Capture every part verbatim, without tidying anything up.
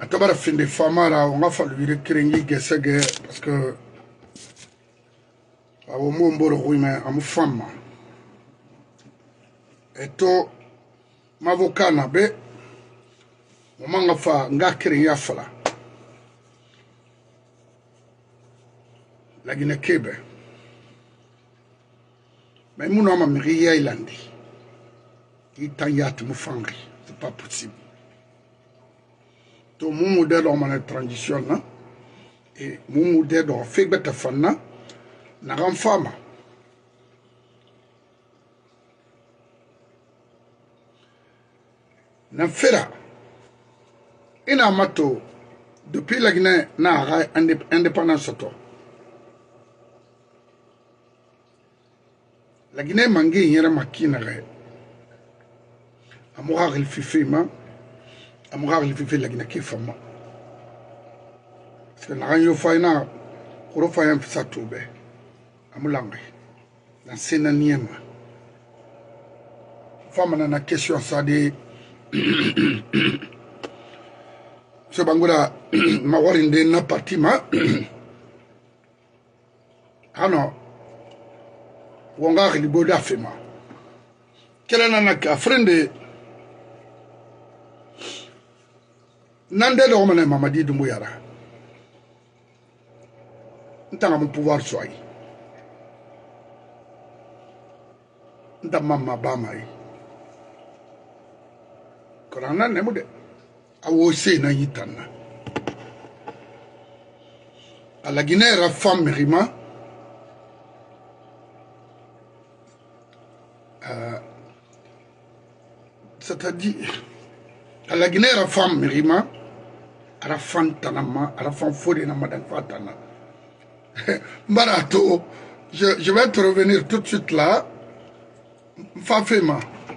atabara finde famara on va fallu dire krengi gesege parce que awo mo mboro ruime amu fama eto mavokana be manga fa nga krengi afala la Guinée kebe mais mon homme Marie Islandi il t'ayat mu fangri c'est pas possible. To mon modèle en manière transition là et mon modèle en fait bête fanna na ram femme na fera ina mato depuis la Guinée na indépendance to la Guinée mangi yera makina re amoura il fifima amoura il fifi la Guinée qui fama parce que na yo faina ko faina fisa tobe amulangi na sena niema fama na question ça de ce bangura ma warinde na partima ano wonga li boda fema kela na ka frende nande do mane Mamadi Doumbouya ntanga mon pouvoir soy ndamma mabamai korana nemude awo se na yitana ala Guinée ra femme rima c'est-à-dire à la Guinée la femme rima à la fantanama à la femme fodé na madame fatana barato je je vais te revenir tout de suite là fafema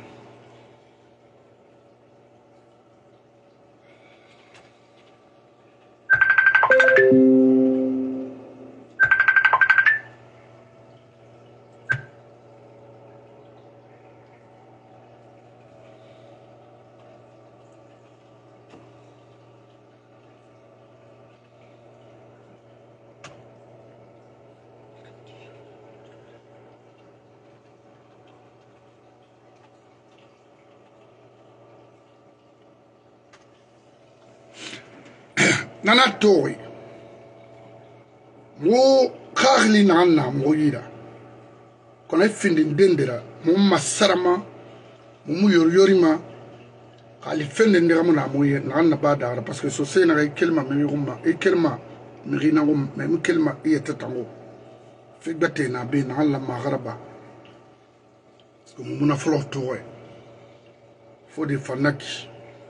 nana tori mo khagli nana moyira kona findi ndendera mo masarama mo yoryorima khali fende ndira mo na moye nana bada parce que so sena ay kelma me yuma e kelma mi rina ngum me kelma yete tango fi bete na be na la maghraba parce que mo na flo towe fo de fanaki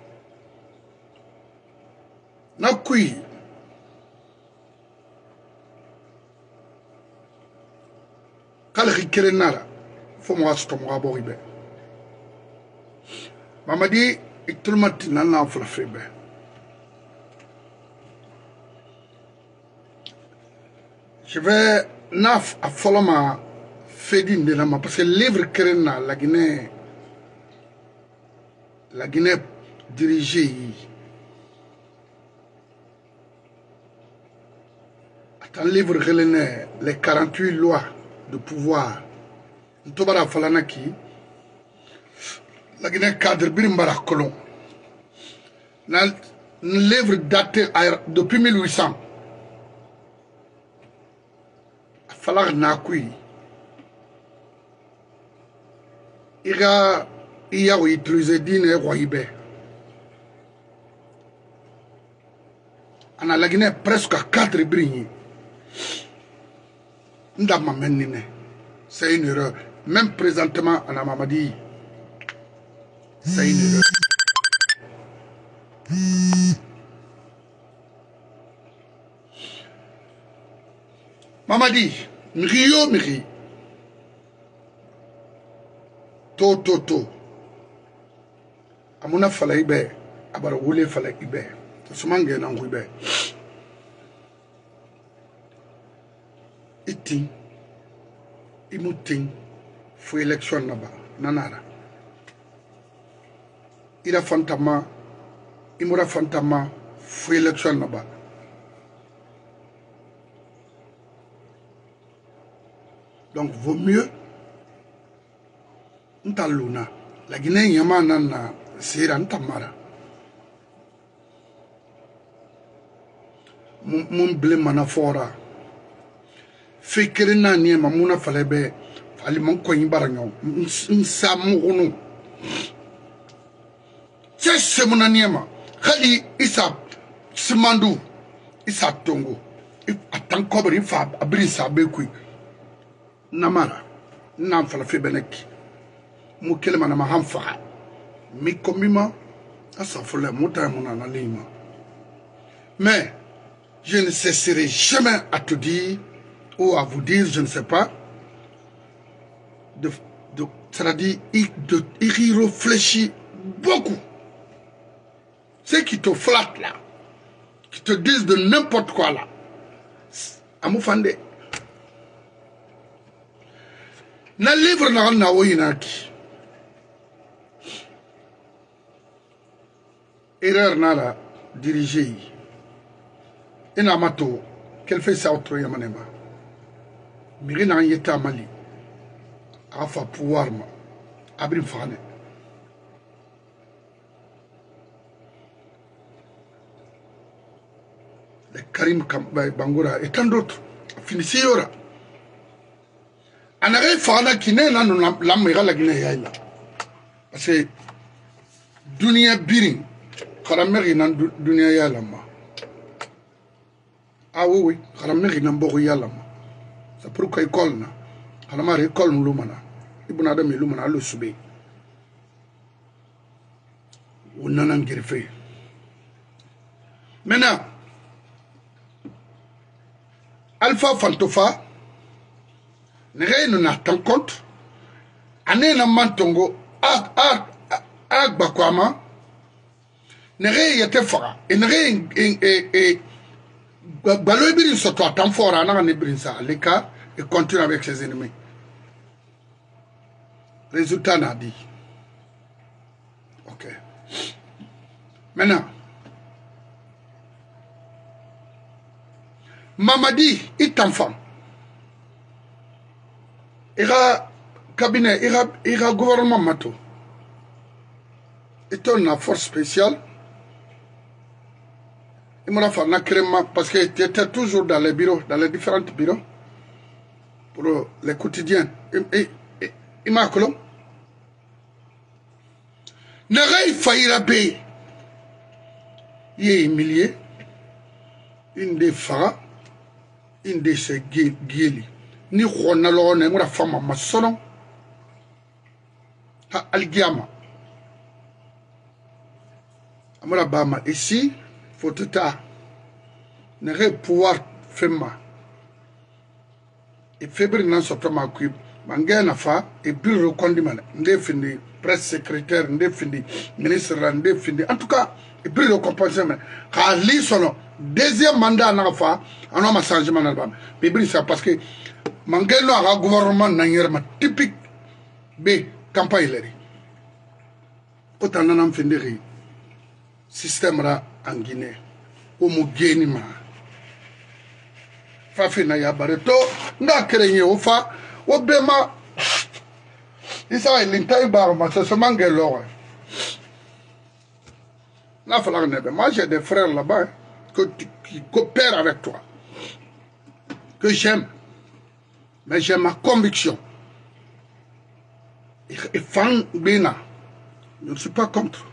nakui kala khikere nara fo mo asto mo aboribe Mamadi itulmati nana fla febe je vais naf a foloma fedi ndelama parce que livre kerena la Guinée la Guinée dirigée un livre relève les quarante-huit lois de pouvoir. Ntobara Falanaki, la Guinée cadre Birimbara Colon. Un livre daté depuis mille huit cents. Falar Nakui. Il y a il y a utilisé dîner Roibé. On a la Guinée presque quatre brignes. C'est une erreur. Même présentement, on a Mamadi. C'est une erreur. Mamadi, Mrio Miri. To, to, to. Amuna fala ibe. Abara wule fala ibe. Sumange na ngwibe. Iti imuting for election naba nanara ila fantama imura fantama fo élection là-bas. Donc vaut mieux Ntaluna. La Guinée Yamana na Sira Ntamara. Mon blé manafora. Fikiri na niema muna falebe. Fali mon koyi baranyo. Nsa mounou. Tchèche mon niema. Khali isa Simandou. Isa Tongo. Atan kobri fa abri sa bekui. Namara. Nam fala fe beneki. Mukele manama hamfa. Mi komima. Asa folle mouta mon analima. Mais je ne cesserai jamais à te dire ou à vous dire, je ne sais pas, de, de, c'est-à-dire de, y réfléchir beaucoup. Ceux qui te flattent là, qui te disent de n'importe quoi là, à Moufande. Na livre na na woyinaki. Erreur na la diriger. Ina mato, quel fait ça autre yamanema. Mirina yeta Mali. Afa pouvoir ma. Abrim fane. Le Karim Bangoura et tant d'autres. Finissez yora. Anare fana qui n'est là, nous l'amira la Guinée yaïla. Parce que Dunia Biring, Karameri nan Dunia yaïla. Ah oui, oui, Karameri nan Boru yaïla. C'est pourquoi école na. Karamari école nous l'umana. Ibn Adam et l'umana le soube. Ou nanan greffé. Maintenant, Alpha Fantofa, ne nous n'attend compte. Ané na mantongo, ag ag ag bakwama. Ne ré yete fara. Et ne ré et et balo ibiri soto atam fora na ne brinsa leka et continue avec ses ennemis. Résultat n'a dit. Ok. Maintenant, Mamadi est enfant. Il y a cabinet, il y a, il y a gouvernement mato. Et on a force spéciale. Il m'a fait un crème parce qu'il était toujours dans les bureaux, dans les différents bureaux pour les quotidiens. Il m'a dit N'aurait failli la paix. Il est humilié. Une des phares. Une de ces guélis. Ni Ronaldo, ni la femme ma sono. Ha algiama. Amara bama ici, faut tout à. Ne pouvoir faire ma. Et fébrile n'en sort ma cuib. Mangana fa et bureau condimane. Ndé fini presse secrétaire, ndé fini ministre, ndé fini. En tout cas, et bureau compensation. Car li sono. Deuxième mandat n'a pas, on a un changement d'album. Mais c'est parce que Mangelo a un gouvernement n'a typique B campagne là. Autant n'en finir système là en Guinée. Homogène ma. Fa fina ya bareto n'a créé au fa au bema. Isa il l'intérêt bar ma c'est ce Mangelo. N'a fallu nebe. Moi j'ai des frères là-bas. Que, qui coopère avec toi, que j'aime, mais j'ai ma conviction. Et Fan Bina, je ne suis pas contre.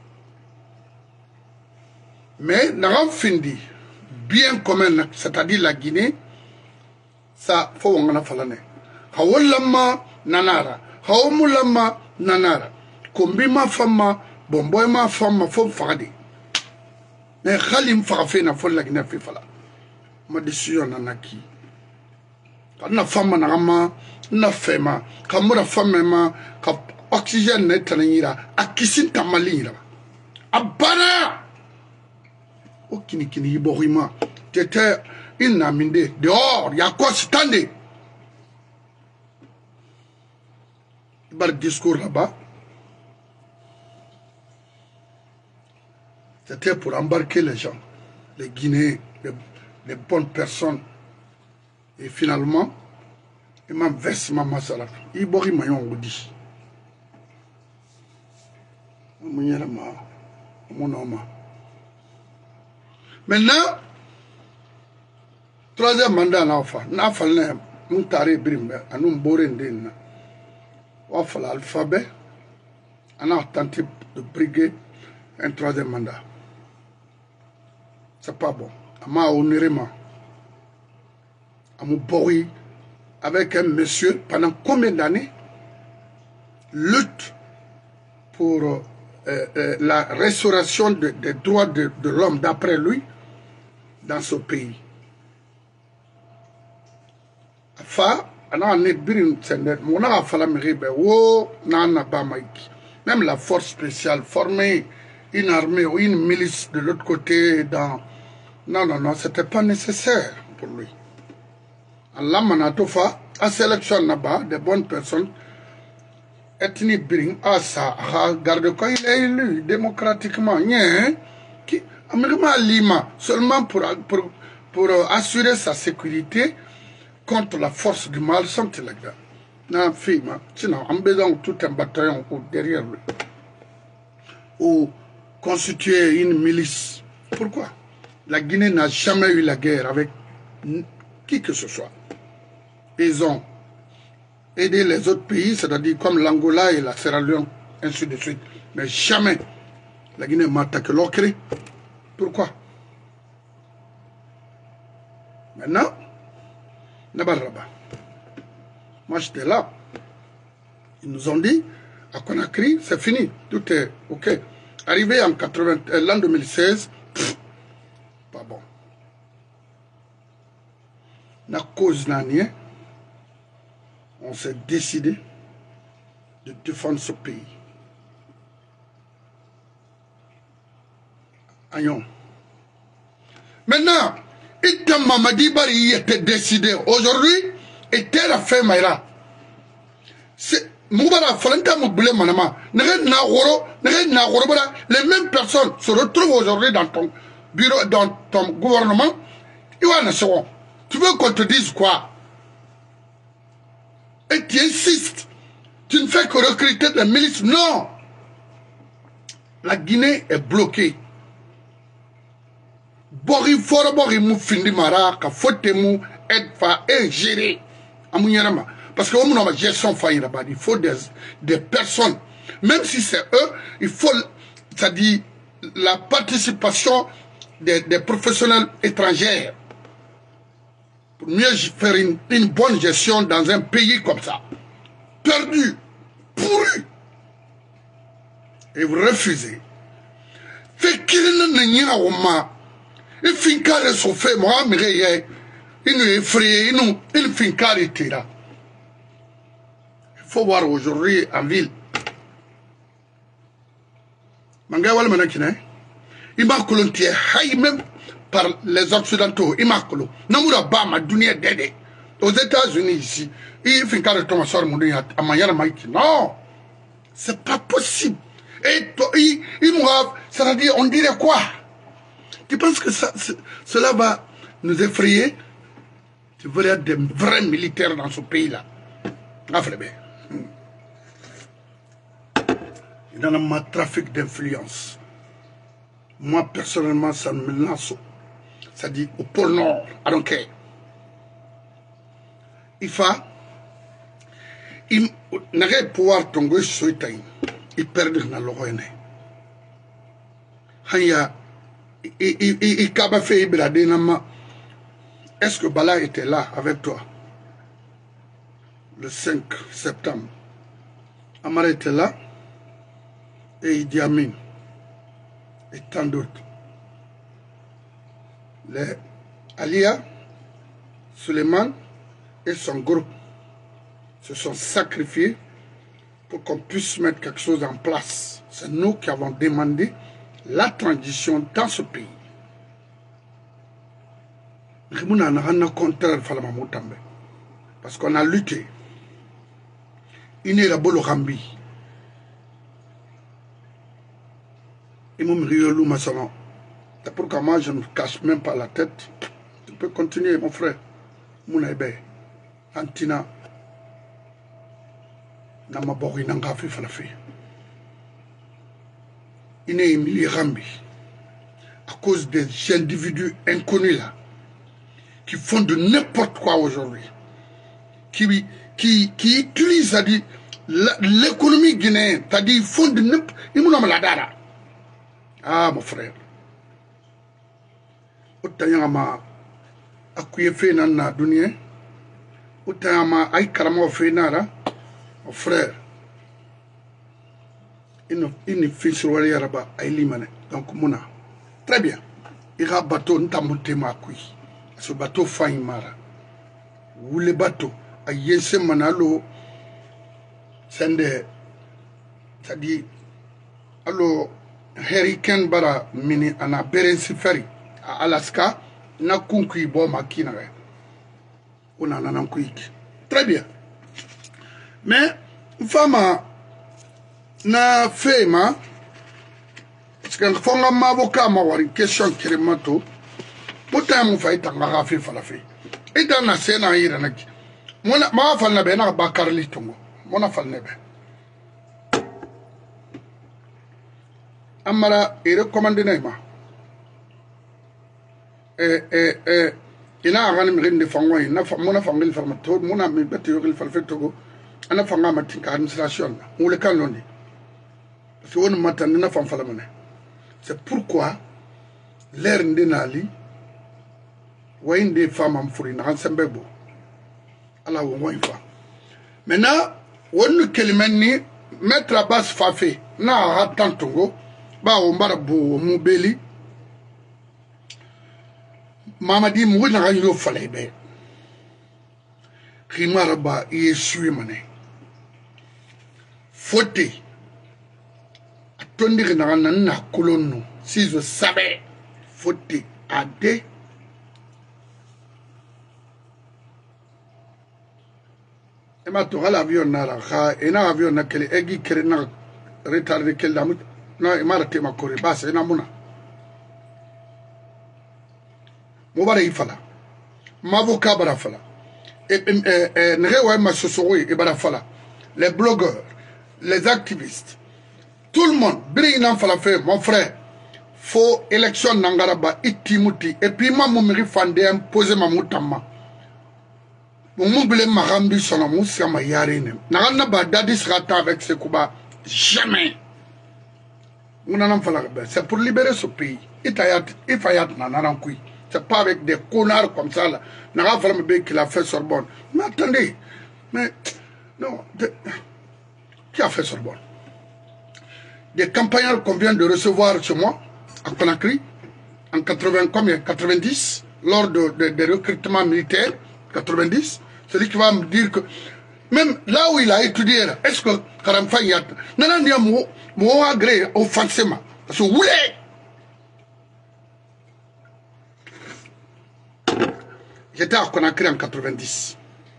Mais Naram Findi, bien commun, c'est-à-dire la Guinée, ça faut en falane. Hawolama nanara, Hawomulama nanara, Kombima fama, Bomboima fama, faut fadi. Mais Khalim Farafé n'a pas la Guinée fait ma décision n'a qui. Quand la femme n'a pas, n'a fait ma, quand la femme ma, quand oxygène n'est pas là, à qui s'est tamalé là. À Bana! Au kini kini yiborima, t'étais une aminde dehors, il y a quoi standé? Il y a le discours là-bas. C'était pour embarquer les gens, les Guinéens, les, les bonnes personnes. Et finalement, il m'a versé ma masala. Il m'a dit, on dit. Maintenant, troisième mandat, n'a fallu un taré brimbe, un umborendin. On fait l'alphabet, on a tenté de briguer un troisième mandat. C'est pas bon. On m'a honoré, on m'a bourri avec un monsieur pendant combien d'années lutte pour euh, euh, la restauration de, des droits de, de l'homme d'après lui dans ce pays. Fa, même la force spéciale, former une armée ou une milice de l'autre côté dans... Non, non, non, c'était pas nécessaire pour lui. Allah manatofa, à sélection là-bas, des bonnes personnes, ethnie bring, à ça, garde quoi il est élu démocratiquement, qui, Américain Lima, seulement pour, pour, pour assurer sa sécurité contre la force du mal, something like that. Non, fille, sinon, on a besoin de tout un bataillon derrière lui. Ou constituer une milice. Pourquoi? La Guinée n'a jamais eu la guerre avec qui que ce soit. Ils ont aidé les autres pays, c'est-à-dire comme l'Angola et la Sierra Leone, ainsi de suite. Mais jamais la Guinée m'a attaqué l'ocre. Pourquoi? Maintenant, Nabaraba. Moi j'étais là. Ils nous ont dit, à Conakry, c'est fini, tout est ok. Arrivé en quatre-vingts, euh, l'an deux mille seize, pff, pas bon. La cause n'a rien. On s'est décidé de défendre ce pays. Aïon. Maintenant, Itam Mamadi Bari était décidé aujourd'hui, et tel a fait Maïra. C'est Moubara Falenta Mouboulé Manama. Les mêmes personnes se retrouvent aujourd'hui dans ton bureau, dans ton gouvernement. Tu veux qu'on te dise quoi? Et tu insistes. Tu ne fais que recruter des milices. Non. La Guinée est bloquée. Bori foro bori mou findi mara ka fote mou aide fa et gérer amunyarama parce que on a gestion fa il faut des des personnes, même si c'est eux, il faut, c'est-à-dire la participation des, des professionnels étrangers pour mieux faire une, une bonne gestion dans un pays comme ça perdu, pourri, et vous refusez. Fait qu'il n'y a pas il fincare son fait, moi, mais il nous effraie, il nous, il fincare tira. Il faut voir aujourd'hui en ville. Manga wala manakine, il m'a colonté, même par les Occidentaux, il m'a colonté. Namura Bama, Dunia Dede, aux États-Unis ici, il fincare Thomas Sor Mounia, à Mayara Maïki. Non, c'est pas possible. Et il, il m'a, c'est-à-dire, on dirait quoi? Tu penses que ça, cela va nous effrayer? Tu veux être des vrais militaires dans ce pays-là. Il y a un trafic d'influence. Moi, personnellement, ça me lance. Ça dit au pôle Nord, I don't care. Il faut. Il n'a pas pouvoir tomber sur le terrain. Il perd dans le royaume. Il y a. Est-ce que Bala était là avec toi le cinq septembre? Amara était là et Idi Amin et tant d'autres. Les Alia, Suleiman et son groupe se sont sacrifiés pour qu'on puisse mettre quelque chose en place. C'est nous qui avons demandé la transition dans ce pays. Parce qu'on a lutté. Il n'est pas le Rambi. Il m'a dit C'est pourquoi moi, je ne me cache même pas la tête. Tu peux continuer, mon frère. Mounaïbe, Antina, Namabori, Nangafi, Falafi. Il est Emily Rambi. À cause des individus inconnus là, qui font de n'importe quoi aujourd'hui. Qui, qui, qui utilisent, l'économie guinéenne. C'est-à-dire, ils font de n'importe quoi. Ah, mon frère. Utayama akuye fe na na dunia utayama ay karama fe na la mon frère il il fait sur le yaraba ay limane donc mona très bien il a bateau ntamonte ma kui ce bateau fain mara ou le bateau ay yense manalo sende c'est-à-dire allo hurricane bara mini ana berensi ferry à Alaska, na kunkui bo makina. On a un quick. Très bien. Mais, femme, na fema, parce que fonga mavoka mawari question qui remato, pourtant mon fait en rafi falafi. Et dans la scène à iranaki. Mona ma fa na bena bakarli tongo. Mona fa nebe. Amara et recommandé naima. Eh eh eh ina agani mirin de fangwa ina mona fangil farmato mona mi beti yogil falfetogo ana fanga matinka administration mule kan londi parce que on matan na fam falamone c'est pourquoi l'air ndenali wayin de femme am furi na sembebo ala wo ngoy fa maintenant wonu kelimani mettre à base fafe na hatantongo ba o mbarabo mu beli Mamadi mouina rayo fallait be. Rimaraba yesui mané. Fote. Atondi na na kolono. Si je savais. Fote ade. Et ma toura l'avion nara. Et na avion na kele egi kere na retardé kele damut. Na imarate ma kore base na muna. Mobara ifala mavoka barafala et nerewa masosori et barafala les blogueurs les activistes tout le monde brina fala fait mon frère faut élection nangaraba itimuti et puis ma mumiri fande imposer ma mutama mon mubile marambi sona musia ma yarine nagana ba dadis rata avec ce kuba jamais munana fala c'est pour libérer ce pays itayat ifayat nanankui. C'est pas avec des connards comme ça là. N'a pas fait qu'il a fait Sorbonne. Mais attendez, mais non, de, qui a fait Sorbonne? Des campagnards qu'on vient de recevoir chez moi, à Conakry, en quatre-vingts, combien? quatre-vingt-dix, lors de, de, des recrutements militaires, quatre-vingt-dix, celui qui va me dire que, même là où il a étudié, est-ce que Karamfa y a, non, non, il y a mot, mot agré, offensivement. Parce que vous voulez. J'étais à Conakry en quatre-vingt-dix.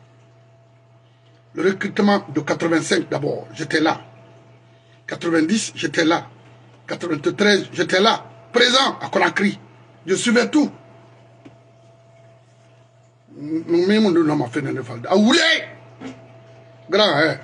Le recrutement de quatre-vingt-cinq d'abord, j'étais là. quatre-vingt-dix, j'étais là. quatre-vingt-treize, j'étais là. Présent à Conakry. Je suivais tout. Nous même nous n'avons fait de fall. Ah oui! Grand, hein?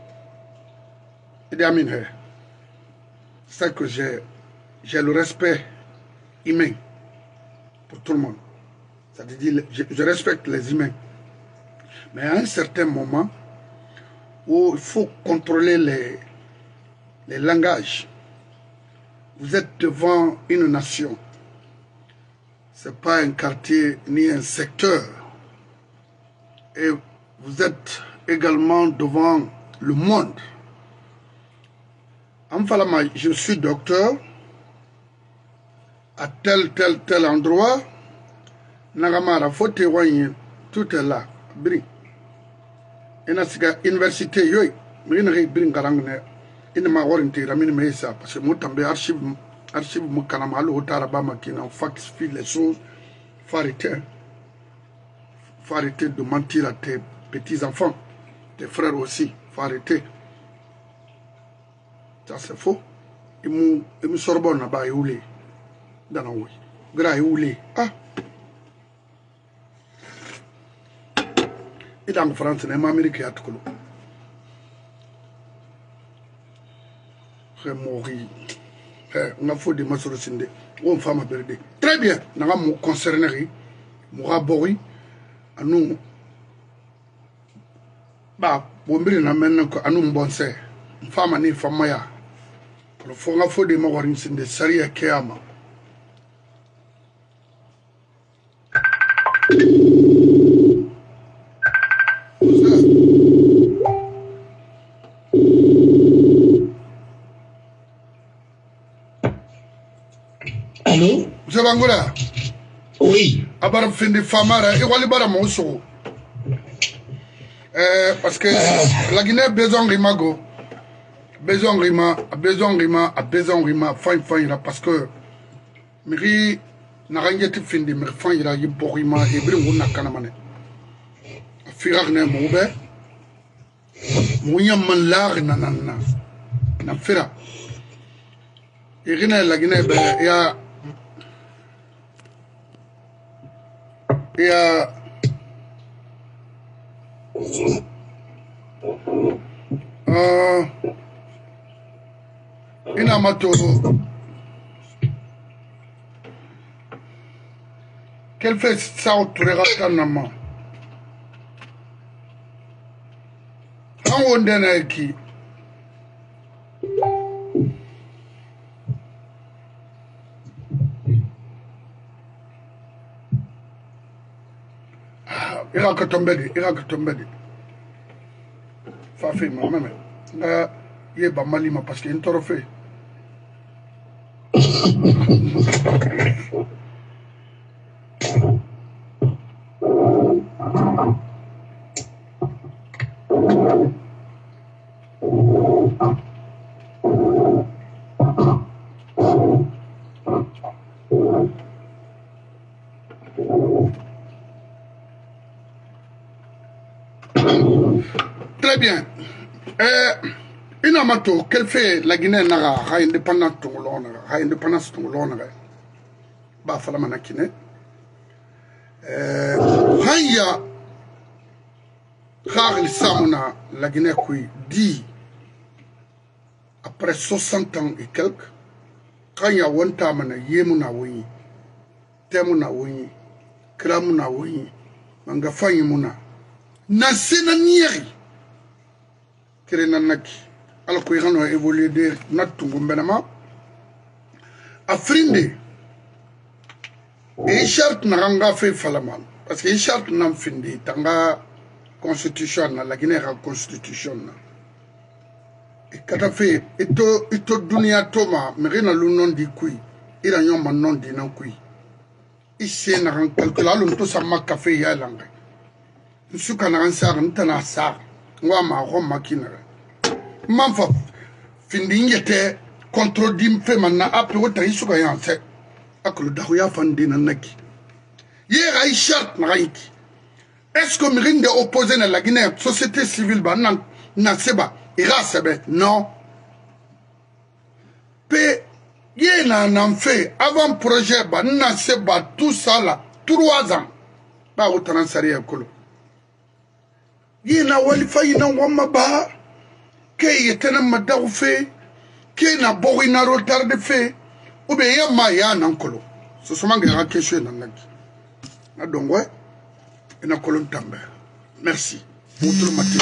Idi Amin, hein? C'est que j'ai j'ai le respect humain pour tout le monde. C'est-à-dire, je, je respecte les humains. Mais à un certain moment, où il faut contrôler les, les langages. Vous êtes devant une nation. Ce n'est pas un quartier ni un secteur. Et vous êtes également devant le monde. En Falama, je suis docteur à tel, tel, tel endroit. Nagamara, faut témoigner, tout est là. Bring. Et là, c'est l'université, yoy. Mais il n'y a pas de garangne. Il n'y a pas de garangne. Parce que moi, je suis archive, archive, je suis archive, je suis falsifie les choses. Il faut arrêter. Il faut arrêter de mentir à tes petits-enfants, tes frères aussi. Il faut arrêter. Ça, c'est faux. Il me Sorbonne là-bas, il est dans la rue. Gra Oulé. Ah. Il est en France, il est en Amérique. Je mourir. On a fait des masses sur le Sindé. On femme a perdu. Très bien. Nous avons concerné. Nous avons à nous. Bah, on brille na maintenant que à nous bon c'est. Femme ni femme ya. Pour le fond, on a fait des morts Sindé. Saria Kéama. Allô? Monsieur Bangola? Oui. Abar Fendi Famara, et Wali Bara Monso. Parce que la Guinée a besoin de Rimago. Besoin de Rima, a besoin de Rima, a besoin de Rima, fin fin, parce que Miri n'a rien été fini, mais fin il a eu pour Rima et Brimuna Kanamane. Firagne Moube, Mouya Manlar Nanana, Nafira. Irina la Guinée, il y a. Il y a. Euh. Il a mato. Quel fait ça au Touré-Ratanama? Quand on donne qui? Il a que tombé, il a que tombé. Fafi, ma maman. Là, il est pas malima parce qu'il y a un trophée. Très bien. Euh, Inamato, quel fait la Guinée n'a pas indépendance de l'honneur, a indépendance de l'honneur. Bah, fala manakine. Euh, Haya, Harl Samuna, la Guinée qui dit, après soixante ans et quelques, quand il y a un temps, il y a un temps, temuna woni kramuna woni manga fanyi muna na sena nieri kerena naki ala ko yano évoluer de natungu mbenama afrindi e charte na ranga fe falaman parce que charte nam findi tanga constitution na la Guinée constitution na e kata fe ito ito dunia toma merina lunon di kui ira nyoma non di nan kui ici na ran calcula lu to sama café ya langa nsuka na ran sa ntana sa ngwa ma ho makina manfa findi ngete contrôle dim fe manna après wota isuka ya se akulu da ya fandi na naki ye ray charte na ranki est-ce que mirinde opposé na la Guinée société civile ba nan na seba ira sebe non pe il a un fait avant projet, bah, n'a pas tout ça là, trois ans. Bah, autant en sérieux, colo. Il a walifa, il a wama ba, qu'il était un madame fait, qu'il a bourré un retard de fait, ou bien il y a maya nan colo. Ce sont des gens qui sont dans la vie. Donc, ouais, il y a un colon també. Merci. Pour tout le matin.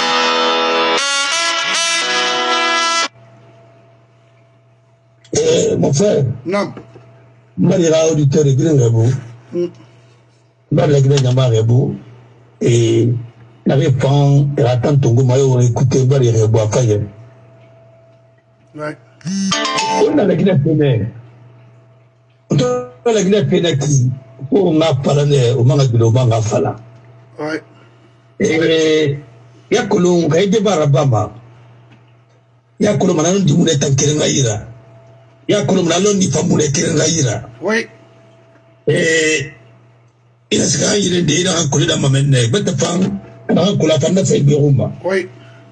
Euh, mon frère, non. Je suis auditeur de Grenoble. Je suis Grenoble. Et je fan et attends ton goût, je écouté Grenoble à Faye. Ouais. On a la Guinée pénale. On a la Guinée pénale qui, on a parlé au manga de l'Omanga Fala. Ouais. Et il y a que l'on a été barabama. Il y a que l'on a dit que l'on est en Kérengaïra. Il y a comme la longue femme pour les Kérengaïra. Oui. Et il y a ce qu'il y a un collègue dans ma main, mais ta femme, elle a un collègue dans sa biruma. Oui.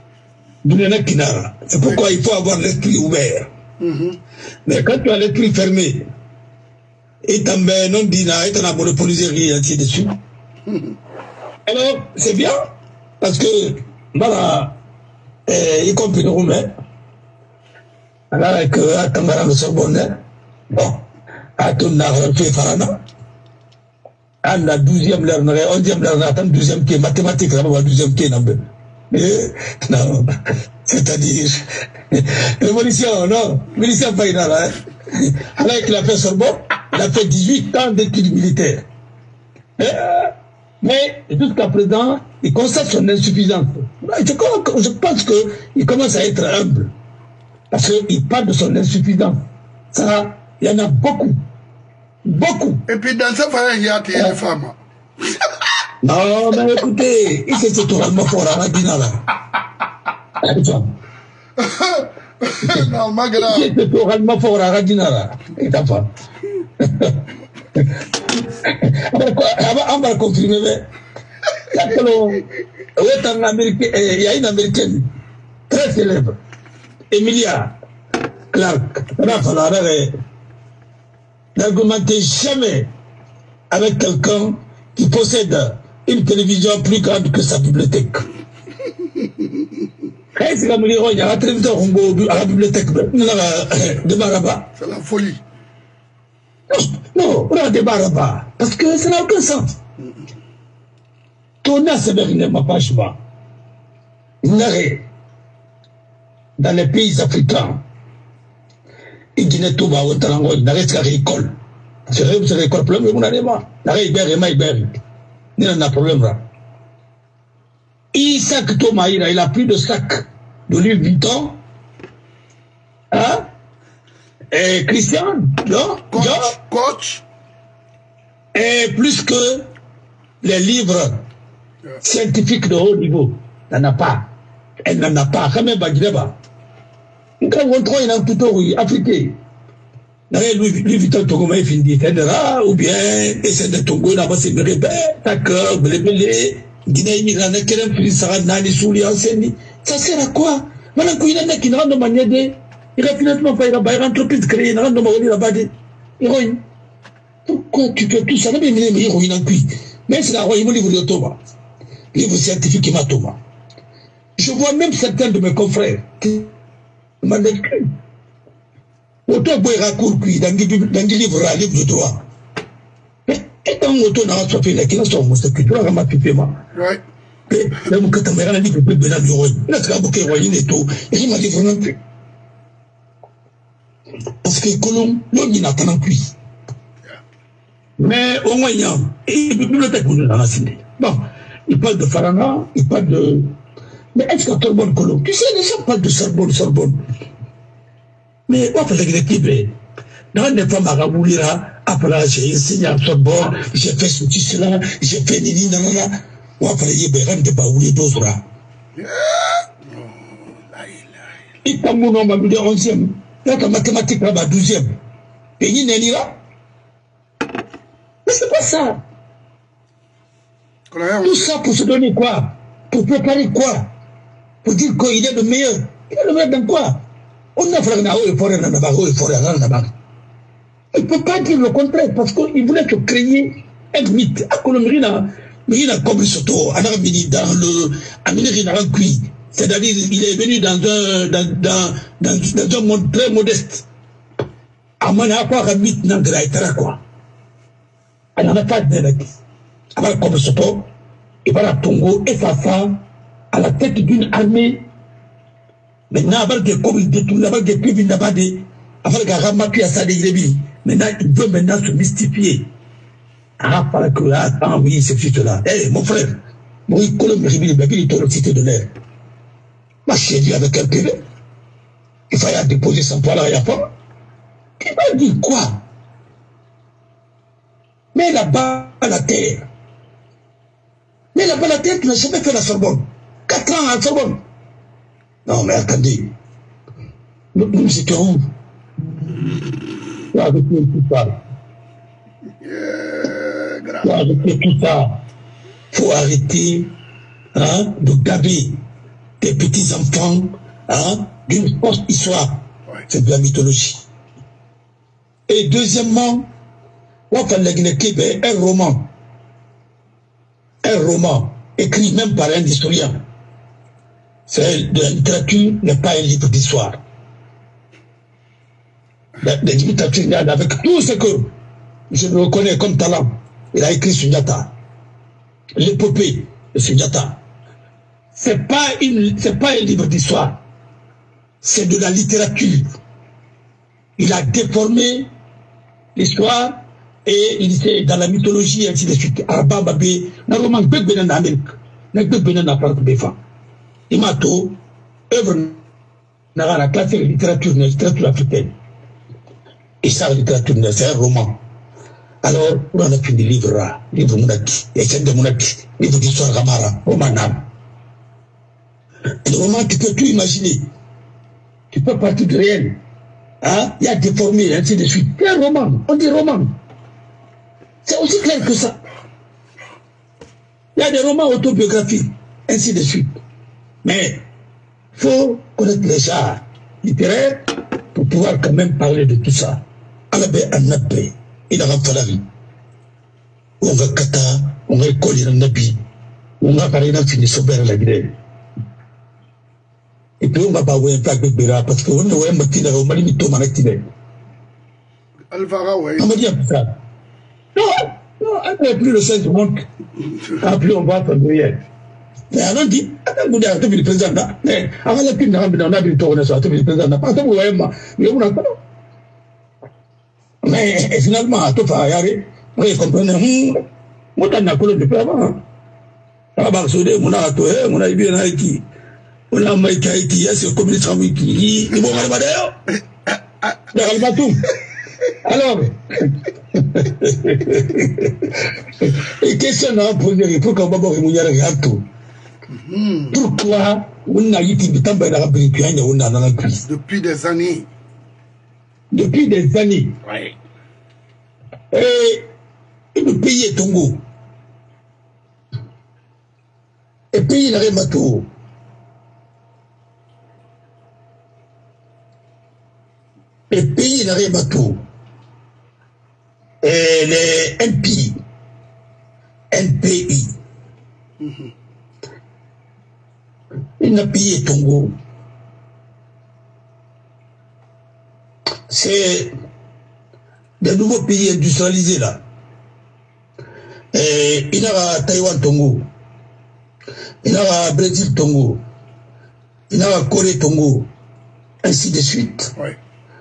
C'est pourquoi il faut avoir l'esprit ouvert. Mm-hmm. Mais quand tu as l'esprit fermé, et tambe non dina, et t'as monopolisé rien, ainsi de suite. Alors, c'est bien, parce que, voilà, eh, y compris le Roumain, alors, avec, à Tangara, le Sorbonne, bon, à ton argent fait Farana, à la douzième l'heure, onzième l'heure, attends, douzième qui est mathématique, là, douzième qui est non, non, c'est-à-dire, révolution, non, révolution pas une heure, hein. Alors, il a fait Sorbonne, il a fait dix-huit ans d'études militaires. Mais jusqu'à présent, il constate son insuffisance. Je, je pense qu'il commence à être humble. Parce qu'il parle de son insuffisance. Ça, il y en a beaucoup. Beaucoup. Et puis dans ce cas, il y a des euh, femmes. Non, mais écoutez, il s'est totalement fort à la dinara. Non, ma grave. Il s'est totalement fort à la dinara. Et ta femme. On va confirmer. Il y a une américaine très célèbre, Emilia Clarke. N'argumentez jamais avec quelqu'un qui possède une télévision plus grande que sa bibliothèque. C'est la bibliothèque de Baraba. C'est la folie. Non, on a des barabas, parce que ça n'a aucun sens. Ton assemblée ma page bas. Dans les pays africains, il Guinée tout bas, au Talango, il n'arrête qu'à l'école. C'est vrai, c'est l'école, problème, mais on a des mains. N'arrête bien, il y a il y a un problème là. Isaac Thomas, il a plus de sac de Louis Vuitton. Hein? Et Christian, non, coach, coach, et plus que les livres yeah. scientifiques de haut niveau, n'en a pas. Elle n'en a pas. Quand même, Bagireba. Quand on trouve un tuto africain, Louis Vuitton Togo m'a fini, ou bien, et c'est de Togo, là-bas, c'est Bérébé, d'accord, Blébélé, Guinée, Mirana, Kerem, Filisara, Nani, Souli, Enseni. Ça sert à quoi? Maintenant, qu'il y en a qui n'ont pas de manière de. Il a finalement fait une entreprise créée, il n'a pas de héroïne. Pourquoi tu fais tout ça? Il y a une héroïne en cuit. Mais c'est la royaume livre de Thomas. Livre scientifique qui m'a Thomas. Je vois même certains de mes confrères qui m'ont écrit. Autant boire à court cuit dans des livres à livre de droit. Mais étant autant dans la soirée, il y a un monstre qui doit ramasser pipé. Ouais. Mais là, mon catamara dit que le bébé n'a du roi. Il a ce qu'il y a héroïne et tout. Et il m'a dit vraiment plus. Parce que Colomb, l'homme, il n'a pas cuit. Mais au moins, il y a une bibliothèque pour nous dans la cité. Bon, il parle de Farana, il parle de. Mais est-ce que Sorbonne Colomb? Tu sais, les gens parlent de Sorbonne, Sorbonne. Mais on fait l'équilibre. Dans les femmes à Raboulira, après, j'ai enseigné à Sorbonne, j'ai fait ceci, cela, j'ai fait Nini, nanana. On va faire les Béran de Baouli d'Ozra. Il t'a mon nom, ma onzième. Là, ta mathématique là-bas, douzième. Et il n'est là. Mais c'est pas ça. Tout ça pour se donner quoi? Pour préparer quoi? Pour dire qu'il est le meilleur. Il est le meilleur dans quoi? On a fait un haut effort, un haut effort, un haut. Il ne peut pas dire le contraire parce qu'il voulait te créer un mythe. À Colombie, il a comme surtout, dans le. C'est-à-dire, il est venu dans un, dans, dans, dans, dans un monde très modeste. À mon avis, un mythe n'a quoi. Elle n'en a pas de nez. Alors, comme surtout, il va à Tongo et sa femme à la tête d'une armée. Maintenant, avec des comme il détourne, avec des pubs, il n'a pas de. Avec un ramapu à sa dégrébi. Maintenant, il veut maintenant se mystifier. Ah, par que là, ah oui, c'est cela. Eh, mon frère, moi, il colle le ribi, il est dans cité de l'air. Ma chérie avec un P V. Il fallait déposer son poids là, il n'y a pas. Il m'a dit quoi? Mais là-bas, à la terre. Mais là-bas, la terre, tu n'as jamais fait la Sorbonne. Quatre ans à la Sorbonne. Non, mais attendez. Nous, nous c'était où? Là, avec tout ça. Là, avec tout ça. Il faut arrêter hein, de gaver des petits-enfants hein, d'une fausse histoire. C'est de la mythologie. Et deuxièmement, un roman. Un roman écrit même par un historien. C'est de la littérature n'est pas un livre d'histoire. La, la littérature, avec tout ce que je le reconnais comme talent, il a écrit Sundiata. L'épopée de Sundiata. C'est pas une, c'est pas un livre d'histoire. C'est de la littérature. Il a déformé l'histoire et il était dans la mythologie et ainsi de suite. Arababé, na roman bébé na Amérique, na bébé na France béfa. Imato, œuvre na la classe de littérature, la littérature africaine. Et ça, la littérature, c'est un roman. Alors, on a fait des livres là, livre Mounaki, et c'est de Mounaki, livre d'histoire Gamara, roman nam. Et le roman, tu peux tout imaginer. Tu peux partir du réel. Hein? Il y a déformé, ainsi de suite. C'est un roman, on dit roman. C'est aussi clair que ça. Il y a des romans autobiographiques, ainsi de suite. Mais il faut connaître les genres littéraires pour pouvoir quand même parler de tout ça. Alabé Anapé, il a fallu. On va kata, on va coller un nabi, on va parler d'un fini sobère la Guinée. Et puis on va pas voir un peu de Béra parce qu'on a un matin au Malimito Manatine. Alvara, oui. On va dire ça. Non, non, après plus le sens du monde, après on va faire le mais on dit, attends, vous dites, le président, mais avant la pine, on a vu tourner ça, le président, pas de problème, mais on a pas. Mais finalement, tout va y aller. Vous comprenez, moi, on a collé depuis avant. Ah, bah, c'est mon a tout, mon a bien avec on a maïka qui est ce communiste qui il vont aller d'ailleurs. D'ailleurs, pas tout. Alors, et question à poser, il faut qu'on va voir une manière tout. Pourquoi on a eu des temps de la Bretagne on a dans la crise depuis des années. Depuis des années. Oui. Et le pays est Tongo. Et le pays est Mato. Et le pays est Mato. Et les N P I. N P I. Mm-hmm. Il n'a payé Tongo. C'est des nouveaux pays industrialisés là. Et il y a Taïwan Tongo. Il y a Brésil Tongo. Il y a Corée Tongo. Ainsi de suite. Oui.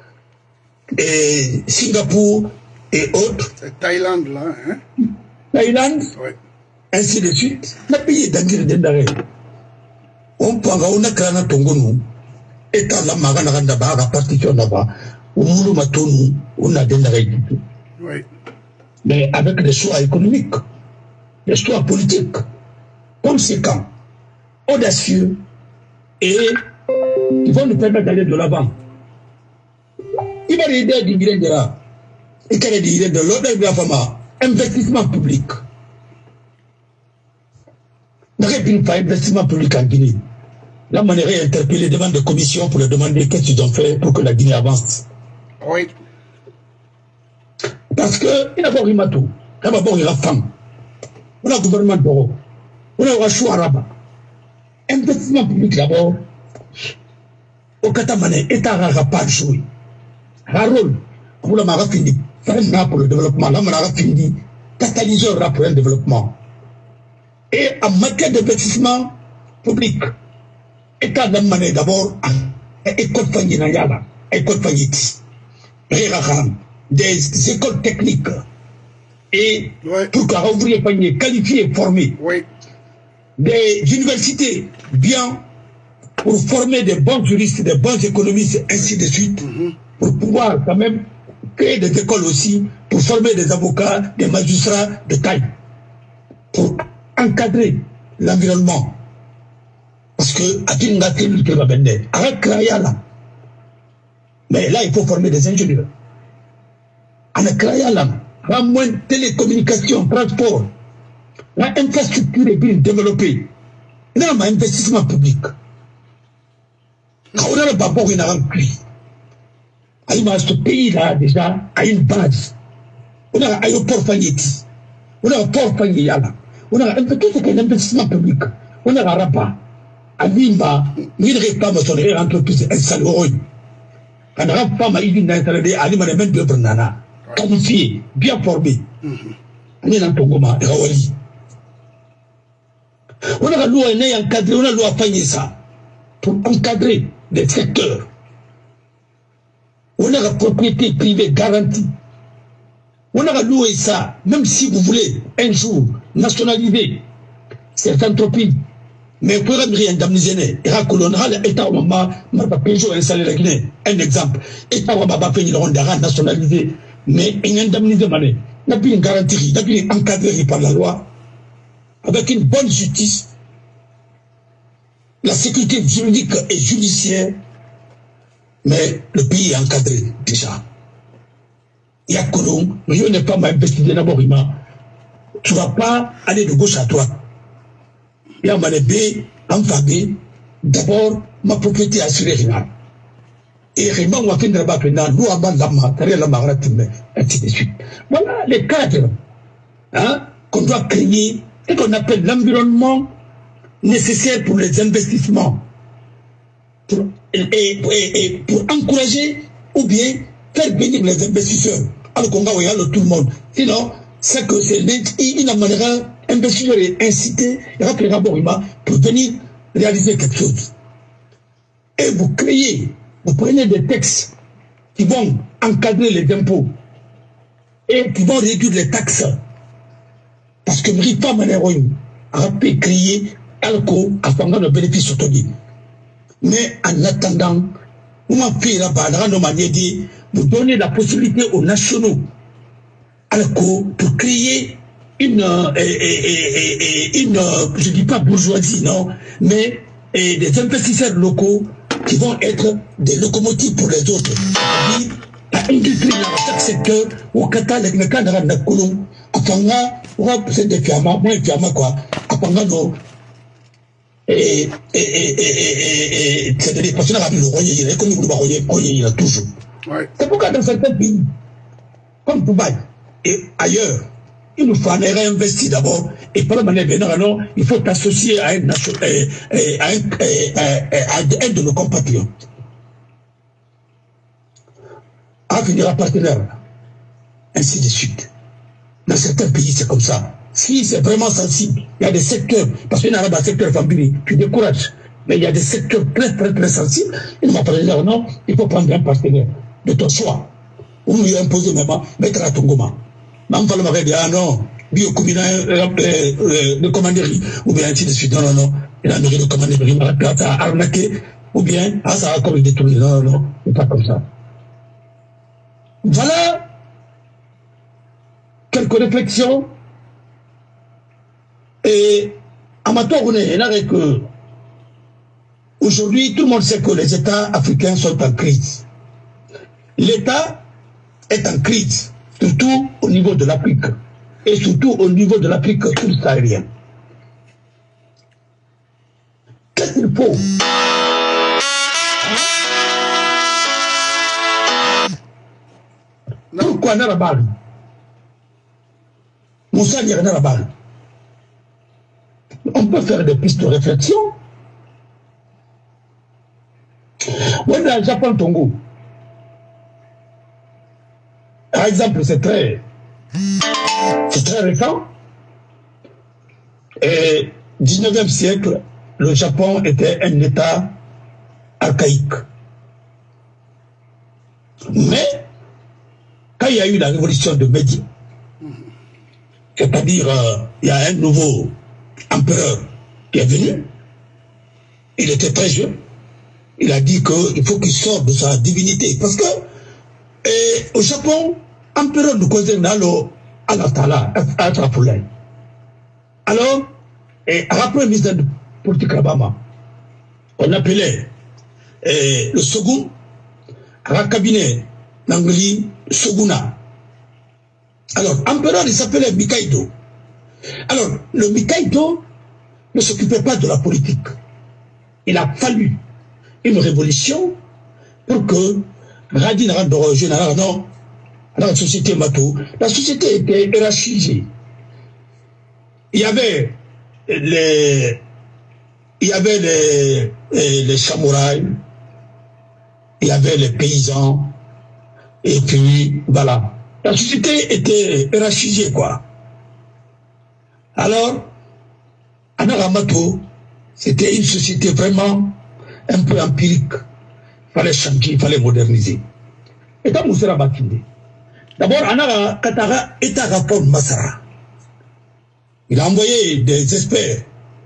Et Singapour et autres. C'est Thaïlande là. Hein? Thaïlande. Oui. Ainsi de suite. Le pays d'Angir d'Endare. On peut avoir une crâne Tongo nous. Et dans la marana d'abord, la partition d'abord. Au moulou matonou, on a d'Endare. Oui. Mais avec des choix économiques, des choix politiques, conséquents, audacieux, et qui vont nous permettre d'aller de l'avant. Il va l'idée du bilan de là. Et quelle est l'idée de l'autre de la femme? Investissement public. N'arrête pas investissement public en Guinée. La manière est interpellée devant des commissions pour leur demander qu'est-ce qu'ils ont fait pour que la Guinée avance. Oui. Parce que, il y a d'abord Rimato, il y a d'abord la femme, on a le gouvernement d'Oro, on a le choix arabe. Investissement public d'abord, au Katamane, l'État n'a pas joué. Un rôle, pour le Maroc fini, faire un pour le développement, le Maroc fini, catalyseur pour un développement. Et en matière d'investissement public, l'État n'a pas d'abord, école Fanyinayala, école Fanyiti, Réraham, des écoles techniques et ouais. Pour qu'un ouvrier panier qualifié et formé, ouais. Des universités bien pour former des bons juristes, des bons économistes, ainsi de suite, mm-hmm. Pour pouvoir quand même créer des écoles aussi, pour former des avocats, des magistrats de taille, pour encadrer l'environnement. Parce que à Tingatil, qui va venir, avec là. Mais là, il faut former des ingénieurs. En Akrayalam, la moindre télécommunication, transport, l'infrastructure est bien développée. Il y a un investissement public. Quand on a le babor, il y a un prix. Ce pays-là, déjà, a une base. On a un aéroport Fagnetti. On a un port Fagneyala. On a un peu tout ce qui est investissement public. On a un rapport. À Mimba, il n'y a pas de entreprise installée au Royaume. Quand on a pas mal d'installés, à l'immédiat de Bernana, qualifié, bien formé. On est dans Tongoma et Rawali. On a la loi encadrée, on a la loi Fagnessa pour encadrer des secteurs. On a la propriété privée garantie. On a la loi ça, même si vous voulez un jour nationaliser cette entreprise. Mais pour rien indemniser, il y a l'État au moment où Peugeot installé la Guinée. Un exemple. L'État au moment où il a nationalisé. Mais il indemnise de monnaie. Il n'y a plus une garantie, il n'y a plus une encadré par la loi. Avec une bonne justice, la sécurité juridique et judiciaire. Mais le pays est encadré déjà. Il y a Colomb, mais je n'ai pas m'investir d'abord. Tu ne vas pas aller de gauche à droite. Il y a Malébé, Amfabé, d'abord, ma propriété assurée Rina. Et Rima, on va faire un rabat, nous, à bas Lama, Tariel Lama, ainsi de suite. Voilà les cadres hein, qu'on doit créer et qu'on appelle l'environnement nécessaire pour les investissements. Pour, et, et, et pour encourager ou bien faire venir les investisseurs. Alors qu'on va regarder tout le monde. Sinon, c'est que c'est une manière investisseurs et inciter pour venir réaliser quelque chose. Et vous créez, vous prenez des textes qui vont encadrer les impôts et qui vont réduire les taxes. Parce que ne pas malheureux à créer alcool à pendant le bénéfice autonomie. Mais en attendant, vous m'appuyez là-bas, vous donnez la possibilité aux nationaux alcool pour créer une, euh, et, et, et, une euh, je ne dis pas bourgeoisie, non, mais et des investisseurs locaux qui vont être des locomotives pour les autres. C'est-à-dire, l'industrie dans chaque secteur, au Qatar, les Canada, les Colons, à Fanga, on va pousser des fiammas, moins de fiammas, quoi, à Fanga, non. Et, et, et, et, et, c'est-à-dire, parce qu'on a vu le royer, il est comme vous le royer, il a toujours. C'est pourquoi dans certains pays, comme Dubaï et ailleurs, il nous fallait réinvestir d'abord. Et par la manière non, il faut t'associer à, à, à, à, à un de nos compatriotes. À finir à partenaire. Ainsi de suite. Dans certains pays, c'est comme ça. Si c'est vraiment sensible, il y a des secteurs, parce qu'il y a un secteur familier, tu décourages. Mais il y a des secteurs très, très, très sensibles. Il m'a parlé là, non, il faut prendre un partenaire de ton choix. Ou lui imposer même, mettre à ton gourmand. Même pas le mari dit, ah non, bio-combinant de commanderie, ou bien ainsi de suite. Non, non, non, il a nourri de commanderie, il a arnaqué, ou bien, ah, ça a comme il détourné. Non, non, non, c'est pas comme ça. Voilà quelques réflexions. Et amateur, on est là que aujourd'hui, tout le monde sait que les États africains sont en crise. L'État est en crise, surtout au niveau de l'Afrique, et surtout au niveau de l'Afrique subsaharienne. Qu'est-ce qu'il faut? Pourquoi n'a la balle? Moussa n'y a rien à la balle. On peut faire des pistes de réflexion. On est au Japon, Tongo. Par exemple, c'est très, c'est très récent. Et dix-neuvième siècle, le Japon était un État archaïque. Mais, quand il y a eu la révolution de Meiji, c'est-à-dire, euh, il y a un nouveau empereur qui est venu, il était très jeune, il a dit qu'il faut qu'il sorte de sa divinité. Parce que, et, au Japon, empereur nous concerne à l'Atala, à Trapolay. Alors, et après le ministre de politique Rabama, on appelait et, le second, à cabinet Nangli Soguna. Alors, empereur, il s'appelait Mikaido. Alors, le Mikaido ne s'occupait pas de la politique. Il a fallu une révolution pour que Radin Randoro, non, dans la société Mato, la société était hiérarchisée. Il y avait les, il y avait les, les, les samouraïs, il y avait les paysans, et puis voilà. La société était hiérarchisée, quoi. Alors, à Naramato, c'était une société vraiment un peu empirique. Il fallait changer, il fallait moderniser. Et quand vous serez Bakinde, d'abord, Anara Katara est un rapport Massara. Il a envoyé des experts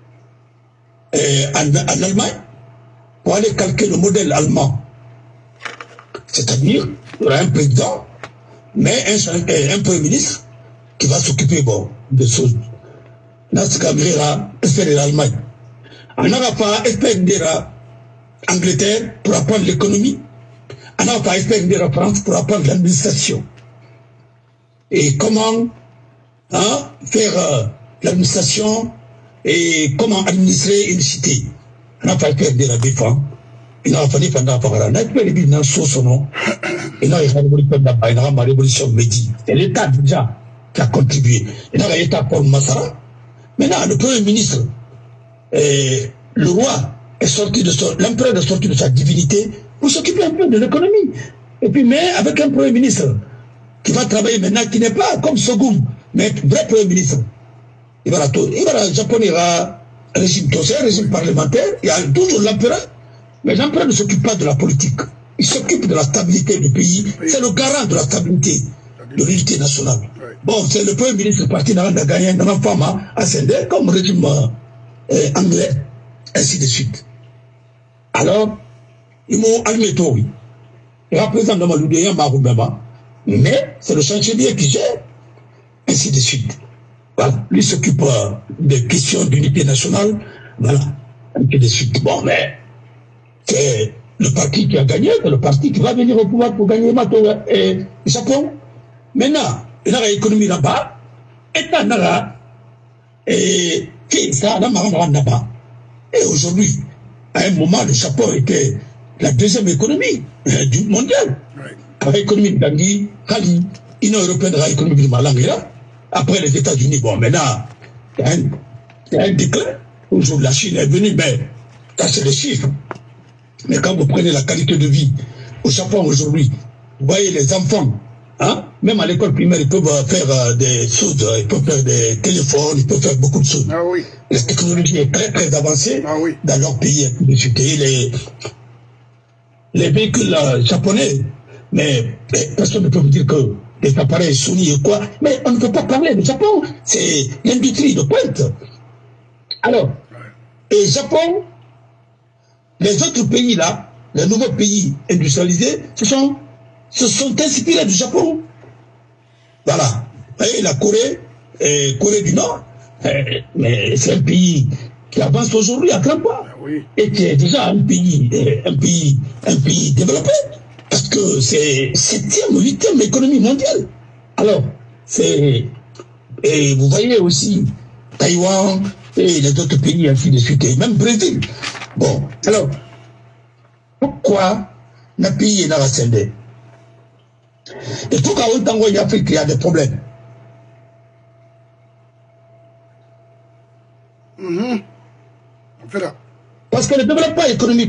euh, en, en Allemagne pour aller calquer le modèle allemand. C'est-à-dire, il y aura un président, mais un, un premier ministre qui va s'occuper bon, des choses. Nas Kamera, expert de l'Allemagne. On n'a pas expert de l'Angleterre pour apprendre l'économie. On n'a pas expert de la France pour apprendre l'administration. Et comment hein, faire euh, l'administration et comment administrer une cité. On n'a pas expert de la défense. Il n'a pas fait pendant la parole. On n'a pas expert de la sauce, non. Il n'a pas fait la révolution médie. C'est l'État déjà qui a contribué. Il n'a pas été pour Massara. Maintenant, le Premier ministre, eh, le roi est sorti de son, l'empereur est sorti de sa divinité pour s'occuper un peu de l'économie. Et puis, mais avec un Premier ministre qui va travailler maintenant, qui n'est pas comme Sogum, mais un vrai Premier ministre. Il va la tout, il va la Japon, il va un régime tossé, un régime parlementaire, il y a toujours l'empereur, mais l'empereur ne s'occupe pas de la politique. Il s'occupe de la stabilité du pays. C'est le garant de la stabilité de l'unité nationale. Bon, c'est le Premier ministre parti dans la gagné dans la femme à Sendé comme régime euh, anglais, ainsi de suite. Alors, ils m'ont admis tout, oui. Il représente dans ma loudéa, mais c'est le chancelier qui gère, ainsi de suite. Voilà, lui s'occupe euh, des questions d'unité nationale, voilà, ainsi de suite. Bon, mais c'est le parti qui a gagné, c'est le parti qui va venir au pouvoir pour gagner Mato et le Japon. Maintenant, il y a l'économie là-bas, et là, et ça, là-bas. Et aujourd'hui, à un moment, le Japon était la deuxième économie euh, du mondial. Avec l'économie de Gandhi, Kali, l'Union européenne de l'économie du Malangla, après les États-Unis. Bon, maintenant, il y a un, il y a un déclin. Aujourd'hui, la Chine est venue, mais ça, c'est les chiffres. Mais quand vous prenez la qualité de vie au Japon aujourd'hui, vous voyez les enfants, hein, même à l'école primaire, ils peuvent faire euh, des choses, euh, ils peuvent faire des téléphones, ils peuvent faire beaucoup de choses. Ah oui. La technologie est très très avancée ah oui. dans leur pays. Les, les véhicules euh, japonais, mais, mais personne ne peut vous dire que des appareils Sony et quoi, mais on ne peut pas parler du Japon, c'est l'industrie de pointe. Alors, et Japon, les autres pays là, les nouveaux pays industrialisés, ce sont, se sont inspirés du Japon. Voilà. Et la Corée, et Corée du Nord, et, mais c'est un pays qui avance aujourd'hui à grands pas. Oui. Et qui est déjà un pays, un pays, un pays développé. Parce que c'est septième ou huitième économie mondiale. Alors, c'est, et vous voyez aussi Taïwan et les autres pays, ainsi de suite, et même Brésil. Bon, alors, pourquoi le pays est dans la Sendé? Et pourquoi autant en Afrique il y a des problèmes? Mm-hmm. Parce que le développement économique,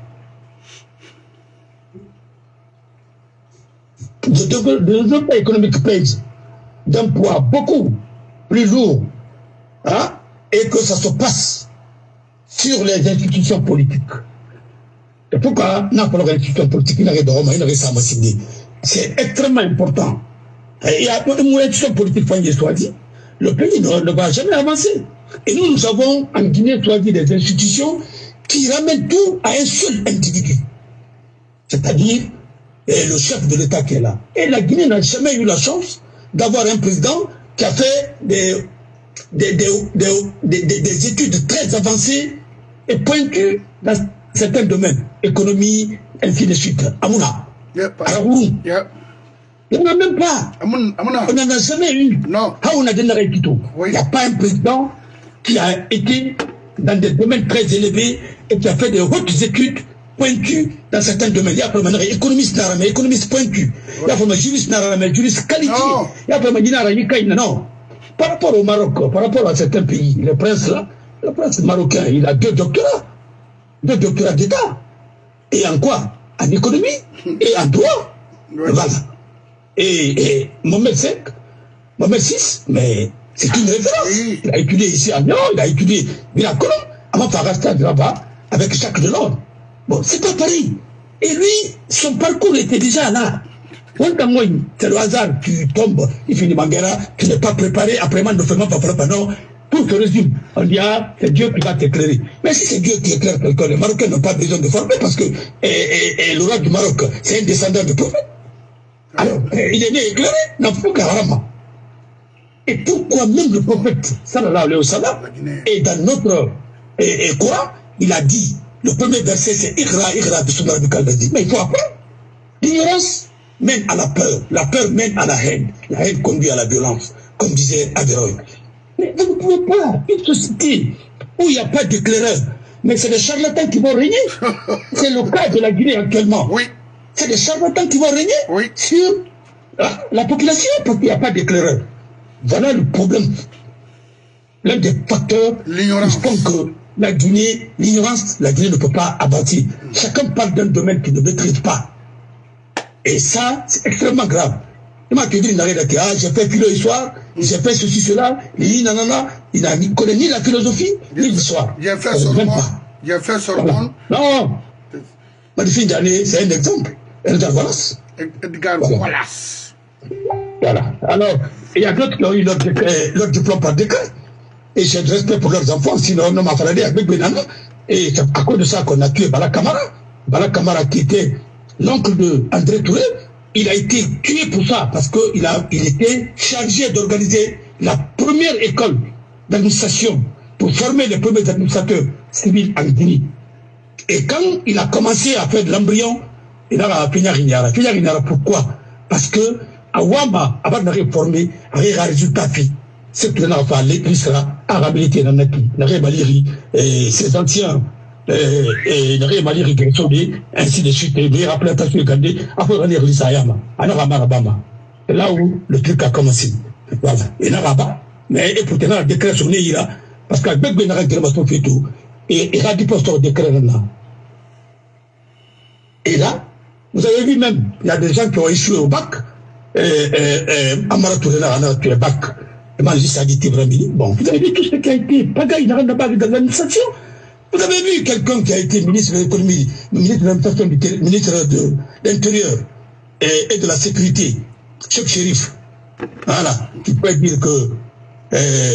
le développement économique pèse d'un poids beaucoup plus lourd, hein, et que ça se passe sur les institutions politiques. Et pourquoi n'a pas l'institution politique, il n'arrête de Rome, il n'arrête pas à c'est extrêmement important. Et il y a une institution politique, soit dit, le pays ne, ne va jamais avancer. Et nous, nous avons en Guinée, soit dit, des institutions qui ramènent tout à un seul individu. C'est-à-dire le chef de l'État qui est là. Et la Guinée n'a jamais eu la chance d'avoir un président qui a fait des, des, des, des, des, des, des études très avancées et pointues dans certains domaines, économie, ainsi de suite. Amouna. Yep. Araourou. Yep. Il n'y en a même pas. Amouna. On n'en a jamais eu. Non. On a donné oui. Il n'y a pas un président qui a été dans des domaines très élevés et qui a fait des hautes études pointu dans certains domaines. Il y a vraiment économiste mais économiste pointu. Il y a vraiment juriste mais juriste qualifié. Il y a vraiment non. Par rapport au Maroc, par rapport à certains pays, le prince là, le prince marocain, il a deux doctorats. Deux doctorats d'État. Et en quoi? En économie et en droit. Voilà. Et, et Mohamed cinq, Mohamed six, mais c'est une référence. Il a étudié ici à Lyon, il a étudié à Colombe, avant Farasta de là-bas, avec Jacques Delors. Bon, c'est pas pareil. Et lui, son parcours était déjà là. C'est le hasard, tu tombes, il finit Manguera, tu n'es pas préparé, après moi, ne fais pas pas non. Tout se résume. On dit, ah, c'est Dieu qui va t'éclairer. Mais si c'est Dieu qui éclaire quelqu'un, les Marocains n'ont pas besoin de former parce que et, et, et le roi du Maroc, c'est un descendant de prophète. Alors, il est né éclairé, n'a pas carrément. Et pourquoi même le prophète, sallallahu alayhi wa sallam, et dans notre et, et Coran, il a dit, le premier verset c'est Iqra, Iqra, Bismillah, mais il faut apprendre. L'ignorance mène à la peur, la peur mène à la haine, la haine conduit à la violence, comme disait Averroès. Mais vous ne pouvez pas, une société où il n'y a pas d'éclaireur, mais c'est des charlatans qui vont régner. C'est le cas de la Guinée actuellement. Oui. C'est des charlatans qui vont régner oui. sur la, la population parce qu'il n'y a pas d'éclaireur. Voilà le problème. L'un des facteurs qui font que la Guinée, l'ignorance, la Guinée ne peut pas abattre. Chacun parle d'un domaine qu'il ne maîtrise pas. Et ça, c'est extrêmement grave. Il m'a dit, ah, j'ai fait philo-histoire, j'ai fait ceci, cela, il nanana, il n'a ni connaît ni la philosophie, ni l'histoire. J'ai fait Sorbonne. J'ai fait Sorbonne. Non. Magnifique d'année, c'est un exemple. Edgar Wallace. Edgar Wallace. Voilà. Alors, il y a d'autres qui ont eu leur, leur diplôme par décret. Et j'ai du respect pour leurs enfants, sinon on m'a fallu avec Benana. Et c'est à cause de ça qu'on a tué Bala Kamara. Bala Kamara qui était l'oncle de André Touré. Il a été tué pour ça, parce qu'il a, il était chargé d'organiser la première école d'administration pour former les premiers administrateurs civils en Guinée. Et quand il a commencé à faire de l'embryon, il a fait Pignarignara. Pignarignara, pourquoi? Parce que, à Wama, avant de réformer, il y a un résultat fait. C'est que l'on a fait l'Isra, à réhabiliter dans Naki, n'a rien maliri, et ses anciens, et n'a rien maliri, ainsi de suite, et il a rappelé attention de garder, après on est l'Isayama, à Naramarabama. C'est là où le truc a commencé. Voilà. Et Naraba, mais et pourtant, la déclaration est là, parce qu'avec Benara Gramasto fait tout, et il a dit poste au décret là. Et là, vous avez vu même, il y a des gens qui ont échoué au bac, et Amara Touré là, on a tué le bac. Bon, vous avez vu tout ce qui a été pagaille dans l'administration. Vous avez vu quelqu'un qui a été ministre de l'économie, ministre de l'administration, ministre de l'intérieur et, et de la sécurité, chef shérif, voilà, qui peut dire que euh,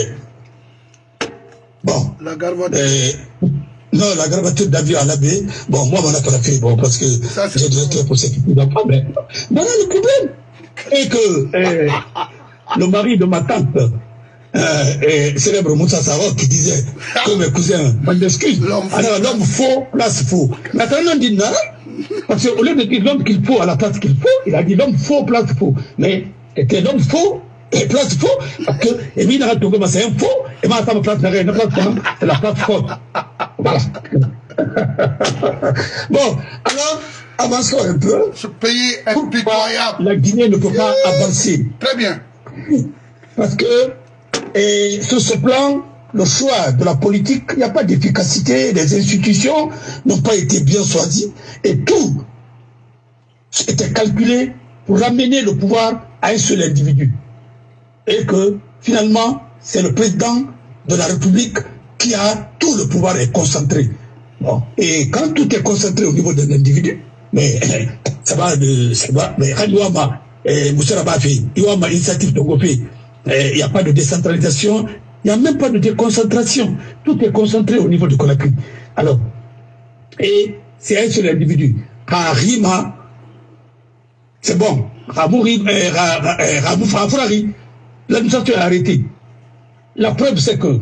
bon, la garvoiture. Euh, non, la garvoiture d'avion à la baie, bon, moi, on a pas fait, bon, parce que j'ai des intérêts pour sécurité d'enfants, mais voilà le problème. Et que euh, le mari de ma tante, euh, célèbre Moussa Sarok, qui disait que mes cousins, bonne excuse, alors l'homme faux, place faux. Maintenant, on dit non, parce qu'au lieu de dire l'homme qu'il faut à la place qu'il faut, il a dit l'homme faux, place faux. Mais c'était l'homme faux et place faux, parce que, et bien, c'est un faux, et ma femme place n'a rien, c'est la place faute. Voilà. Bon, alors, avançons un peu. Ce pays est impitoyable. La Guinée ne peut pas avancer. Très bien. Parce que, et sur ce plan, le choix de la politique, il n'y a pas d'efficacité, les institutions n'ont pas été bien choisies, et tout était calculé pour ramener le pouvoir à un seul individu. Et que, finalement, c'est le président de la République qui a tout le pouvoir est concentré. Bon. Et quand tout est concentré au niveau d'un individu, mais ça va de, ça va, mais Iwama, Moussa Rabafi, Iwama, initiative de Gopé, il n'y a pas de décentralisation, il n'y a même pas de déconcentration. Tout est concentré au niveau du Conakry. Alors, et c'est un seul individu. Rima, c'est bon. Ramouri, Ramoufrafrari, l'administration est arrêtée. La preuve, c'est que,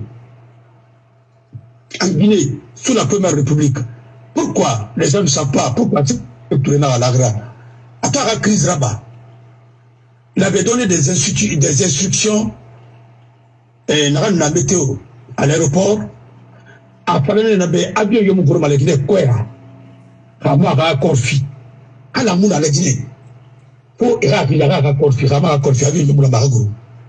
en Guinée, sous la Première République, pourquoi les gens ne savent pas, pourquoi c'est tourné à l'Agra? À part la crise Rabat, il avait donné des, des instructions et il a mis la météo à l'aéroport. Après, il avait avion Yomou Gourmalek, Kwera. Rama accord fi. À la mouna la Guinée. Pour Irak, il y a un accord fi. Rama accord fi. Avec le moula maragou.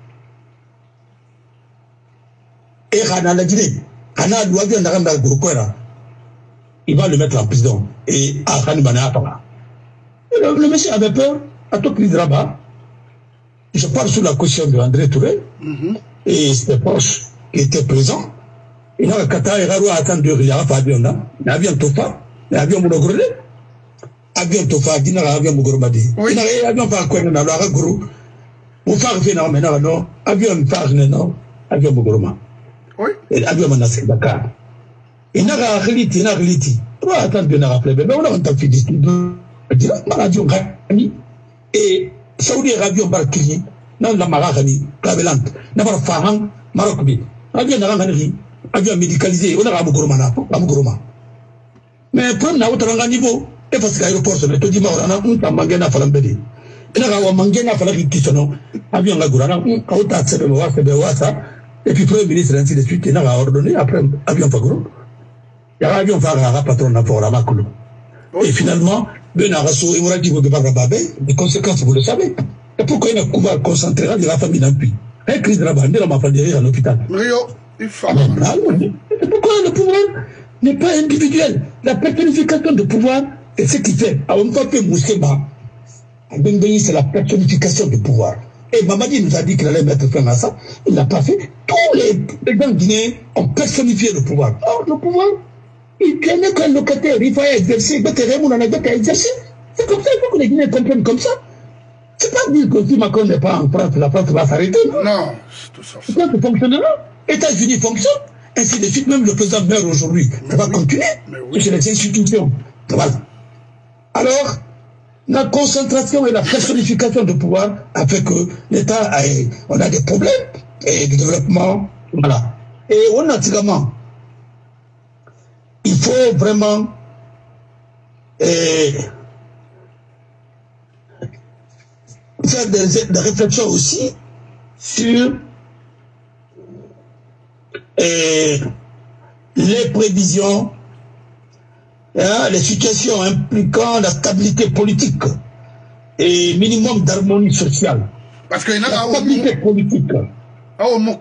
Et Rana la Guinée. Rana doit bien dans la Gouroukwera. Il va le mettre en prison. Et à Ranibana Apara. Le, le monsieur avait peur. À tout crise de Rabat. Je parle sous la caution de André Touré. Mm-hmm. Et ses proches qui étaient présents. Il y a un Qatar, il y a un attendre de Ria, Fabian, il y a un Tofa, il y a un Mourogré, avion Tofa, il y a un avion Mouromadi. Il y a un avion Farquin, il y a un gros. Vous faites un avion, non, avion Farne, non, avion Mouroma. Oui. Et avion Manassé Dakar. Il y a un Reliti, il y a un Reliti. On va attendre de la mais on a un tapis de avion Rami. Et Saoudi Arabie, Barkini, non, la Maragani, Kabelant, Navar Fahan, Marokbi, avion Narangani. Avion médicalisé, on a un Mugurumana, un Muguruma. Mais pour nous, on a un niveau, et parce que l'aéroport, on a tout dit, on a un mangena falambedi. Et là, on a un mangena falaki, avion la Gurana, on a un Sebewa, Sebewasa, et puis Premier ministre, ainsi de suite, il a ordonné, après, avion Faguru. Il y a un avion Fagara, patron pour la Makulu. Et finalement, Ben Arasso, et on a dit, vous devez Babé, les conséquences, vous le savez. Et pourquoi il a couvert concentrer de la famille d'un puits? Un crise de la bande, on m'a fait à l'hôpital. Pourquoi le pouvoir n'est pas individuel? La personnification du pouvoir est ce qui fait. À un fois que Mousseba, c'est la personnification du pouvoir. Et Mamadi nous a dit qu'il allait mettre fin à ça. Il n'a pas fait. Tous les gens guinéens ont personnifié le pouvoir. Or, le pouvoir, il n'est qu'un locataire. Il faut exercer. C'est comme ça, il faut que les Guinéens comprennent comme ça. C'est pas dire que si Macron n'est pas en France, la France va s'arrêter. Non, c'est tout ça. C'est ça qui fonctionnera. États-Unis fonctionnent, ainsi de suite, même le président meurt aujourd'hui. Ça va oui. continuer. Oui. C'est les institutions. Voilà. Alors, la concentration et la personnification du pouvoir a fait que l'État a, on a des problèmes et de développement. Voilà. Et on a également, il faut vraiment eh, faire des, des réflexions aussi sur et les prévisions, hein, les situations impliquant la stabilité politique et minimum d'harmonie sociale. Parce que la stabilité politique. Non.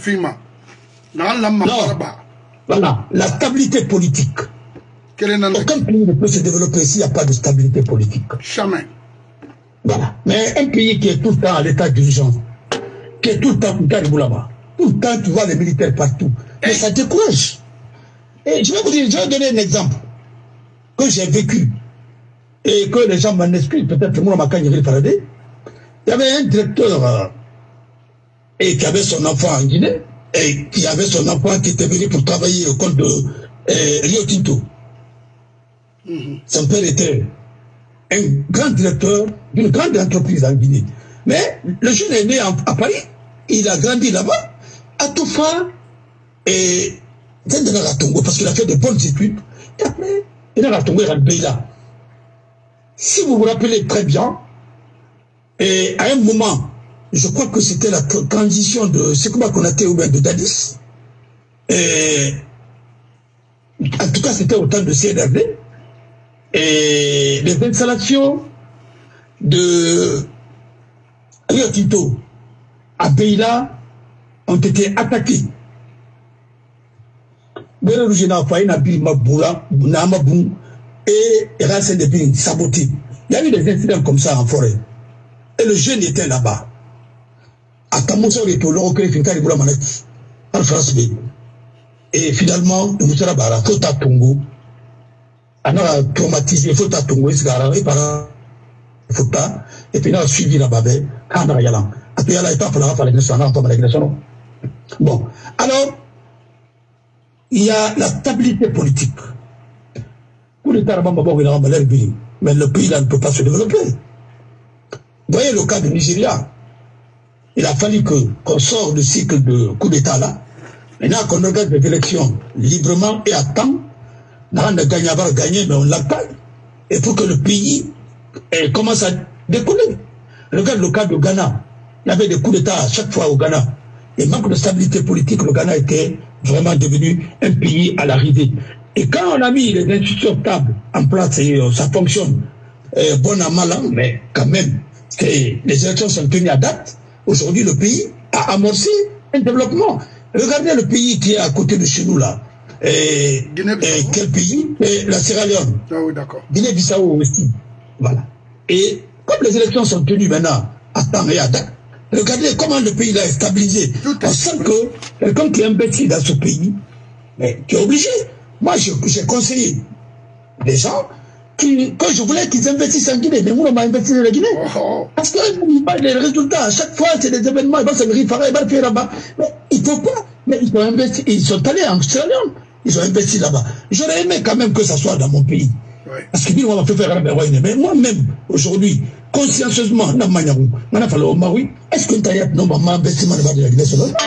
Voilà, la stabilité politique. Aucun pays ne peut se développer s'il n'y a pas de stabilité politique. Jamais. Voilà. Mais un pays qui est tout le temps à l'état d'urgence, qui est tout le temps là-bas. Tout le temps, tu vois les militaires partout. Mais ça décourage. Et je vais vous dire, je vais donner un exemple que j'ai vécu et que les gens m'en excusent, peut-être que moi, ma cagne, il y avait un directeur euh, et qui avait son enfant en Guinée et qui avait son enfant qui était venu pour travailler au compte de euh, Rio Tinto. Mm-hmm. Son père était un grand directeur d'une grande entreprise en Guinée. Mais le jeune est né en, à Paris, il a grandi là-bas. À Toufa et parce qu'il a fait de bonnes études. Et après, il a tombé à Beila. Si vous vous rappelez très bien, et à un moment, je crois que c'était la transition de Sekouba Konaté ou bien de Dadis. Et en tout cas, c'était au temps de C N R D. Et les installations de Rio Tinto à Beila ont été attaqués. Et saboté. Il y a eu des incidents comme ça en forêt. Et le jeune était là-bas. Et finalement, nous sommes là-bas. Faut à Tongo. On a traumatisé. Faut à Tongo. Et puis on a suivi là-bas. Bon, alors, il y a la stabilité politique. Mais le pays là ne peut pas se développer. Vous voyez le cas du Nigeria. Il a fallu que qu'on sorte du cycle de coup d'État là. Maintenant qu'on organise des élections librement et à temps, on a gagné, avoir gagné, mais on l'a pas. Et pour que le pays eh, commence à décoller. Regarde le cas du Ghana. Il y avait des coups d'État à chaque fois au Ghana. Et manque de stabilité politique, le Ghana était vraiment devenu un pays à l'arrivée. Et quand on a mis les institutions stables en place, et euh, ça fonctionne, euh, bon à mal, hein, mais quand même, et les élections sont tenues à date. Aujourd'hui, le pays a amorcé un développement. Regardez le pays qui est à côté de chez nous, là. Et, et quel pays? Et la Sierra Leone. Ah oui, d'accord. Guinée-Bissau aussi. Voilà. Et comme les élections sont tenues maintenant à temps et à date, regardez comment le pays là est stabilisé. On sent que quelqu'un qui est imbécile dans ce pays, mais tu es obligé. Moi, j'ai conseillé des gens qui, quand je voulais qu'ils investissent en Guinée, mais moi, on m'a investi en Guinée. Oh. Parce que les résultats, à chaque fois, c'est des événements, ils vont se vérifier, ils vont faire là-bas. Mais il ne faut pas. Mais ils ont investi, ils sont allés en Sierra Leone, ils ont investi là-bas. J'aurais aimé quand même que ça soit dans mon pays. Ouais. Parce que on va faire un mais moi-même, aujourd'hui, consciencieusement, on a fallu au Maroc, est-ce que tu as investi dans la Guinée?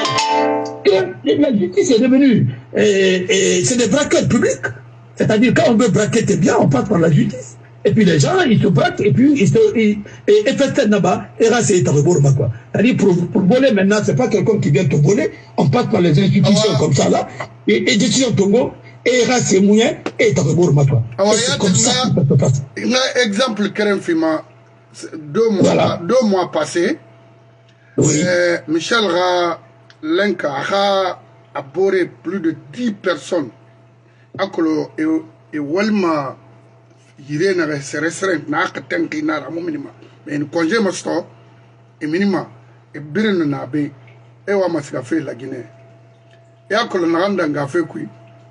La justice est devenue, c'est des braquettes publiques. C'est-à-dire, quand on veut braquer tes biens, on passe par la justice. Et puis les gens, ils se braquent, et puis ils se. Et effectivement, là-bas, et là, c'est quoi. C'est-à-dire, pour, pour voler maintenant, c'est pas quelqu'un qui vient te voler, on passe par les institutions ah ouais. comme ça, là, et, et décision Tongo, et là, c'est mouillé, et t'as quoi. C'est comme ça que ça se passe. Un exemple, Keren Fima, deux mois, voilà. deux mois passés, oui. euh, Michel Ra. Lenka a abordé plus de dix personnes. Akolo et Walma Irene se restreint n'a que tant qu'il n'a pas minima. Mais une congé masto et minima et Biren Nabe et Wamaska fait la Guinée. Et Akolo n'a pas fait quoi.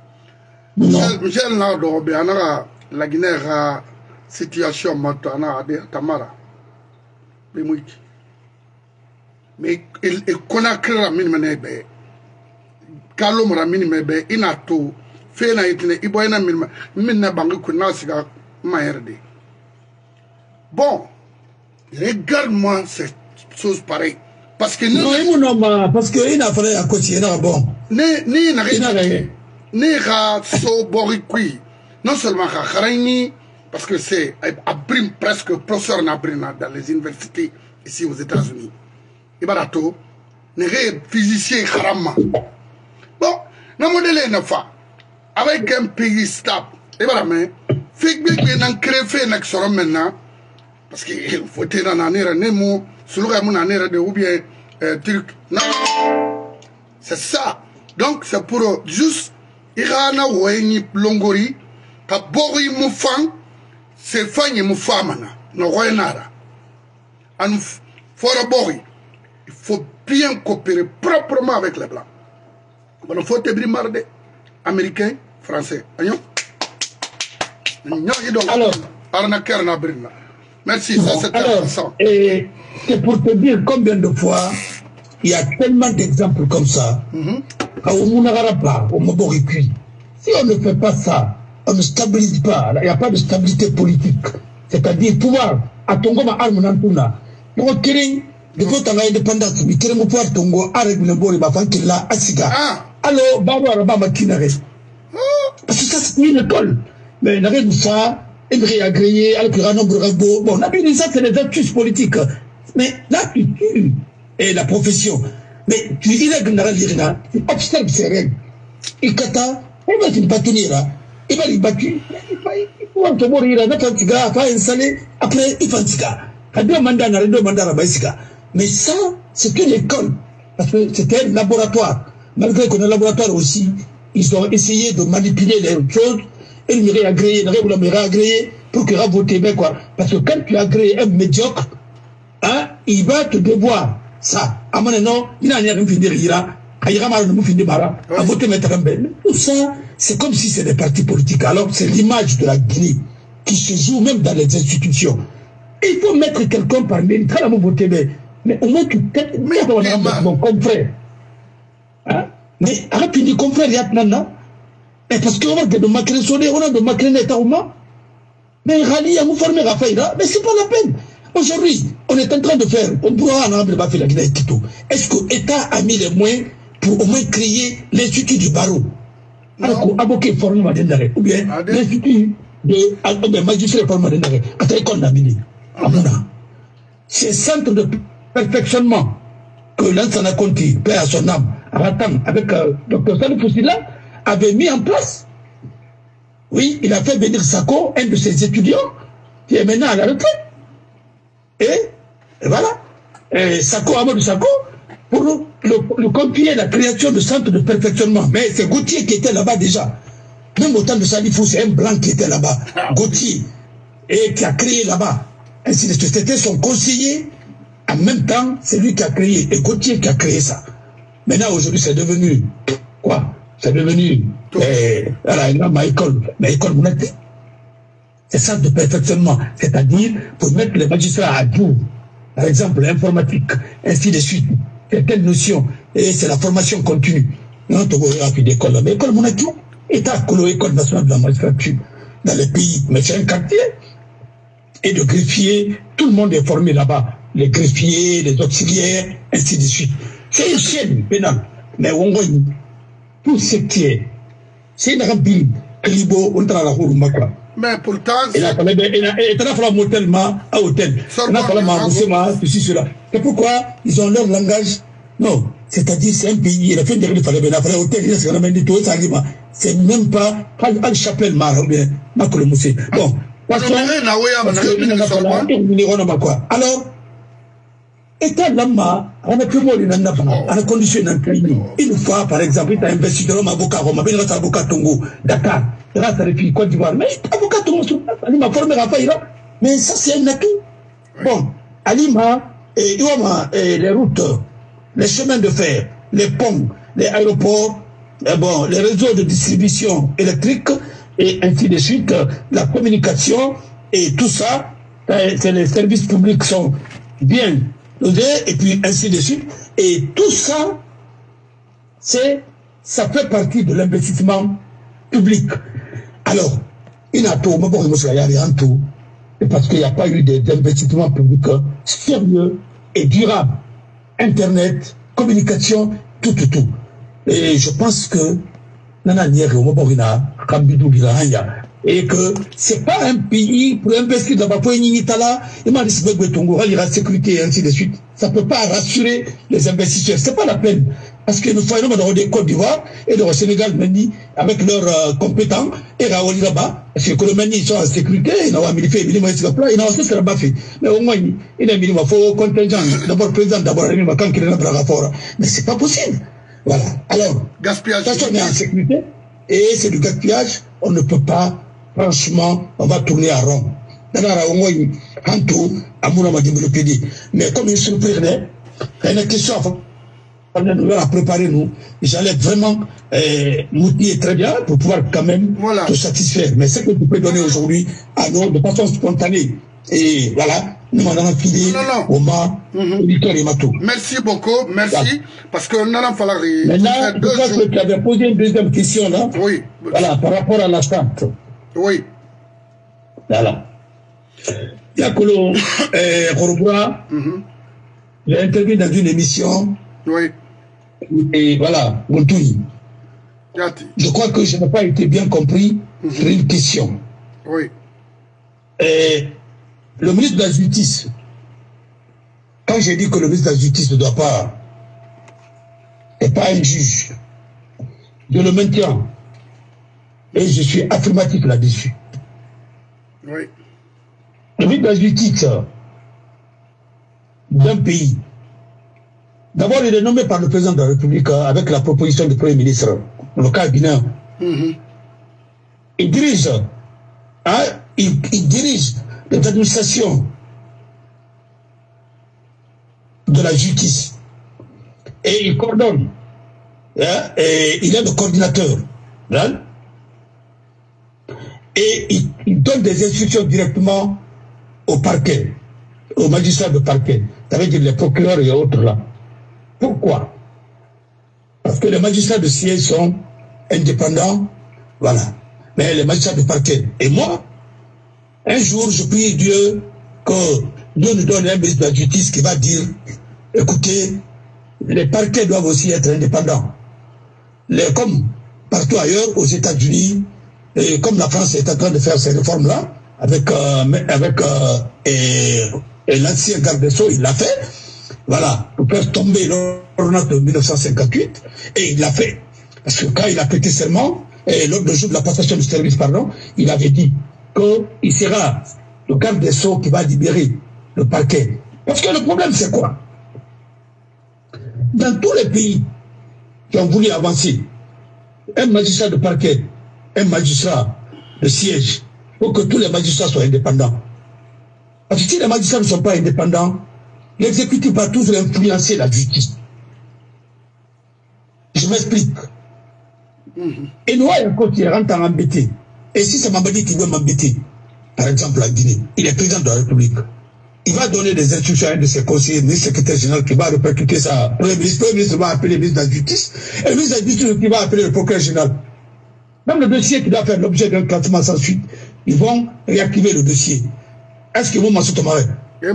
Michel n'a pas la Guinée a situation maintenant à Tamara. Bemouiki. Mais il connaît que la minime nebe. Kalom la minime be inato. Fait na itine iboyna minime. Minne bangu kuna siga maerde. Bon, regarde-moi cette chose pareille. Parce que non, il non parce que il a fallu à côté là bon. Ni ni na rien. Ni ra so borikui. Non seulement ra kharaini parce que c'est abrim presque professeur n'abrina dans les universités ici aux États-Unis. Ibarato, n'est physicien Kharama. Bon, n'a modèle n'a pas. Avec un pays stable, Ibarame, fait que bien créé fait un excellent maintenant, parce qu'il faut être dans un air Nemo, sur le mon air de ou bien truc. Non, c'est ça. Donc c'est pour juste Irana Wayni Longori, Kabori Moufang, c'est Fanny Moufamana, no Royanara. And for a boy. Il faut bien coopérer proprement avec les Blancs. Bon, il faut te brimarder. Américains, Français. Alors, merci, ça c'est intéressant. Et c'est pour te dire combien de fois il y a tellement d'exemples comme ça. Si on ne fait pas ça, on ne stabilise pas. Il n'y a pas de stabilité politique. C'est-à-dire pouvoir, à Tongo, ma arme n'antuna. Donc, de votre indépendance, mais quel pouvoir Tongo arrête le bord et ma femme qui l'a asiga. Alors, Baba Rabama qui n'arrête. Parce que ça, c'est une école. Mais n'arrête ça, elle réagréé, avec le nombre de bon, on a vu ça, c'est des astuces politiques. Mais là, tu tues et la profession. Mais tu irrégulièrement l'irrégulièrement, tu observes ces règles. Et kata, on va une bâtonnière. Il va les battre. Il faut en te mourir, il va fantiga, il va installer, après il fantiga. Il y a deux mandats, il y a deux mandats à Baïsika. Mais ça, c'est une école. Parce que c'était un laboratoire. Malgré qu'on a un laboratoire aussi, ils ont essayé de manipuler les choses. Et ils m'ont agréé, ils m'ont agréé pour que voter bien quoi. Parce que quand tu agrées un médiocre, hein, il va te devoir ça. À mon nom, il n'a rien fait de rire. Il y a mal de me finir par à voter mettre un bel. Tout ça, c'est comme si c'est des partis politiques. Alors, c'est l'image de la Guinée qui se joue même dans les institutions. Il faut mettre quelqu'un parmi les quand on vote bien. Mais au moins, tu t'es mon confrère. Hein? Mais arrête de confrère, il y a maintenant. Et parce qu'on a de macrer sonner, on a de macrer l'état au moins. Mais Rali a nous formé Raphaïla, mais c'est pas la peine. Aujourd'hui, on est en train de faire, on pourra en avoir fait la Guinée et tout. Est-ce que l'État a mis les moyens pour au moins créer l'Institut du barreau? Alors qu'on a beaucoup formé Madendare, ou bien l'Institut de magistrat formé Madendare, à ta école d'Amini, à Mouna. Ces centres de perfectionnement que Lansana Conti, père à son âme, Ratam, avec euh, docteur Salif Foussila, avait mis en place. Oui, il a fait venir Sako, un de ses étudiants, qui est maintenant à la retraite. Et, et voilà. Et Sako, Amadou Sako, pour le, le, le confier la création de centres de perfectionnement. Mais c'est Gauthier qui était là-bas déjà. Même au temps de Salifou, c'est un blanc qui était là-bas. Gauthier. Et qui a créé là-bas. Ainsi de suite. C'était son conseiller. En même temps, c'est lui qui a créé. Et Gauthier qui a créé ça. Maintenant, aujourd'hui, c'est devenu quoi? C'est devenu eh, voilà, ma école. Ma école, vous n'êtes. C'est ça de perfectionnement. C'est-à-dire, pour mettre les magistrats à jour. Par exemple, l'informatique, ainsi de suite. Certaines notions. Et c'est la formation continue. Non, tu vois, puis d'école. Mais école, mon équipe, État, école nationale de la magistrature, dans les pays. Mais c'est un quartier. Et de greffiers, tout le monde est formé là-bas. Les greffiers, les auxiliaires, ainsi de suite. C'est une chaîne pénale. Mais on voit tout ce qui est. C'est une remplie. Klibo, on travaille la makwa. Mais pourtant, il a fallu un hôtel à hôtel. Il a fallu c'est pourquoi ils ont leur langage. Non, c'est-à-dire c'est un pays. Il a fait des il fallait bien après hôtel. Il a fait tout ça. C'est même pas un chapelle mar ou bien makolo moussé. Bon. Parce que alors. État lama, on a pu mourir dans la on a conditionné un pays. Une fois, par exemple, il a investi dans l'avocat, on m'a dit notre avocat Tongo, Dakar, grâce à la Côte d'Ivoire. Mais avocat Tongo, il m'a formé à Faïra. Mais ça, c'est un atout. Bon, Alima, et Iwama, les routes, les chemins de fer, les ponts, les aéroports, et bon, les réseaux de distribution électrique, et ainsi de suite, la communication, et tout ça, c'est les services publics sont bien. Et puis ainsi de suite. Et tout ça, c'est, ça fait partie de l'investissement public. Alors, il y a tout, mais bon, il y a tout, parce qu'il n'y a pas eu d'investissement public sérieux et durable. Internet, communication, tout, tout, tout. Et je pense que, et que c'est pas un pays pour investir dans la sécurité et ainsi de suite. Ça peut pas rassurer les investisseurs. C'est pas la peine. Parce que nous faisons dans des Côte d'Ivoire et dans le Sénégal, avec leurs euh, compétents, et Raoli là-bas, parce que le ils sont en sécurité, ils n'ont pas mis fait, ils n'ont pas fait. Mais au moins, il a mis il faut contingent. D'abord, président, d'abord, il m'a quand il est fort. Mais c'est pas possible. Voilà. Alors, gaspillage. Quand on est en sécurité, et c'est du gaspillage, on ne peut pas. Franchement, on va tourner à rond. Mais comme il se prenait, il y a une question à préparer nous. J'allais vraiment euh, m'outiller très bien pour pouvoir quand même voilà. te satisfaire. Mais ce que tu peux donner aujourd'hui à nous de façon spontanée. Et voilà, nous m'en avons filé au mât, auditeur et matou. Merci beaucoup, merci. Voilà. Parce que nous allons falloir. Maintenant, je pense que tu avais posé une deuxième question là. Oui. Voilà, par rapport à la charte. Oui. Voilà. Yakolo Khoroboua, j'ai interviewé dans une émission. Oui. Et voilà, Montoui. Je crois que je n'ai pas été bien compris mm-hmm. sur une question. Oui. Et le ministre de la Justice, quand j'ai dit que le ministre de la Justice ne doit pas, n'est pas un juge, je le maintiens. Et je suis affirmatif là-dessus. Oui. Le ministre de la Justice d'un pays, d'abord il est nommé par le président de la République avec la proposition du Premier ministre, dans le cas guinéen. Mm-hmm. Il dirige, hein, il, il dirige les administrations de la justice et il coordonne, hein, et il est le coordinateur. Hein, et il, il donne des instructions directement au parquet, aux magistrats de parquet, ça veut dire les procureurs et autres là. Pourquoi? Parce que les magistrats de siège sont indépendants, voilà. Mais les magistrats de parquet, et moi, un jour je prie Dieu que Dieu nous donne un ministre de la justice qui va dire, écoutez, les parquets doivent aussi être indépendants. Les, comme partout ailleurs, aux États-Unis, et comme la France est en train de faire ces réformes-là, avec, euh, avec euh, et, et l'ancien garde des Sceaux, il l'a fait, voilà, pour faire tomber l'ordonnance de mille neuf cent cinquante-huit, et il l'a fait. Parce que quand il a prêté serment, et lors du jour de la passation du service, pardon, il avait dit qu'il sera le garde des Sceaux qui va libérer le parquet. Parce que le problème, c'est quoi? Dans tous les pays qui ont voulu avancer, un magistrat de parquet, un magistrat de siège, pour que tous les magistrats soient indépendants. Parce que si les magistrats ne sont pas indépendants, l'exécutif va toujours influencer la justice. Je m'explique. Mm-hmm. Et nous, il y a un côté qui rentre en embêté. Et si c'est Mamadi qui veut m'embêter, par exemple la Guinée, il est président de la République. Il va donner des instructions à un de ses conseillers, le ministre secrétaire général qui va répercuter ça. Le premier ministre, le ministre va appeler le ministre de la Justice, et le ministre de la Justice qui va appeler le procureur général. Même le dossier qui doit faire l'objet d'un classement sans suite, ils vont réactiver le dossier. Est-ce qu'ils vont m'en soutenir?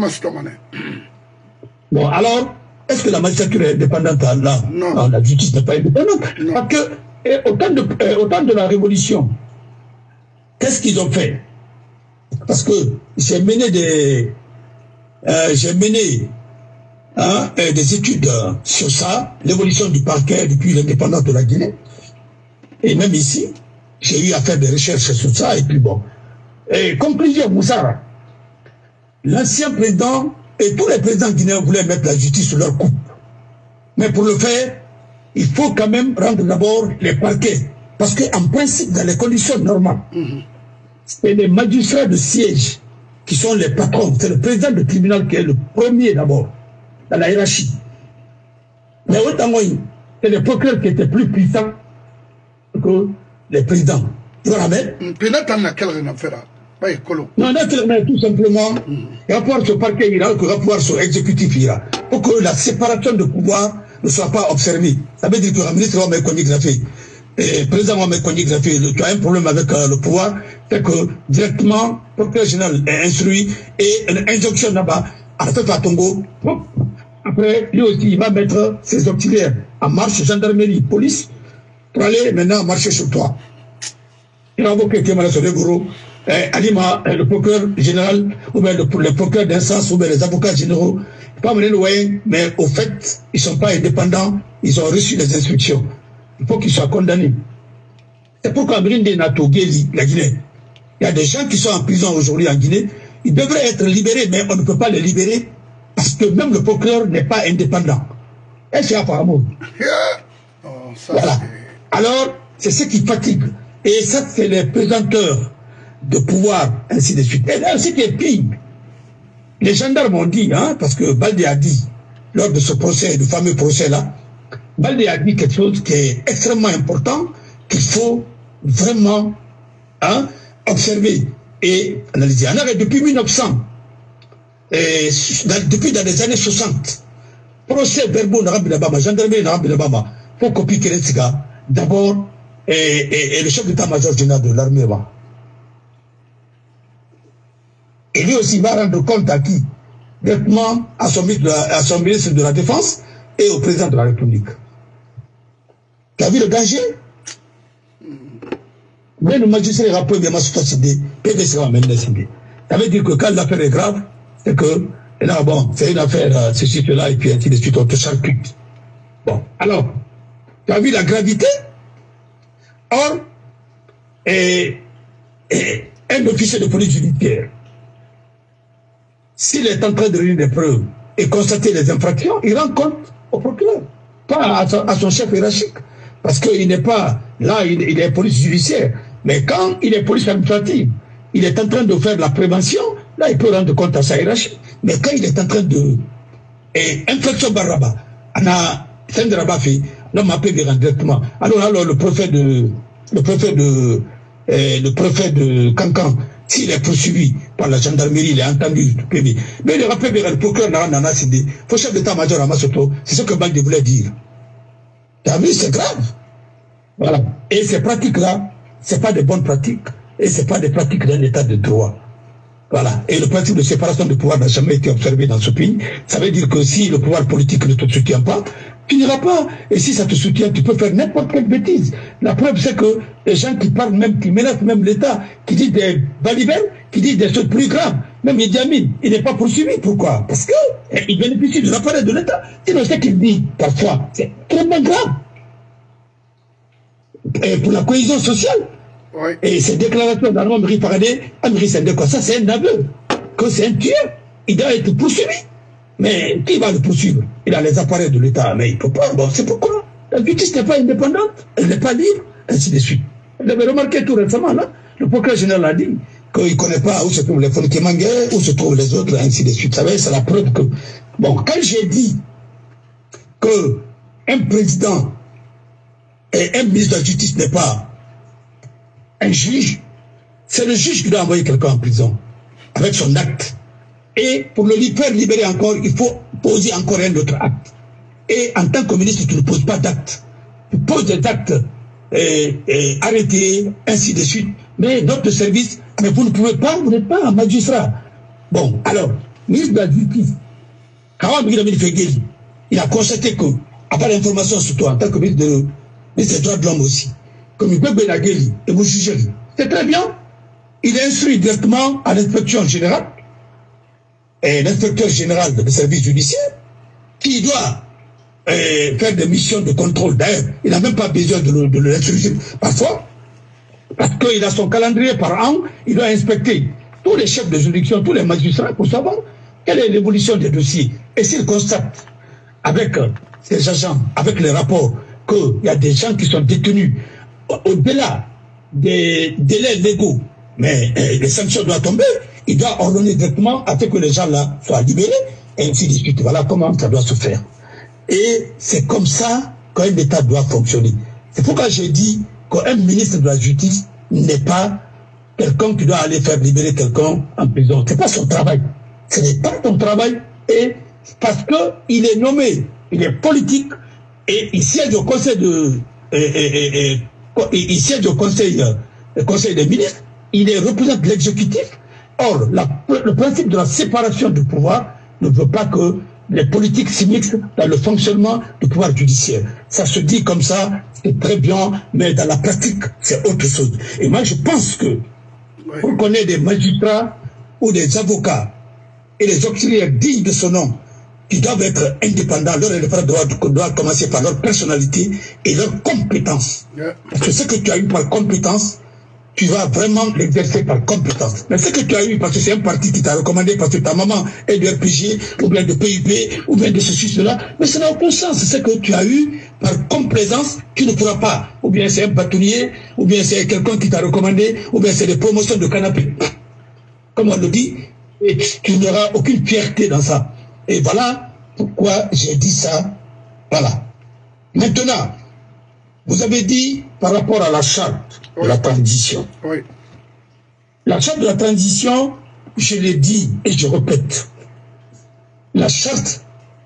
Bon, alors, est-ce que la magistrature est indépendante là? Non. Non, la justice n'est pas indépendante. Non. Parce que, et, au, temps de, et, au temps de la Révolution, qu'est-ce qu'ils ont fait? Parce que j'ai mené des... Euh, j'ai mené hein, euh, des études euh, sur ça, l'évolution du parquet depuis l'indépendance de la Guinée. Et même ici, j'ai eu à faire des recherches sur ça. Et puis bon. Et conclusion, Moussara, l'ancien président et tous les présidents guinéens voulaient mettre la justice sur leur coupe. Mais pour le faire, il faut quand même rendre d'abord les parquets. Parce qu'en principe, dans les conditions normales, mm-hmm. c'est les magistrats de siège qui sont les patrons. C'est le président du tribunal qui est le premier d'abord, dans la hiérarchie. Mais autant c'est les procureurs qui étaient plus puissants que les présidents. Tu vois la même? Non, non, tout simplement, il va pouvoir ce parquet, il va pouvoir ce exécutif, il va. Pour que la séparation de pouvoir ne soit pas observée. Ça veut dire que le ministre va me conigrapher. Et le président va me conigrapher. Tu as un problème avec euh, le pouvoir, c'est que directement, le procureur général est instruit et une injonction là-bas, à la tête à Tongo. Après, lui aussi, il va mettre ses auxiliaires en marche, gendarmerie, police, pour aller maintenant marcher sur toi. Il a invoqué Kémara Solegoro, Alima, le procureur général, ou bien le, le procureur d'instance, ou bien les avocats généraux, pas mener le moyen, mais au fait, ils ne sont pas indépendants, ils ont reçu les instructions. Il faut qu'ils soient condamnés. C'est pourquoi Mrinde Nato Guéli, la Guinée, il y a des gens qui sont en prison aujourd'hui en Guinée, ils devraient être libérés, mais on ne peut pas les libérer parce que même le procureur n'est pas indépendant. Et c'est apparemment. Oh, voilà. Alors, c'est ce qui fatigue. Et ça, c'est les présenteurs de pouvoir, ainsi de suite. Et là, ce qui est pire, les gendarmes ont dit, hein, parce que Baldé a dit, lors de ce procès, du fameux procès-là, Baldé a dit quelque chose qui est extrêmement important, qu'il faut vraiment hein, observer et analyser. En arrêt depuis mille neuf cents, et dans, depuis dans les années soixante, procès verbaux Narabinabama, gendarmerie Narabinabama, pour copier Kerensiga, d'abord, et, et, et le chef d'état-major général de l'armée. Et lui aussi va rendre compte à qui? Directement à son, à son ministre de la Défense et au président de la République. Tu as vu le danger? Mais le magistrat a peu de massacre, P V C va mener décider. Ça veut dire que quand l'affaire est grave, c'est que, là, bon, c'est une affaire, euh, ceci, cela, et puis ainsi de suite, on te charcute. Bon, alors, tu as vu la gravité? Or, et, et, un officier de police judiciaire, s'il est en train de réunir des preuves et constater les infractions, il rend compte au procureur, pas à son, à son chef hiérarchique. Parce qu'il n'est pas, là, il, il est police judiciaire. Mais quand il est police administrative, il est en train de faire la prévention, là, il peut rendre compte à sa hiérarchie. Mais quand il est en train de... Et infraction barraba, on a... C'est un rabat fait, l'homme a payé directement. Alors, alors, le préfet de... Le préfet de... Eh, le préfet de Cancan, s'il est poursuivi par la gendarmerie, il est entendu, mais il rappelle le procureur n'a pas décidé. Il faut chef d'état-major à Massoto, c'est ce que Baldé voulait dire. Tu as vu, c'est grave. Voilà. Et ces pratiques-là, ce n'est pas de bonnes pratiques, et ce n'est pas des pratiques d'un état de droit. Voilà. Et le principe de séparation de pouvoir n'a jamais été observé dans ce pays. Ça veut dire que si le pouvoir politique ne te soutient pas, tu n'iras pas. Et si ça te soutient, tu peux faire n'importe quelle bêtise. La preuve, c'est que les gens qui parlent même, qui menacent même l'État, qui disent des balivères, qui disent des choses plus graves, même Idi Amin, il n'est pas poursuivi. Pourquoi? Parce que eh, il bénéficie de l'appareil de l'État. Sinon, ce qu'il dit parfois, c'est tellement grave. et pour la cohésion sociale. Oui. Et ces déclarations d'Amiri Paradé, Amiri Sendeko, ça c'est un aveu, que c'est un tueur, il doit être poursuivi. Mais qui va le poursuivre? Il a les appareils de l'État, mais il ne peut pas. Bon, c'est pourquoi la justice n'est pas indépendante, elle n'est pas libre, ainsi de suite. Vous avez remarqué tout récemment, là, le procureur général a dit qu'il ne connaît pas où se trouvent les fonds Kemangue, où se trouvent les autres, ainsi de suite. Vous savez, c'est la preuve que... Bon, quand j'ai dit qu'un président et un ministre de la Justice n'est pas un juge, c'est le juge qui doit envoyer quelqu'un en prison avec son acte. Et pour le faire libérer encore, il faut poser encore un autre acte. Et en tant que ministre, tu ne poses pas d'acte. Tu poses des actes et, et arrêtés, ainsi de suite. Mais notre service, mais vous ne pouvez pas, vous n'êtes pas un magistrat. Bon, alors, ministre de la Justice, il a constaté que, après l'information sur toi, en tant que ministre, de, ministre des droits de l'homme aussi, comme il peut Benageli et vous jugez, c'est très bien. Il instruit directement à l'inspection générale et l'inspecteur général des services judiciaires qui doit euh, faire des missions de contrôle. D'ailleurs, il n'a même pas besoin de l'instruire parfois, parce qu'il a son calendrier par an, il doit inspecter tous les chefs de juridiction, tous les magistrats pour savoir quelle est l'évolution des dossiers. Et s'il constate avec euh, ces agents, avec les rapports, qu'il y a des gens qui sont détenus au-delà des délais légaux, mais euh, les sanctions doivent tomber, il doit ordonner directement afin que les gens là soient libérés, et ainsi de suite. Voilà comment ça doit se faire. Et c'est comme ça qu'un État doit fonctionner. C'est pourquoi j'ai dit qu'un ministre de la Justice n'est pas quelqu'un qui doit aller faire libérer quelqu'un en prison. Ce n'est pas son travail. Ce n'est pas ton travail. Et parce qu'il est nommé, il est politique, et il siège au conseil de... Et, et, et, et, il siège au conseil, le conseil des ministres, il est représente l'exécutif. Or, la, le principe de la séparation du pouvoir ne veut pas que les politiques s'immiscent dans le fonctionnement du pouvoir judiciaire. Ça se dit comme ça, c'est très bien, mais dans la pratique, c'est autre chose. Et moi, je pense que pour qu'on ait des magistrats ou des avocats et des auxiliaires dignes de ce nom, qui doivent être indépendants, leur indépendance doit, doit commencer par leur personnalité et leur compétence. Parce que ce que tu as eu par compétence, tu vas vraiment l'exercer par compétence. Mais ce que tu as eu parce que c'est un parti qui t'a recommandé, parce que ta maman est de R P G, ou bien de P I P, ou bien de ceci, cela, mais ça n'a aucun sens. Ce que tu as eu par complaisance, tu ne pourras pas. Ou bien c'est un bâtonnier, ou bien c'est quelqu'un qui t'a recommandé, ou bien c'est des promotions de canapé. Comme on le dit, et tu n'auras aucune fierté dans ça. Et voilà pourquoi j'ai dit ça. Voilà. Maintenant, vous avez dit par rapport à la charte oui. de la transition. Oui. La charte de la transition, je l'ai dit et je répète, la charte,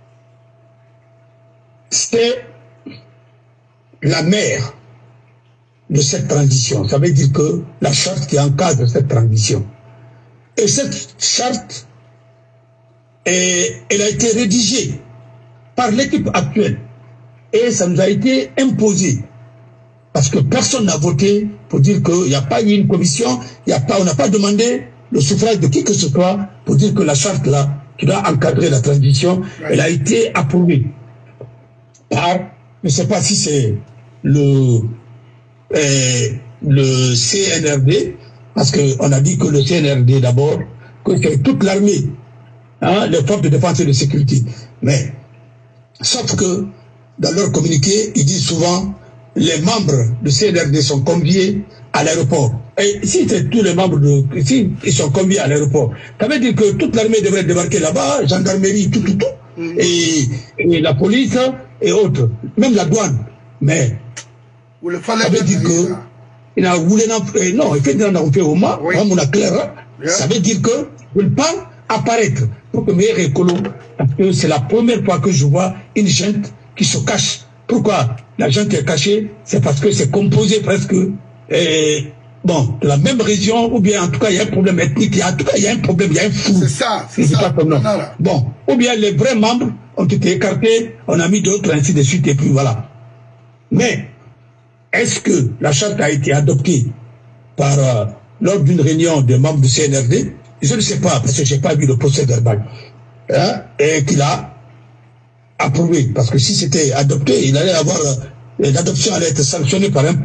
c'est la mère de cette transition. Ça veut dire que la charte qui encadre cette transition. Et cette charte, et elle a été rédigée par l'équipe actuelle et ça nous a été imposé parce que personne n'a voté pour dire qu'il n'y a pas eu une commission, y a pas, on n'a pas demandé le suffrage de qui que ce soit pour dire que la charte là qui doit encadrer la transition, elle a été approuvée par, je ne sais pas si c'est le, euh, le C N R D, parce qu'on a dit que le C N R D d'abord, que c'est toute l'armée, hein, les forces de défense et de sécurité. Mais, sauf que, dans leur communiqué, ils disent souvent, les membres du C N R D sont conviés à l'aéroport. Et si c'est tous les membres de, si ils sont conviés à l'aéroport, ça veut dire que toute l'armée devrait débarquer là-bas, gendarmerie, tout, tout, tout, mmh. et, et la police et autres, même la douane. Mais, ça veut dire que, il a voulu, non, il fait dans un fait au moins, on a clair, ça veut dire que, il ne peut pas apparaître pour que meilleur écolo, parce que c'est la première fois que je vois une gente qui se cache. Pourquoi la gente est cachée? C'est parce que c'est composé presque, eh, bon, de la même région, ou bien en tout cas il y a un problème ethnique, il y a, en tout cas il y a un problème, il y a un flou. C'est ça, c'est ça. Bon, ou bien les vrais membres ont été écartés, on a mis d'autres, ainsi de suite, et puis voilà. Mais, est-ce que la charte a été adoptée par, euh, lors d'une réunion des membres du C N R D? Je ne sais pas, parce que je n'ai pas vu le procès verbal, hein, et qu'il a approuvé. Parce que si c'était adopté, il allait avoir, euh, l'adoption allait être sanctionnée par un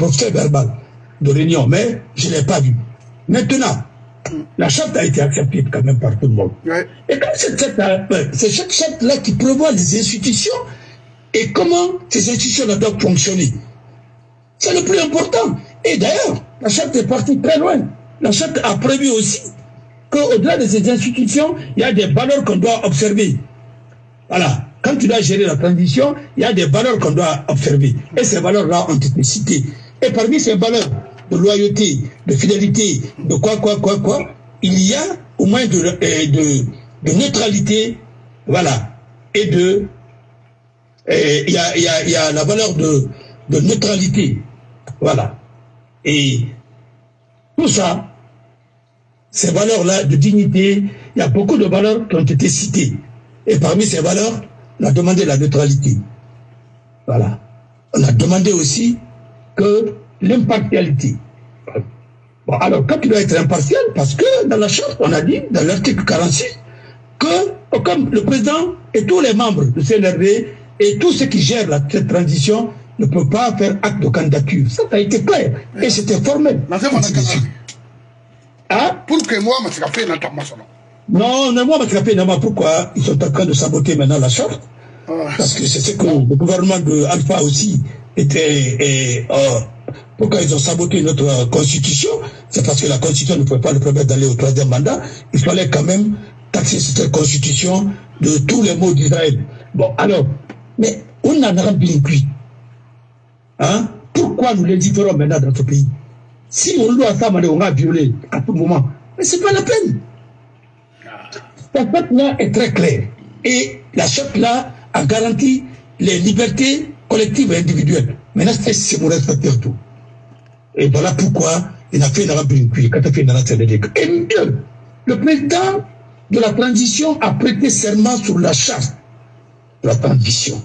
procès verbal de réunion, mais je ne l'ai pas vu. Maintenant, la charte a été acceptée quand même par tout le monde. Ouais. Et comme c'est cette charte-là qui prévoit les institutions et comment ces institutions-là doivent fonctionner. C'est le plus important. Et d'ailleurs, la charte est partie très loin. La charte a prévu aussi qu'au-delà de ces institutions, il y a des valeurs qu'on doit observer. Voilà. Quand tu dois gérer la transition, il y a des valeurs qu'on doit observer. Et ces valeurs-là ont été citées. Et parmi ces valeurs de loyauté, de fidélité, de quoi, quoi, quoi, quoi, il y a au moins de, de, de neutralité, voilà. Et de... Et il y a, il y a, il y a la valeur de, de neutralité, voilà. Et tout ça, ces valeurs-là de dignité, il y a beaucoup de valeurs qui ont été citées. Et parmi ces valeurs, on a demandé la neutralité. Voilà. On a demandé aussi que l'impartialité. Bon, alors, quand tu dois être impartial, parce que dans la charte, on a dit, dans l'article quarante-six, que comme le président et tous les membres du C N R D et tous ceux qui gèrent la, cette transition ne peuvent pas faire acte de candidature. Ça a été clair. Et c'était formel. Hein? Pour que moi, je fait une non, non, moi, je pourquoi ils sont en train de saboter maintenant la charte. Oh. Parce que c'est ce que le gouvernement de Alpha aussi était... Et, oh, pourquoi ils ont saboté notre constitution? C'est parce que la constitution ne pouvait pas le permettre d'aller au troisième mandat. Il fallait quand même taxer cette constitution de tous les maux d'Israël. Bon, alors, mais on en a rempli une cuit. Hein? Pourquoi nous légiférons maintenant dans ce pays? Si on doit ça, on a violé à tout moment. Mais c'est pas la peine. La charte-là est très claire. Et la charte-là a garanti les libertés collectives et individuelles. Maintenant, c'est mon respecter tout. Et voilà pourquoi il a fait une remplie quand il a fait une remplie. Et mieux, le président de la transition a prêté serment sur la charte de la transition.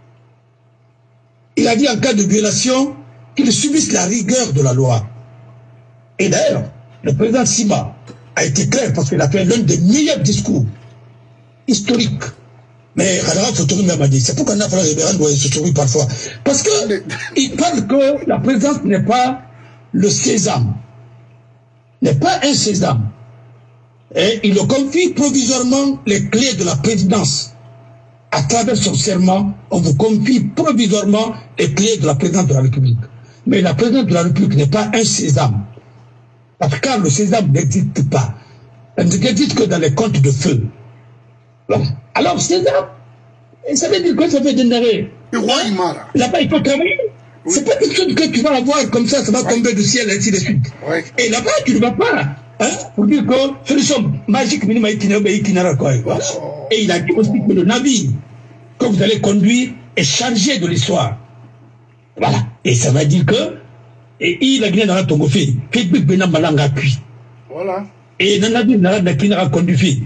Il a dit en cas de violation qu'il subisse la rigueur de la loi. Et d'ailleurs, le président Sima a été clair parce qu'il a fait l'un des meilleurs discours historiques. Mais c'est pourquoi on a fait le parfois. Parce qu'il parle que la présidence n'est pas le sésame. N'est pas un sésame. Et il le confie provisoirement les clés de la présidence. À travers son serment, on vous confie provisoirement les clés de la présidence de la République. Mais la présidence de la République n'est pas un sésame. Parce que le sésame n'existe pas. Elle n'existe que dans les contes de feu. Bon. Alors, sésame, ça veut dire que ça fait dénarrer. Là-bas, il faut travailler. Oui. C'est pas quelque chose que tu vas avoir comme ça, ça va tomber du ciel, ainsi de suite. Oui. Et là-bas, tu ne vas pas. Hein, pour dire que solution magique, minimum, voilà. Et il a dit aussi que le navire que vous allez conduire est chargé de l'histoire. Voilà. Et ça va dire que et il a gagné dans la Tongofé, fait big bena malanga puis. Voilà. Et dans la vie, n'a pas conduit.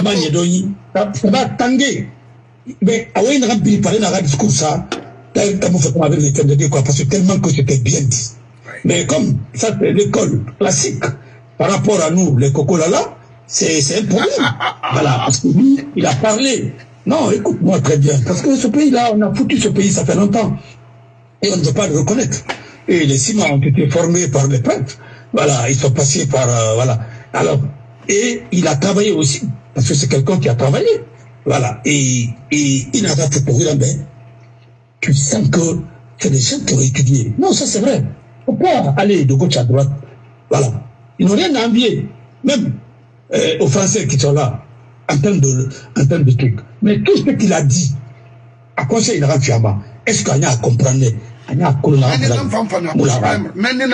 Ça va tanguer. Mais à où n'a pas parlé dans le discours ça, avec les thèmes de quoi, parce que tellement que c'était bien dit. Mais comme ça, c'est l'école classique par rapport à nous, les cocolala, c'est un problème. Voilà, parce que lui, il a parlé. Non, écoute-moi très bien, parce que ce pays-là, on a foutu ce pays, ça fait longtemps. Et on ne veut pas le reconnaître. Et les ciments ont été formés par les prêtres. Voilà, ils sont passés par... Euh, voilà. Alors, et il a travaillé aussi, parce que c'est quelqu'un qui a travaillé. Voilà. Et, et il n'a pas fait pour rien, mais tu sens que c'est des gens qui ont étudié. Non, ça c'est vrai. On peut aller de gauche à droite. Voilà. Ils n'ont rien à envier. Même euh, aux Français qui sont là, en termes de, en termes de trucs. Mais tout ce qu'il a dit, à quoi ça il a fièrement? Est-ce qu'il y a à comprendre? Il y a à comprendre.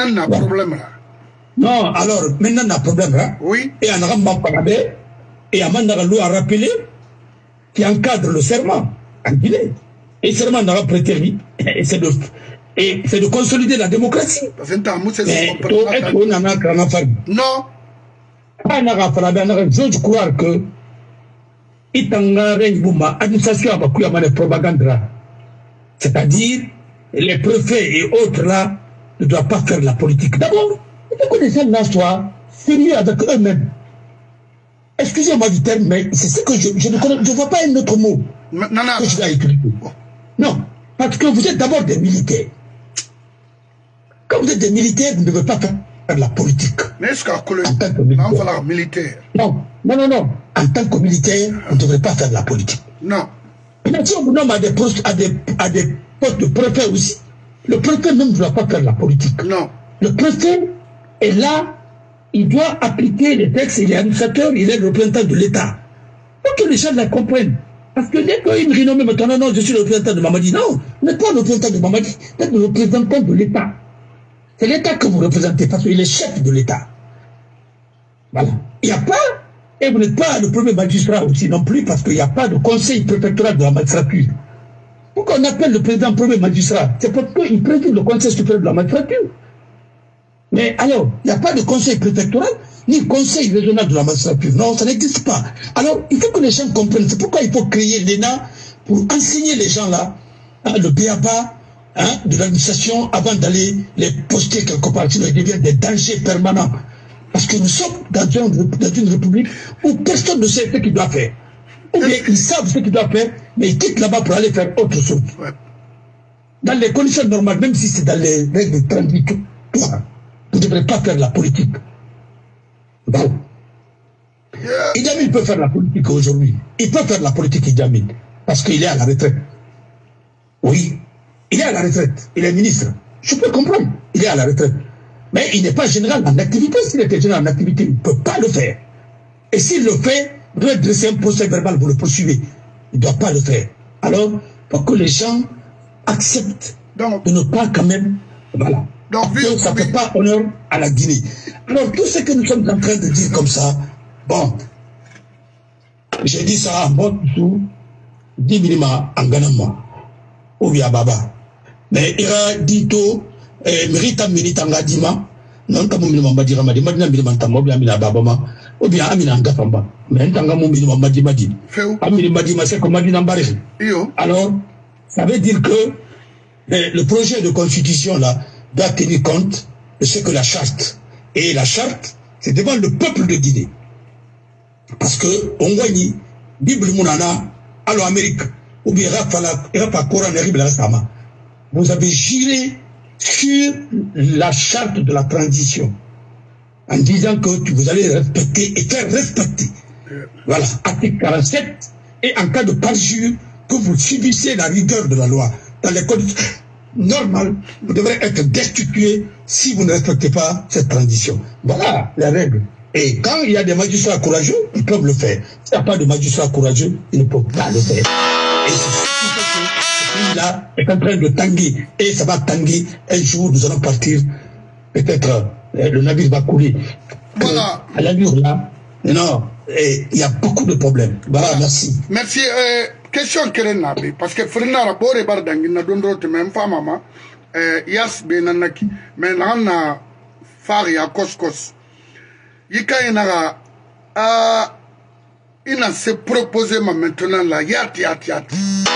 Non, alors, maintenant, on a un problème. Hein? Oui. Et on a un problème. Et on a une loi à rappeler qui encadre le serment en Guinée. Et le serment, on a prêté lui. Et c'est de, et c'est de consolider la démocratie. Mais, est-ce qu'on en a qu'un affaire? Non. On a affaire, j'ose croire que, l'administration a beaucoup de propagande. C'est-à-dire, les préfets et autres là ne doivent pas faire la politique. D'abord, il faut que les gens là soient sérieux avec eux-mêmes. Excusez-moi du terme, mais c'est ce que je, je ne connais, je ne vois pas un autre mot non, non, que je dois utiliser. Non, parce que vous êtes d'abord des militaires. Quand vous êtes des militaires, vous ne devez pas faire de la politique. Mais est-ce qu'à Colombie, en tant que militaire. militaire Non, non, non, non. En tant que militaire, vous ne devrez pas faire de la politique. Non. Mais si on vous nomme à des postes, à des, à des postes de préfet aussi, le préfet même ne doit pas faire de la politique. Non. Le préfet est là, il doit appliquer les textes, il est administrateur, il est le représentant de l'État. Pour que les gens la comprennent. Parce que dès qu'il me renomme maintenant, non, non, je suis le représentant de Mamadi. Non, vous n'êtes pas le représentant de Mamadi, vous êtes le représentant de l'État. C'est l'État que vous représentez, parce qu'il est chef de l'État. Voilà. Il n'y a pas, et vous n'êtes pas le premier magistrat aussi non plus, parce qu'il n'y a pas de conseil préfectoral de la magistrature. Pourquoi on appelle le président premier magistrat? C'est parce qu'il préside le conseil supérieur de la magistrature. Mais alors, il n'y a pas de conseil préfectoral, ni conseil régional de la magistrature. Non, ça n'existe pas. Alors, il faut que les gens comprennent. C'est pourquoi il faut créer l'E N A pour enseigner les gens là, hein, le B A B A hein, de l'administration avant d'aller les poster quelque part. Sinon, ils deviennent des dangers permanents. Parce que nous sommes dans une, dans une république où personne ne sait ce qu'il doit faire. Ou bien ils savent ce qu'ils doivent faire, mais ils quittent là-bas pour aller faire autre chose. Ouais. Dans les conditions normales, même si c'est dans les règles transitoires, vous ne devrez pas faire de la politique. Bon. Yeah. Idi Amin peut faire de la politique aujourd'hui. Il peut faire de la politique, Idi Amin, parce qu'il est à la retraite. Oui, il est à la retraite. Il est ministre. Je peux comprendre. Il est à la retraite. Mais il n'est pas général en activité. S'il était général en activité, il ne peut pas le faire. Et s'il le fait, il doit dresser un procès verbal pour le poursuivre. Il ne doit pas le faire. Alors, pour que les gens acceptent donc, de ne pas quand même... Voilà. Donc, donc ça ne fait pas honneur à la Guinée. Alors, tout ce que nous sommes en train de dire comme ça, bon, j'ai dit ça à mode sous dix minima en Ganama, ou bien Baba. Mais il a dit tout, Mérita Mérita Ngadima, non comme minimum Badira Madi, Madina Minimum Tamobi, Amina Babama, ou bien Amina Ngafamba, mais Tangamou Minimum Madi Madi. Amina Madi Massé comme Madina Mbari. Alors, ça veut dire que le projet de constitution là doit tenir compte de ce que la charte. Et la charte, c'est devant le peuple de Guinée. Parce que, on voit ni Bible Mounana, allo Amérique, ou bien Rafa Coran Sama. Vous avez juré sur la charte de la transition, en disant que vous allez respecter et faire respecter. Voilà, article quarante-sept, et en cas de parjure, que vous subissez la rigueur de la loi. Dans les conditions normales, vous devrez être destitué si vous ne respectez pas cette transition. Voilà les règles. Et quand il y a des magistrats courageux, ils peuvent le faire. S'il n'y a pas de magistrats courageux, ils ne peuvent pas le faire. Et c'est là est en train de tanguer. Et ça va tanguer. Un jour, nous allons partir. Peut-être euh, le navire va couler. Voilà. À l'allure là, non, il y a beaucoup de problèmes. Voilà, voilà. Merci. Merci. Euh, question keren nabi parce que frina rabore bar dangi na dondro te même femme mama euh yas be nanaki mais na far ya koskos yika ina a ina se proposer ma maintenant la yat yat yat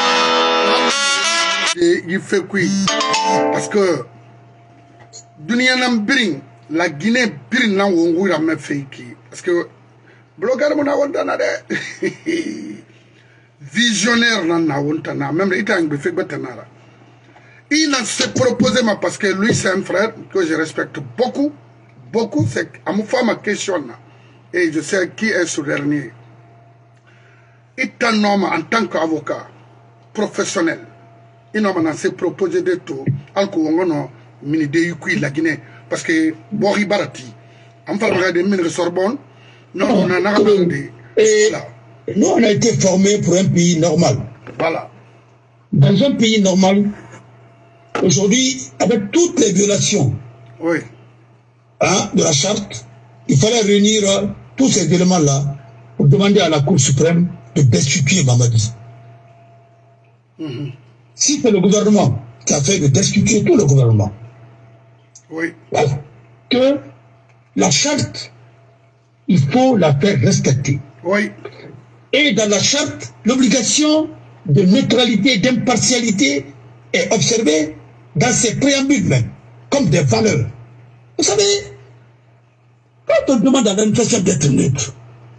il fait quoi parce que dunia nam bring la Guinée bring na wongura me fake parce que blogueur mo na wondana de visionnaire na wontana même il a fait betanara il a se proposé ma parce que lui c'est un frère que je respecte beaucoup beaucoup c'est à mon femme question et je sais qui est ce dernier il est un homme en tant qu'avocat professionnel il a se proposé de tout alko ngono mini de yukui la Guinée parce que Bori Barati en fait de mine Sorbonne non on a n'a voilà. Nous, on a été formés pour un pays normal. Voilà. Dans un pays normal, aujourd'hui, avec toutes les violations oui. hein, de la charte, il fallait réunir euh, tous ces éléments-là pour demander à la Cour suprême de destituer Mamadi. Mm-hmm. Si c'est le gouvernement qui a fait de destituer tout le gouvernement, oui. Voilà. Que la charte, il faut la faire respecter. Oui. Et dans la charte, l'obligation de neutralité et d'impartialité est observée dans ses préambules même, comme des valeurs. Vous savez, quand on demande à l'administration d'être neutre,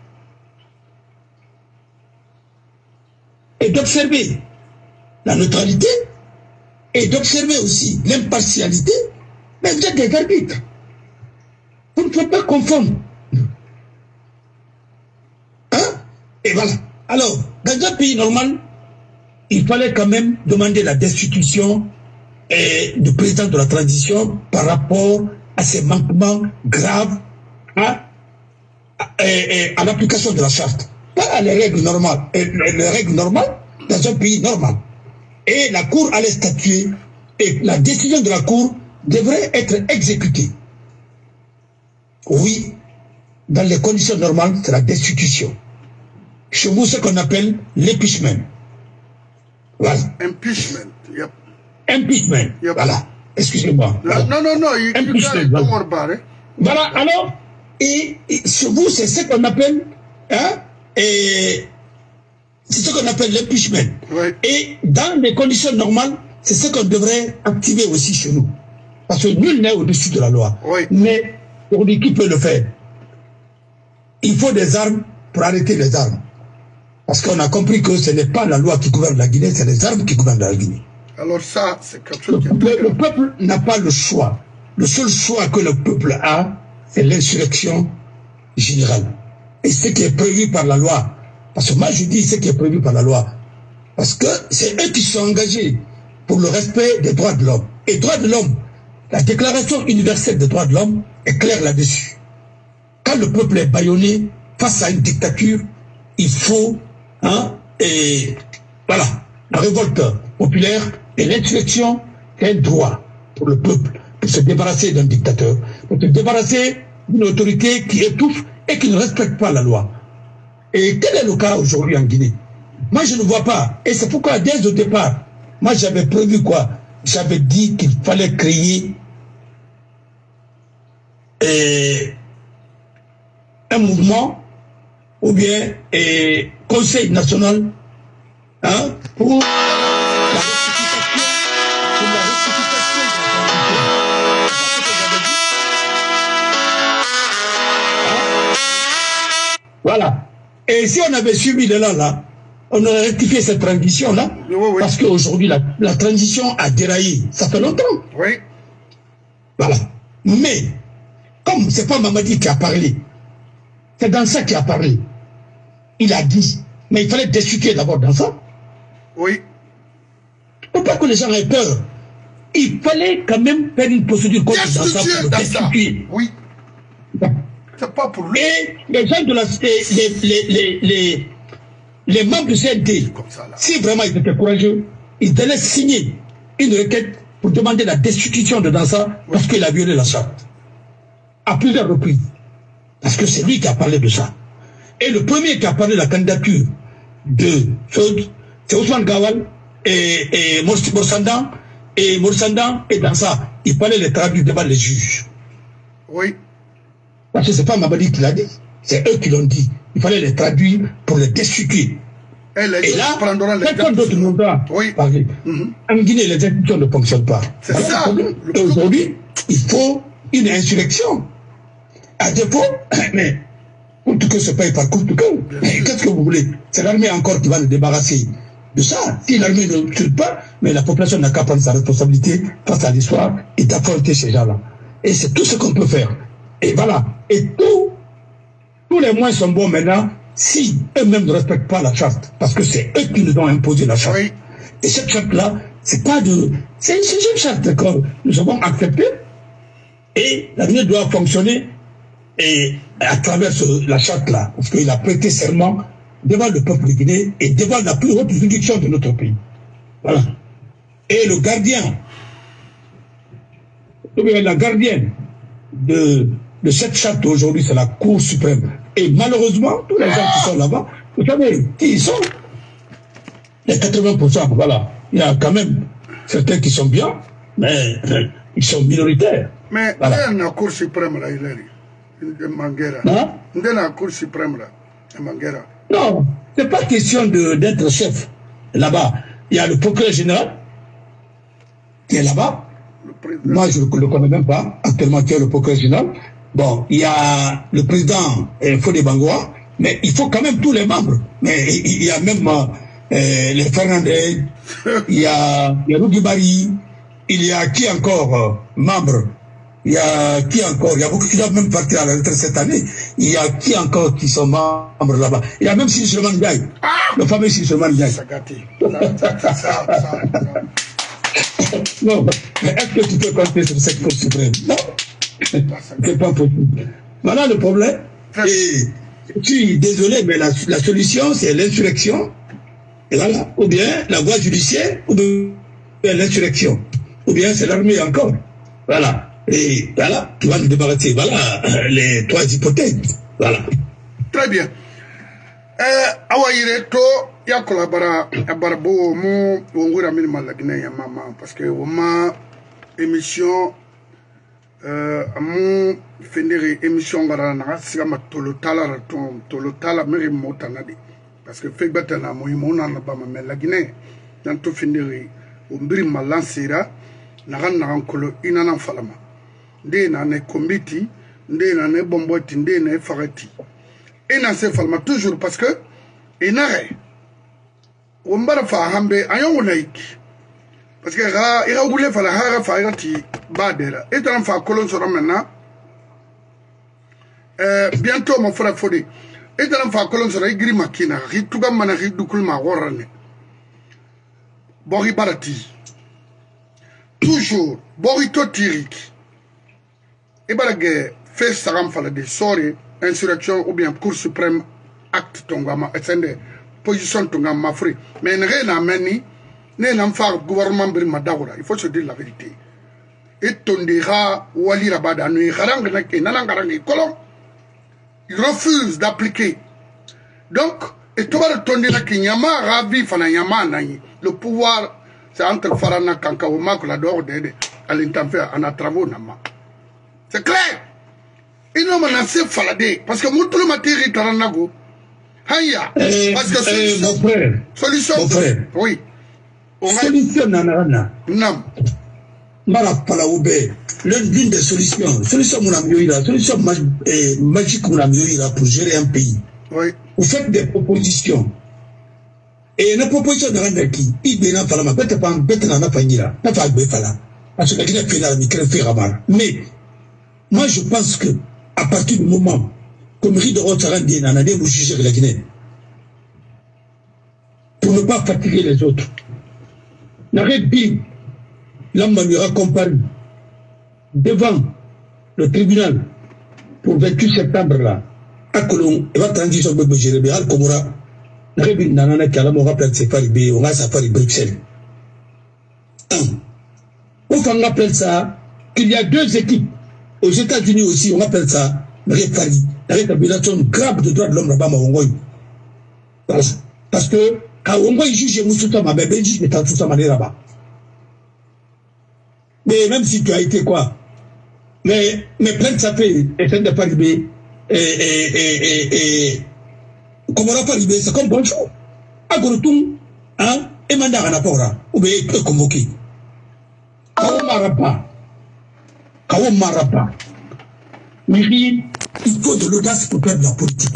et d'observer la neutralité, et d'observer aussi l'impartialité, mais vous êtes des verdict. Vous ne pouvez pas confondre. Hein? Et voilà. Alors, dans un pays normal, il fallait quand même demander la destitution et du président de la transition par rapport à ces manquements graves, hein, et, et à l'application de la charte. Pas à les règles normales. Et les règles normales dans un pays normal. Et la Cour allait statuer et la décision de la Cour devrait être exécutée. Oui, dans les conditions normales, c'est la destitution. Chez vous, ce qu'on appelle l'impeachment. Voilà. Impeachment, yep. Impeachment, yep. Voilà. Excusez-moi. Voilà. Non, non, non, il impeachment. Voilà. Voilà, alors, et, et chez vous, c'est ce qu'on appelle, hein, et c'est ce qu'on appelle l'impeachment. Oui. Et dans les conditions normales, c'est ce qu'on devrait activer aussi chez nous. Parce que nul n'est au-dessus de la loi. Oui. Mais, pour lui, qui peut le faire? Il faut des armes pour arrêter les armes. Parce qu'on a compris que ce n'est pas la loi qui gouverne la Guinée, c'est les armes qui gouvernent la Guinée. Alors ça, c'est quelque chose le, qui est... Le, le peuple n'a pas le choix. Le seul choix que le peuple a, c'est l'insurrection générale. Et ce qui est prévu par la loi. Parce que moi, je dis ce qui est prévu par la loi. Parce que c'est eux qui sont engagés pour le respect des droits de l'homme. Et droits de l'homme, la Déclaration universelle des droits de l'homme est claire là-dessus. Quand le peuple est bâillonné face à une dictature, il faut... Hein, et voilà, la révolte populaire et l'insurrection est un droit pour le peuple, pour se débarrasser d'un dictateur, pour se débarrasser d'une autorité qui étouffe et qui ne respecte pas la loi. Et quel est le cas aujourd'hui en Guinée? Moi, je ne vois pas. Et c'est pourquoi, dès au départ, moi, j'avais prévu quoi? J'avais dit qu'il fallait créer et, un mouvement ou bien et Conseil national, hein, pour la rectification, pour la rectification de la voilà. Et si on avait suivi de là, là, on aurait rectifié cette transition-là, oui, oui. Parce qu'aujourd'hui, la, la transition a déraillé. Ça fait longtemps. Oui. Voilà. Mais, comme c'est pas Mamadi qui a parlé, c'est dans ça qu'il a parlé. Il a dit, mais il fallait destituer d'abord dans ça. Oui. Pour pas que les gens aient peur. Il fallait quand même faire une procédure contre dans ça pour le destituer. Oui. C'est pas pour lui. Et les gens de la les, les, les, les, les membres du C N T, si vraiment ils étaient courageux, ils devaient signer une requête pour demander la destitution de Dansa, oui, parce qu'il a violé la charte. À plusieurs reprises. Parce que c'est lui qui a parlé de ça. Et le premier qui a parlé de la candidature de Saud, c'est Ousmane Gawal et, et Morsandan, et Morsandan et Dansa. Il fallait les traduire devant les juges. Oui. Parce que ce n'est pas Mamadi qui l'a dit, c'est eux qui l'ont dit. Il fallait les traduire pour les destituer. Et, les et là, personne d'autre ne doit oui. parler. Mm-hmm. En Guinée, les institutions ne fonctionnent pas. C'est ça. Et aujourd'hui, il faut une insurrection. À défaut, mais coûte que se paye par coûte que. Qu'est-ce que vous voulez? C'est l'armée encore qui va nous débarrasser de ça. Si l'armée ne tue pas, mais la population n'a qu'à prendre sa responsabilité face à l'histoire et d'affronter ces gens-là. Et c'est tout ce qu'on peut faire. Et voilà. Et tout, tous les moyens sont bons maintenant si eux-mêmes ne respectent pas la charte. Parce que c'est eux qui nous ont imposé la charte. Oui. Et cette charte-là, c'est pas de... C'est une charte que nous avons acceptée. Et l'avenir doit fonctionner et à travers ce, la charte-là. Parce qu'il a prêté serment devant le peuple de Guinée et devant la plus haute juridiction de notre pays. Voilà. Et le gardien, la gardienne de... de cette charte aujourd'hui, c'est la Cour suprême. Et malheureusement, tous les gens qui sont là-bas, vous savez qui ils sont? Les quatre-vingts pour cent, voilà. Il y a quand même certains qui sont bien, mais euh, ils sont minoritaires. Mais voilà. Il y a la Cour suprême là, il est Manguera. Hein? Il y a la Cour suprême là, Manguera. Non, c'est pas question d'être chef là-bas. Il y a le procureur général qui est là-bas. Moi, je ne le connais même pas, actuellement, qui est le procureur général. Bon, il y a le président euh, Fodé Bangoa, mais il faut quand même tous les membres. Mais il y a même euh, les Fernandez, il y a, il y a Rougui Bari, il y a qui encore euh, membre Il y a qui encore? Il y a beaucoup qui doivent même partir à la retraite cette année. Il y a qui encore qui sont membres là-bas? Il y a même Sidi Souleymane Ndiaye. Ah, le fameux Sidi Souleymane Ndiaye. Ça, ça, ça, ça. Non, mais est-ce que tu peux compter sur cette Cour suprême? Non, c'est pas possible. Voilà le problème. Et je suis désolé, mais la, la solution, c'est l'insurrection. Et voilà. Ou bien la voie judiciaire, ou bien l'insurrection. Ou bien c'est l'armée encore. Voilà. Et voilà, tu vas nous débarrasser. Voilà les trois hypothèses. Voilà. Très bien. Euh, Awaïre, to, ya kolabara, abarabo, mo, wongura minima la Guinée, ya maman, parce que, ma émission, euh, mon finir émission, gara, na, siga ma tolotala, raton, tolotala, meri motanadi. Parce que, fait batana, mo, imona, na, ba, mais la Guinée, dans tout finir, umbiri malansira, naran, naran, kolo, inana, falama. Nde na ne kombiti, nde na ne bomboti, nde na farati. Et na se falma toujours parce que inare wombara fa hambe ayon naiki parce que ra ira wule fa la hara fa irati badera et dans fa colon sera maintenant euh bientôt mon frère Fodé et dans fa colon sera igri makina ri tuga mana ri dukul ma worane bori barati toujours bori to tiriki et barage fait saram fa la de sori insurrection ou bien Cour suprême acte tongama et c'est position tongama free mais rien n'a mené n'est n'en faire gouvernement brima daoura il faut se dire la vérité et tondira wali rabada nu harang nak nanangarang kolon il refuse d'appliquer donc et toi le tondira ki nyama ravi fana nyama nani le pouvoir c'est entre farana kanka ou makula dehors de à l'intempérie en a travaux nama c'est clair. Il n'a pas assez falade parce que mon tout le matériel taranago. Haya. Parce que solution. Mon frère. Solution. Mon frère. Oui. Solution nanana. Non. Mara palaoube. L'une des solutions. Solution mon ami la solution magique mon ami la pour gérer un pays. Oui. Vous faites des propositions. Et la proposition de rendre qui il béna falama peut-être pas bête nana panira. N'a pas de fala. Parce que la Guinée fait la micro fait rabar. Mais moi je pense que à partir du moment comme Rido Rotsarandi n'a pas jugé la Guinée, pour ne pas fatiguer les autres, n'arrête bien, l'homme lui comparu devant le tribunal pour le vingt-huit septembre là, à Colomb, et va transition de Jérémy Al-Komora, n'arrête bien, n'en a qu'à la mort appelle Safari B, on a Safari Bruxelles. Un, on appelle ça qu'il y a deux équipes. Aux États-Unis aussi, on appelle ça rétablissement grave de droits de l'homme là-bas, voilà. Parce que quand on juge Moussouta, ma bébé juge, mais t'as tout ça là-bas. Mais même si tu as été quoi, mais, mais plein de ça fait, et fin de Paris B, et, et, et, et, et, comment on a Paris B, c'est comme bonjour. À Gorotoum, hein, et mandat à Napora, ou bien convoqué. Quand on m'arrête pas, quand on m'arrête pas, il faut de l'audace pour faire de la politique.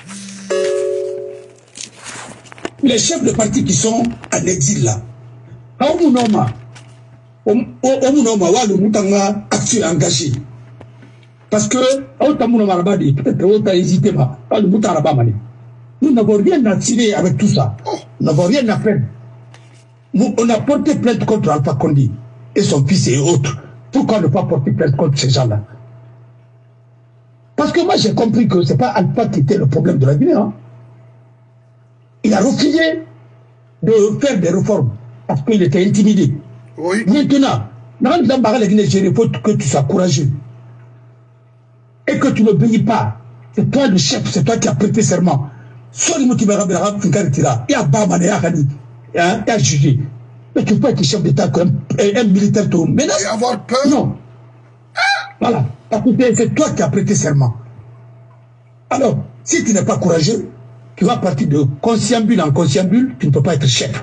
Les chefs de parti qui sont en exil là, quand on nomme, on nomme, on nomme actu engagé. Parce que, peut-être on a hésité, nous n'avons rien à tirer avec tout ça. Nous n'avons rien à faire. Nous, on a porté plainte contre Alpha Condé et son fils et autres. Pourquoi ne pas porter plainte contre ces gens-là? Parce que moi j'ai compris que ce n'est pas Alpha qui était le problème de la Guinée. Hein. Il a refusé de faire des réformes parce qu'il était intimidé. Oui. Maintenant, dans la Guinée, il faut que tu sois courageux et que tu n'obéis pas. C'est toi le chef, c'est toi qui as prêté serment. Soit il y a Bama, il y a jugé. Mais tu peux être chef d'État comme un militaire te menace. Et avoir peur. Non. Voilà. C'est toi qui as prêté serment. Alors, si tu n'es pas courageux, tu vas partir de consciambule en consciambule, tu ne peux pas être chef.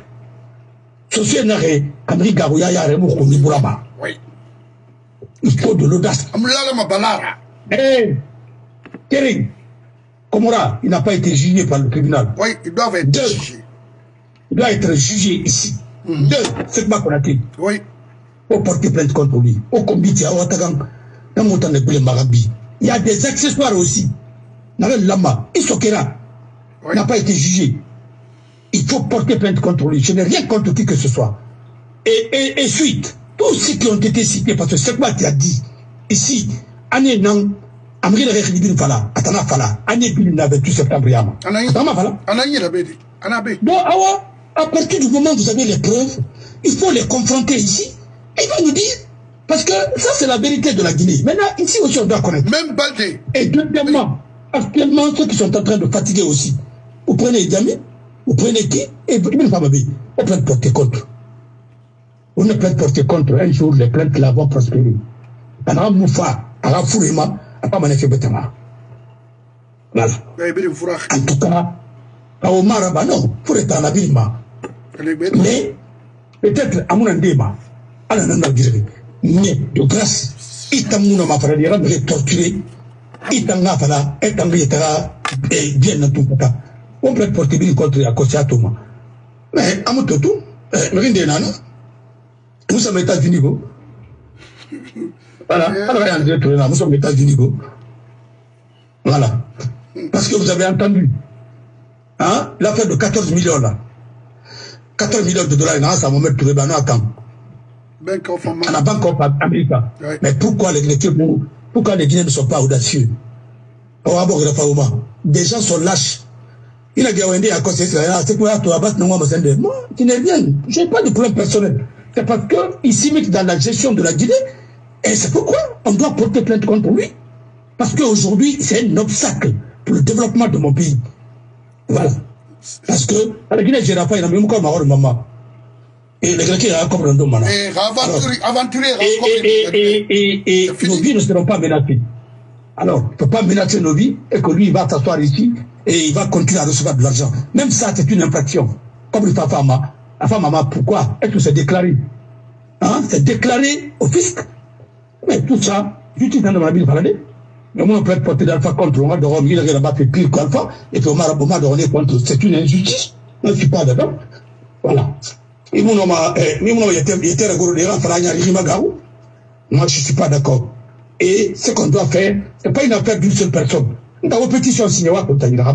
Oui. Il faut de l'audace. Eh, Kering, Komora, il n'a pas été jugé par le tribunal. Oui, il doit être Deux, jugé. Il doit être jugé ici. Mm-hmm. Deux, c'est pas qu'on a dit. Oui. Pour porter plainte contre lui. Au comité à Ouattagang. Il y a des accessoires aussi. Lama, Isokera n'a pas été jugé. Il faut porter plainte contre lui. Je n'ai rien contre qui que ce soit. Et, et, et suite, tous ceux qui ont été cités, parce que c'est quoi tu as dit ici, année non, Amri le Rékhibin Fala, Atana Fala, année Bin vingt-huit septembre Yama. Atana Fala. Anaï Rabedi. Anabé. Donc, à partir du moment où vous avez les preuves, il faut les confronter ici. Et il va nous dire, parce que ça c'est la vérité de la Guinée. Maintenant, ici aussi on doit connaître. Même Baldé. Et deuxièmement, actuellement, ceux qui sont en train de fatiguer aussi, vous prenez les amis, vous prenez qui, et vous ne pouvez pas porter contre. On ne peut porter contre un jour les plaintes là vont prospérer. Alors, Moufa, alors Fourima, à pas manifester Betama. Voilà. En tout cas, à Omar, bah non, pour être en habillement. Mais, peut-être à mon endéma, à la nana guérée. Mais, de grâce, il t'a mon ma frère, il a torturé, il t'a n'a pas et t'a mis bien dans tout cas. On peut porter bien contre la Kosiatoma. Mais, à mon totu, rien de nana. Nous sommes aux États-Unis. Voilà. Nous sommes aux États-Unis. Voilà. Parce que vous avez entendu hein, l'affaire de quatorze millions là. quatorze millions de dollars, ça va mettre tout le monde à camp. À la Banque of America. Ouais. Mais pourquoi les Guinéens pourquoi les Guinéens ne sont pas audacieux? Des gens sont lâches. Il a gagné à cause de ça. C'est quoi toi, Abbas, non, moi, tu n'es rien. Je n'ai pas de problème personnel. C'est parce qu'il s'immisce dans la gestion de la Guinée. Et c'est pourquoi on doit porter plainte contre lui. Parce qu'aujourd'hui, c'est un obstacle pour le développement de mon pays. Voilà. Parce que la Guinée, j'ai pas, il a même comme un maman. Et les Grecs, il a comme un homme. Et aventurier, et, et, et nos vies ne seront pas menacées. Alors, il ne faut pas menacer nos vies et que lui, il va s'asseoir ici et il va continuer à recevoir de l'argent. Même ça, c'est une infraction. Comme le Fafama. La femme, maman, pourquoi? Est-ce que c'est déclaré? Hein? C'est déclaré au fisc. Mais tout ça, justice dans la ville, mais moi, on peut être porté d'alpha contre Omar de Rome, il a là-bas fait pire qu'alpha, et puis Omar de Rome contre, c'est une injustice. Moi, je ne suis pas dedans. Voilà. Et mon nom, il était rigolo, moi, je ne suis pas d'accord. Et ce qu'on doit faire, ce n'est pas une affaire d'une seule personne. Dans vos pétitions signées, voilà.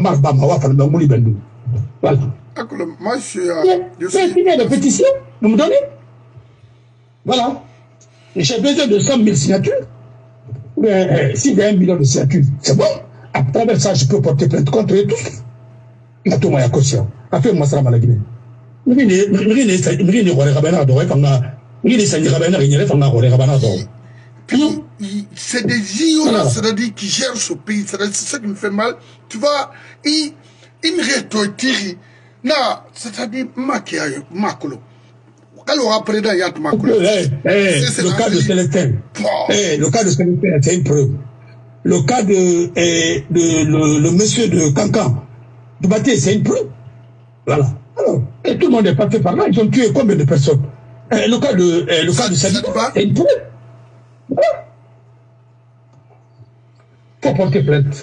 Moi, je suis. Je suis signé de pétition, vous me donnez? Voilà. J'ai besoin de cent mille signatures. Mais s'il y a un million de signatures, c'est bon. À travers ça, je peux porter plainte contre eux tous. Il y a tout ma caution. Après, moi, ça va la Guinée. C'est des ignorants, c'est-à-dire qui gèrent ce pays. C'est ça qui me fait mal. Tu vois, ils me rétorquent. Non, c'est-à-dire, Makiayo, Makolo. Le cas de Célestin, le cas de Célestin, c'est une preuve. Le cas de, eh, de le, le monsieur de Cancan, de Baté, c'est une preuve. Voilà. Alors, et tout le monde est passé par là. Ils ont tué combien de personnes? Eh, le cas de, eh, le cas de Célestin, c'est une preuve. Voilà. Faut porter plainte.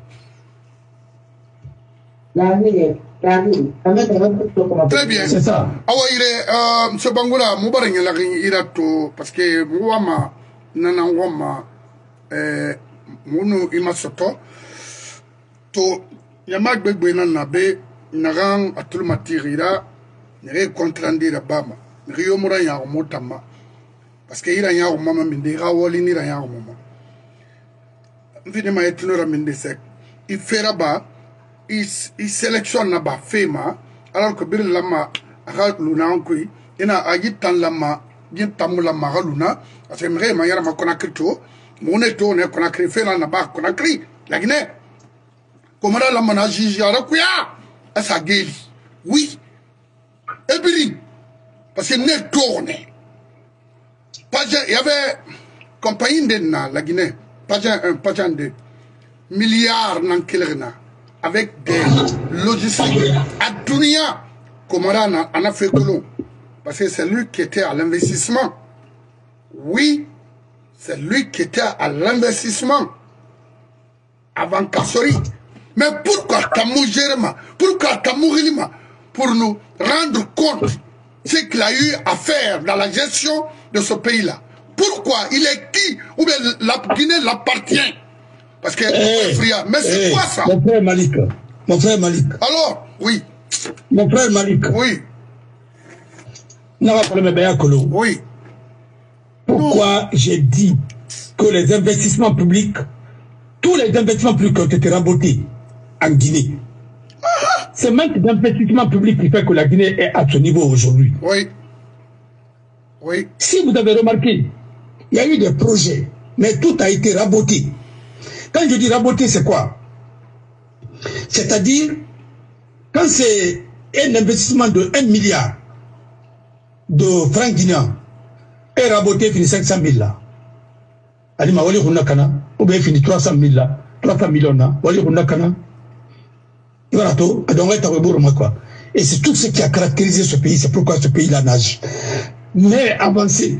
Très bien. C'est ça. Awa ire, M. Bangoula, Moubarak irato, parce que Mouama, Nana Wama, Mounou Imasoto, to Yamak Begbenan Nabe, Naran Atulmatirira, Nere Contrandira Bama, Rio Mouraya Motama, parce que Iraya ou Mama Mindera, Wallin Iraya ou Mama. Videma Etunora Mindesek, il fait là-bas. Il, il sélectionne là-bas Fema, alors que bir lama aga luna ankui ina agi tan lama din tamu lama aga luna parce que mre ma yara ma Conakry to mone to ne Conakry fe na ba Conakry la Guinée comment la mana jiji ara kuya asa geli oui ebili parce que ne tourne pas il y avait compagnie de na la Guinée pas un pas de milliards nan kelerna avec des logistiques à Dunia, comme on a fait colon. Parce que c'est lui qui était à l'investissement. Oui, c'est lui qui était à l'investissement. Avant Kassori. Mais pourquoi Tamou Jerema, pourquoi Tamou Rilima, pour nous rendre compte ce qu'il a eu à faire dans la gestion de ce pays-là. pourquoi? Il est qui? Ou bien la Guinée l'appartient? Parce que... Hey, mais c'est hey, quoi ça? Mon frère Malik. Mon frère Malik. Alors, oui. Mon frère Malik. Oui. Oui. Pourquoi j'ai dit que les investissements publics, tous les investissements publics ont été rabotés en Guinée. C'est manque d'investissement public qui fait que la Guinée est à ce niveau aujourd'hui. Oui. Oui. Si vous avez remarqué, il y a eu des projets, mais tout a été raboté. Quand je dis raboté, c'est quoi? C'est-à-dire, quand c'est un investissement de un milliard de francs guinéens, et raboté fini cinq cent mille là. Alima wali hunakana, ou bien fini trois cent mille là, trois cents millions là, wali hunakana. Et c'est tout ce qui a caractérisé ce pays, c'est pourquoi ce pays-là nage. Mais avancé.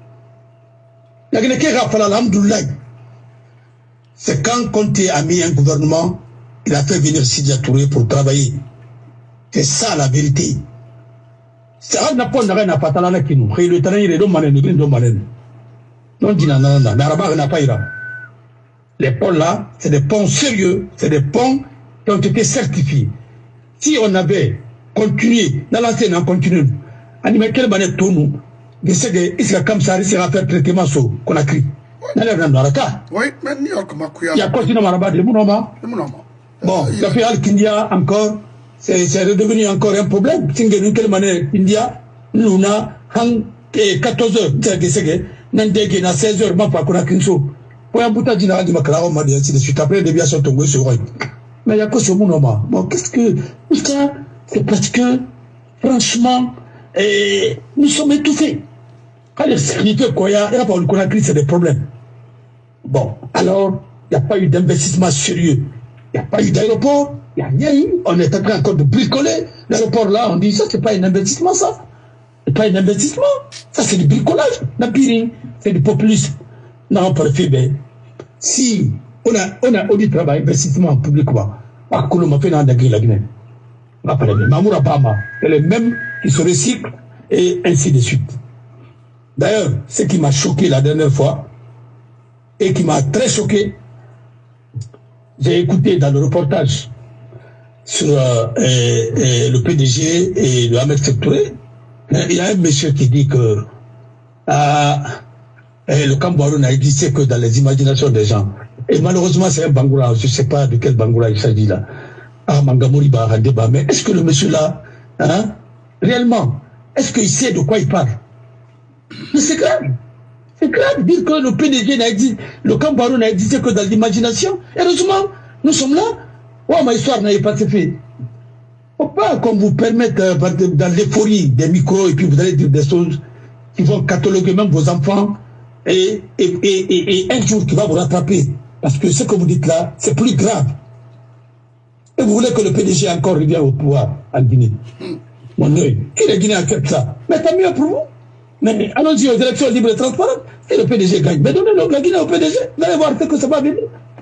C'est quand Conté a mis un gouvernement, il a fait venir Sidia Touré pour travailler. C'est ça la vérité. C'est un n'a pas n'a pas talent qui nous. Le talent il est dans manen, il est dans manen. Non dit non non non, l'arabe n'a pas ira. Les ponts là, c'est des ponts sérieux, c'est des ponts qui ont été certifiés. Si on avait continué, dans l'ancienne on continue, animé quelle manette tout nous, de ce que il comme ça, il sera fait traitement sur qu'on a crié. Oui, mais New York m'a il y a continué à rabattre le mounoma. Bon, ça fait Al-Kindia encore. C'est redevenu encore un problème. Si nous quelle manière India, nous avons quatorze heures, c'est na seize heures, ma pas qu'on a qu'une chose. Pour un bout de dinara du Macron, m'a dit ainsi de suite. Après, les biens sont tombés sur eux. Mais il y a quoi ce monde? Bon, qu'est-ce que ça? C'est parce que, franchement, eh, nous sommes étouffés. Quand les sécurités, quoi, il y a pas eu qu'on a crise, c'est des problèmes. Bon, alors, il n'y a pas eu d'investissement sérieux. Il n'y a pas eu d'aéroport. Il n'y a rien eu. On est en train encore de bricoler. L'aéroport là, on dit ça, c'est pas un investissement, ça. C'est pas un investissement. Ça, c'est du bricolage. C'est du populisme. Non, préfet, ben, si on a, on a, on dit travail, investissement en public, quoi. Par contre, on m'a fait dans la Guinée. Mamoura Bama, c'est le même qui se recycle et ainsi de suite. D'ailleurs, ce qui m'a choqué la dernière fois et qui m'a très choqué, j'ai écouté dans le reportage sur euh, euh, euh, le P D G et le Ahmed Touré, il y a un monsieur qui dit que euh, euh, le Cameroun n'a existé que dans les imaginations des gens. Et malheureusement, c'est un Bangoura, je ne sais pas de quel Bangoura il s'agit là. Ah, Mangamouri Baradeba, mais est-ce que le monsieur là, hein, réellement, est-ce qu'il sait de quoi il parle? Mais c'est grave. C'est grave de dire que le P D G n'a existé, le Cameroun n'a existé que dans l'imagination. Heureusement, nous sommes là. Oh, ma histoire n'a pas été faite. Faut pas qu'on vous permette euh, dans l'euphorie des micros et puis vous allez dire des choses qui vont cataloguer même vos enfants et, et, et, et, et un jour qui va vous rattraper. Parce que ce que vous dites là, c'est plus grave. Et vous voulez que le P D G encore revienne au pouvoir en Guinée. Mon œil, qui les Guinéens acceptent ça? Mais tant mieux pour vous. Mais allons-y aux élections libres et transparentes. Si le P D G gagne, mais donnez la Guinée au P D G. Vous allez voir ce que ça va venir.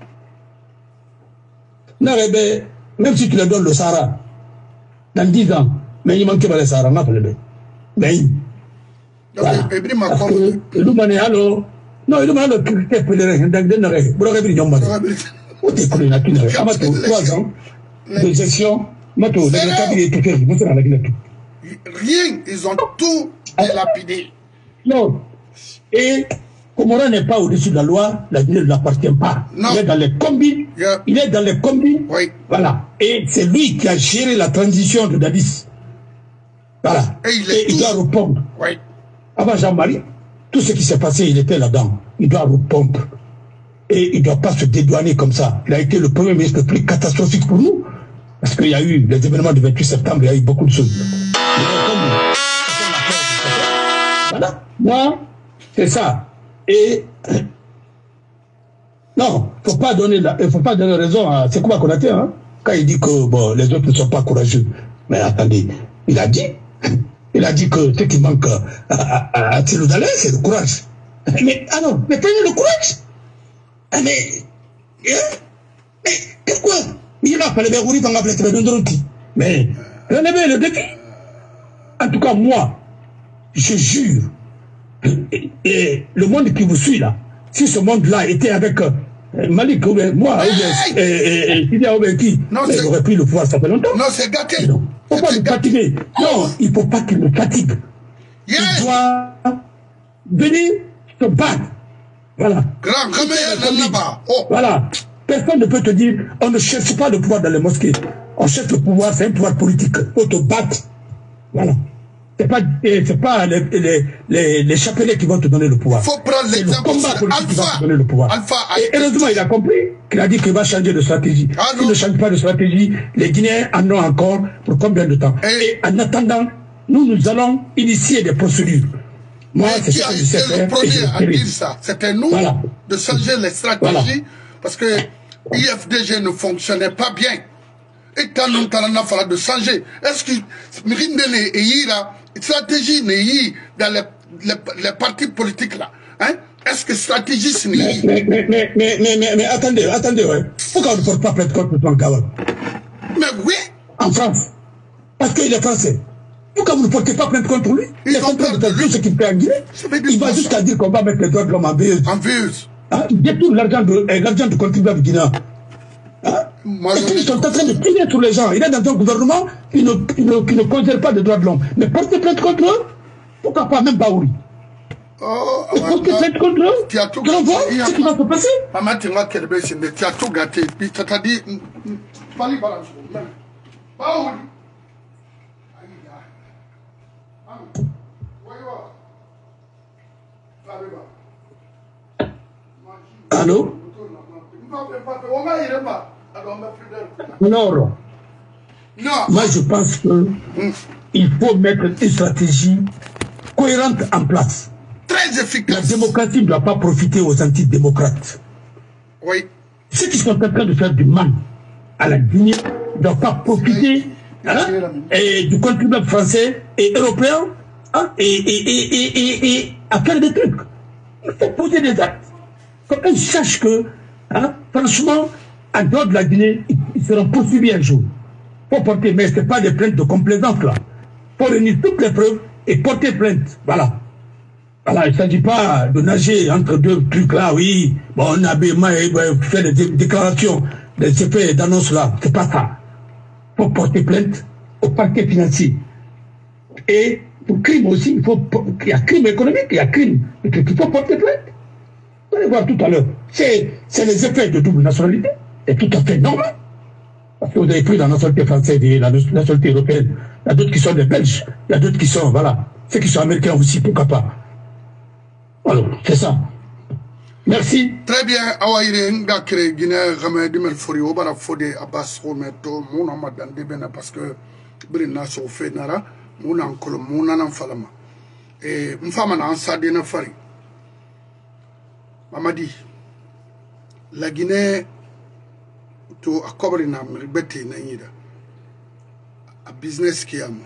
Non, mais même si tu leur donnes le Sahara, dans dix ans, mais il manque pas le Sahara, on a pas le bien. Mais voilà. Parce que le Mané, alors, non, le Mané, le est pèlerin, dans des narrés, vous l'aurez vu, Yomba. Où t'es collé la Guinée? Amato, trois ans de gestion, Mato, les cabinets tout fait, vous serez à la Guinée. Rien, ils ont tout dilapidé. Non. Et Comora n'est pas au-dessus de la loi, la Guinée ne l'appartient pas. Non. Il est dans les combines. Yeah. Il est dans les combines. Oui. Voilà. Et c'est lui qui a géré la transition de Dadis. Voilà. Et il, Et il doit répondre. Oui. Avant Jean-Marie, tout ce qui s'est passé, il était là-dedans. Il doit répondre. Et il ne doit pas se dédouaner comme ça. Il a été le premier ministre le plus catastrophique pour nous. Parce qu'il y a eu les événements du vingt-huit septembre, il y a eu beaucoup de choses. Voilà. Moi, c'est ça. Et non, il faut pas donner la, il faut pas donner raison à c'est quoi qu'on a fait, hein, quand il dit que bon, les autres ne sont pas courageux. Mais attendez, il a dit, il a dit que ce qui manque à, à, à Tilo Dalin, c'est le courage. Mais ah non, mais prenez le courage. Ah mais, hein, mais pourquoi? Il va pas les verrouiller dans la plaie de mais relevez le défi. En tout cas, moi, je jure et, et le monde qui vous suit là, si ce monde-là était avec euh, Malik ou bien moi, ou bien et, et, et, ou bien qui, il aurait pris le pouvoir ça fait longtemps. Non, c'est gâté. Il ne faut pas le fatiguer. Non, il ne faut pas qu'il me fatigue. Yes. Il doit venir se battre. Voilà. Grand, grand, oh. Voilà. Personne ne peut te dire, on ne cherche pas le pouvoir dans les mosquées. On cherche le pouvoir, c'est un pouvoir politique. Il faut te battre. Voilà. Ce n'est pas, c'est pas les, les, les, les chapelets qui vont te donner le pouvoir. Il faut prendre l'exemple de Alpha. Qui va te donner le pouvoir. Alpha et heureusement, il a compris qu'il a dit qu'il va changer de stratégie. Ah, S'il ne change pas de stratégie, les Guinéens en ont encore pour combien de temps? Et, et en attendant, nous, nous allons initier des procédures. Moi, c'est qui a été le premier à dire ça? C'était nous voilà. de changer les stratégies voilà. parce que I F D G ne fonctionnait pas bien. Et tant longtemps, on a fallu de changer. Est-ce que la stratégie n'est dans les, les, les partis politiques là hein? Est-ce que stratégie c'est mais, mais, mais, mais, mais, mais, mais, mais attendez, attendez, ouais. Pourquoi on ne porte pas plainte contre Antoine Kawal? Mais oui. En France. Parce qu'il est français. Pourquoi vous ne portez pas plainte contre lui? Il est en train de faire tout ce qu'il fait en Guinée. Il va jusqu'à dire qu'on va mettre les droits de l'homme en veilleuse. En veilleuse. Hein? Il détourne l'argent de, eh, l'argent de contribuable guinéen. Hein? Et puis ils sont en train de tirer sur les gens. Il est dans un gouvernement qui ne, qui ne, qui ne conserve pas les droits de l'homme. Mais portez plainte contre eux. Pourquoi pas même Baouri? Oh, portez plainte contre eux. Tu as tout gâté. Ce qui va se passer. Maman, tu as tout gâté. Puis tu as dit, Baouri. Allô? Alors, non. moi je pense qu'il mm. faut mettre une stratégie cohérente en place. Très efficace. La démocratie ne doit pas profiter aux antidémocrates. Oui. Ceux qui sont en train de faire du mal à la Guinée ne doivent pas profiter hein, et du contribuable français et européen hein, et, et, et, et, et, et à faire des trucs. Il faut poser des actes. Quand on sache que, hein, franchement, en dehors de la Guinée, ils seront poursuivis un jour. Il faut porter, mais ce n'est pas des plaintes de complaisance là. Il faut réunir toutes les preuves et porter plainte. Voilà. Voilà, il ne s'agit pas de nager entre deux trucs là, oui. Bon, on a fait des déclarations, des effets d'annonce là. C'est pas ça. Il faut porter plainte au parquet financier. Et pour crime aussi, il, faut, il y a crime économique, il y a crime. Il faut porter plainte. Vous allez voir tout à l'heure. C'est les effets de double nationalité. C'est tout à fait normal. Parce que vous avez pris la nationalité française et la nationalité européenne. Il y a d'autres qui sont des Belges. Il y a d'autres qui sont, voilà. Ceux qui sont américains aussi, pourquoi pas. Alors, c'est ça. Merci. Très bien. Awaïre, nga créé Guinée, Gamé, Dimel Fori, Obara Fodé, Abbas Rometo, Mouna Madan Debena, parce que Brina Sofé Nara, Mouna Nkolo, Mouna Nanfalama. Et Mfama Ansadena Fari. Mamadi, la Guinée, to a cover na mbete na yida a business ki am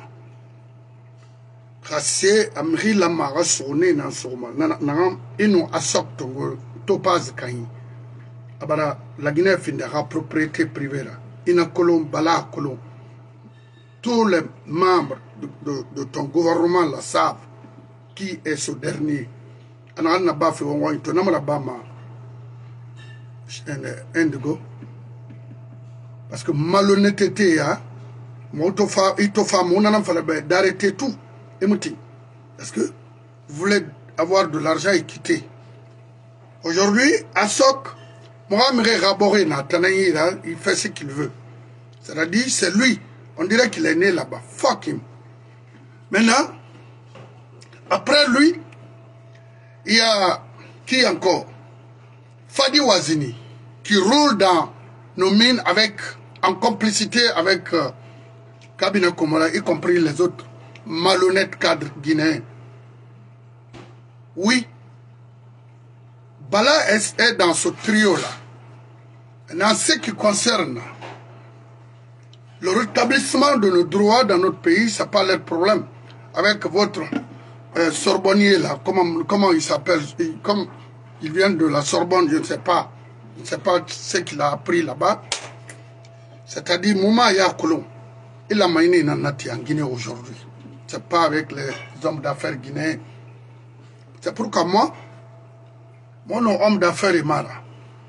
khase amri la mara sone na soma na na ino asok to to pas kan abara la Guinée findera propriété privée là ina kolon bala kolon tous les membres de, de, de ton gouvernement la savent qui est ce dernier ana na ba fi won to na mara ba ma indigo. Parce que malhonnêteté, hein, il faut d'arrêter tout. Parce que vous voulez avoir de l'argent et quitter. Aujourd'hui, Assok, Mohamed Raboré, il fait ce qu'il veut. C'est-à-dire, c'est lui. On dirait qu'il est né là-bas. Fuck him. Maintenant, après lui, il y a qui encore? Fadi Wazini, qui roule dans nos mines avec, en complicité avec euh, Kabine Komora, y compris les autres malhonnêtes cadres guinéens. Oui, Bala est, est dans ce trio-là. Dans ce qui concerne le rétablissement de nos droits dans notre pays, ça n'a pas l'air problème. Avec votre euh, Sorbonnier là, comment, comment il s'appelle, comme il vient de la Sorbonne, je ne sais pas. Je ne sais pas ce qu'il a appris là-bas. C'est-à-dire, Mouma Yakolon, il a manié Nanati en Guinée aujourd'hui. Ce n'est pas avec les hommes d'affaires guinéens. C'est pourquoi moi, mon homme d'affaires est marre.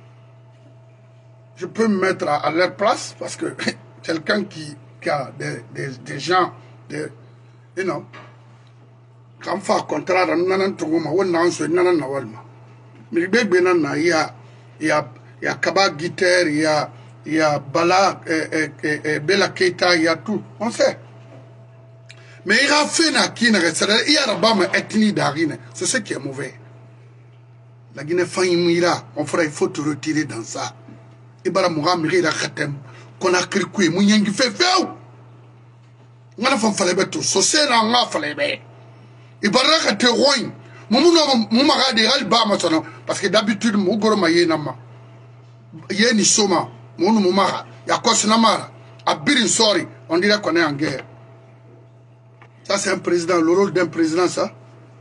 Je peux me mettre à, à leur place parce que quelqu'un qui, qui a des, des, des gens, des, you know, quand fait contrat, nanan tongoma, on n'a pas nanan nawalma. Mais il y a, il y a, il y a Kaba Guiter, il y a, il y a Bala, et, et, et Bela Keita, il y a tout. On sait. Mais il a fait na Kine, il y a Rabama ethnie d'Arine. C'est ce qui est mauvais. La Guinée Faïmira, on fera, il faut te retirer dans ça. Et bara Mohamed la Khatem, qu'on a cru que Mounyangi fait fait. On a fait fallait tout. So c'est là, on a fallait bien. Et bara Khate Roin, Moumouno Moumara de Alba Massano, parce que d'habitude, Mougoroma Yenama. Yeni Soma, Mounou Moumara, Yakos Namara, à Birin Sori, on dirait qu'on est en guerre. Ça, c'est un président, le rôle d'un président, ça.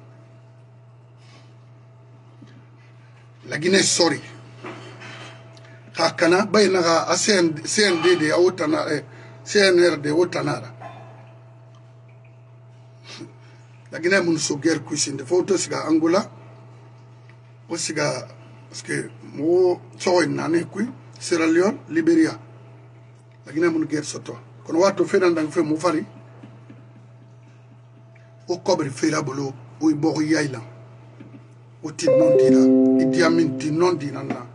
La Guinée, sorry. Kakana, Bainaga, C N D de Aotana, C N R de Otanara. La Guinée, mon so guerre cuisine. De photos, c'est Angola. Aussi, parce que moi, so une année, Sierra Leone, Libéria. La Guinée, mon guerre soto. Quand on va te faire dans le fait, Moufari. Au cobre fera bolo au ibori yaila au ti non dira Idi Amin ti non dira na.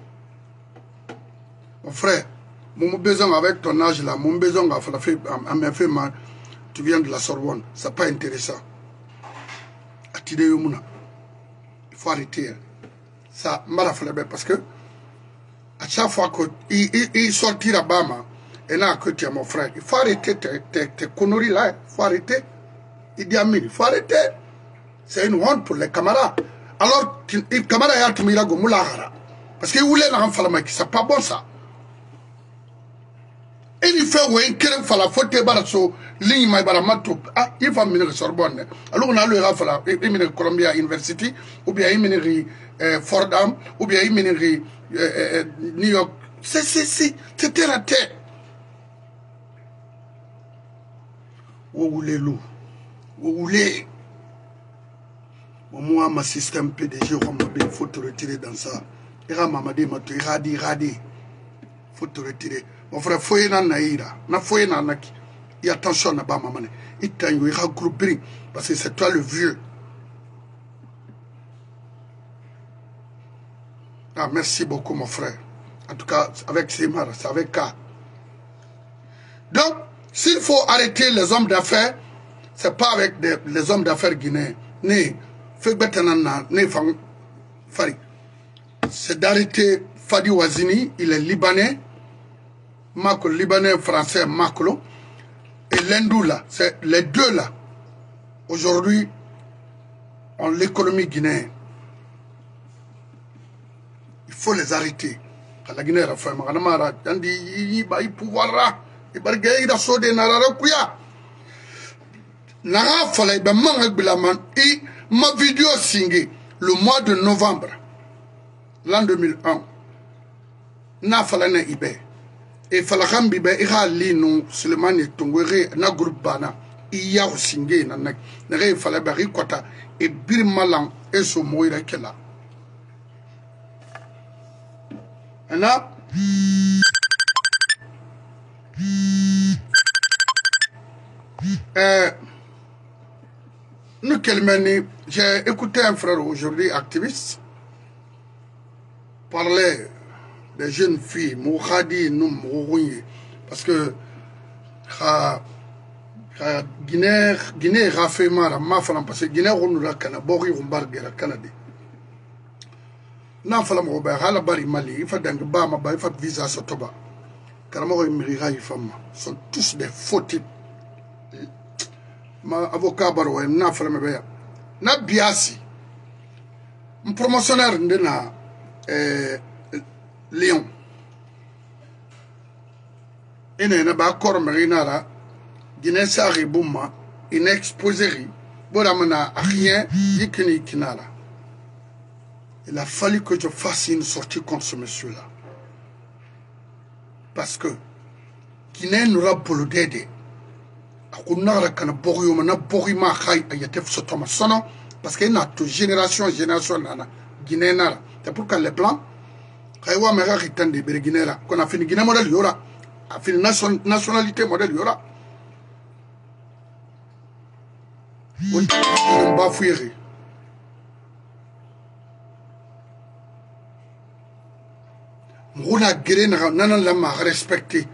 Mon frère, mon besoin avec ton âge là, mon besoin à faire à me faire mal, tu viens de la Sorbonne, c'est pas intéressant. Atide yomuna, il faut arrêter ça. Mara fallait parce que à chaque fois que il il sortira Bama et là que tu es mon frère, il faut arrêter tes tes tes conneries là, il faut arrêter. Il dit Amin, il faut arrêter. C'est une honte pour les camarades. Alors, les camarades ont été mis là, parce qu'ils voulaient la renfalama, c'est pas bon ça. Et il fait ouais, il fait la faute, ligne, ah, il va venir à Sorbonne. Alors, on a le rafala, il vient de Columbia University, ou bien il vient de Fordham, ou bien il vient de New York. C'est, c'est, c'est, c'est terre à terre. Où voulez loups? Vous voulez, moi, ma système P D G, il faut te retirer dans ça. Il y a Mamadi, il y a dit, il faut te retirer. Mon frère, il faut y aller, il faut y aller. Et attention, il y a un groupe, parce que c'est toi le vieux. Ah, merci beaucoup, mon frère. En tout cas, avec Semar, c'est avec K. Donc, s'il faut arrêter les hommes d'affaires, c'est pas avec des, les hommes d'affaires guinéens. Ni c'est d'arrêter Fadi Wazini, il est libanais, Maklo, libanais, français, Maklo, et l'Indoula, c'est les deux là. Aujourd'hui, en l'économie guinéenne, il faut les arrêter. La Guinée a fait un pouvoir, il va gagner la sauce de Narakuya. Nara fallait ben man et ma vidéo signée le mois de novembre l'an deux mille un. Na fallait na ibe et fallait rambi be ira lino Sulemani Tongwere na groupe bana iya signée na na na fallait ba rikota et birmalan et so moira kela. Ana euh nous, j'ai écouté un frère aujourd'hui, activiste, parler des jeunes filles, Moukhadi, nous, Mourouye, parce que Guinée, Guinée, Rafema, Mafala, parce que Guinée, on a Kana, Bori, Rumbargue, la Canada. N'a fallu Robert, à la Bari Mali, il faut d'un Bama, il faut visa Sotoba. Karamo et Miriha, ils sont tous des faux types. Ma avocat barwa na frame be na biasi un promotionnaire de na eh Lyon ene na ba kor marinara Guinée sari bouma une exposerie boramana rien yikini kinara. Il a fallu que je fasse une sortie contre ce monsieur là parce que Guinée n'aura pas le d'aider. Parce parce qu'il y a toute génération génération nana Guinée nara c'est pourquoi les blancs quand on a fait des Guinée là qu'on a fini Guinée modèle yora a fini nation, nationalité modèle yora on a bafouillé on a guéri nana lama respecté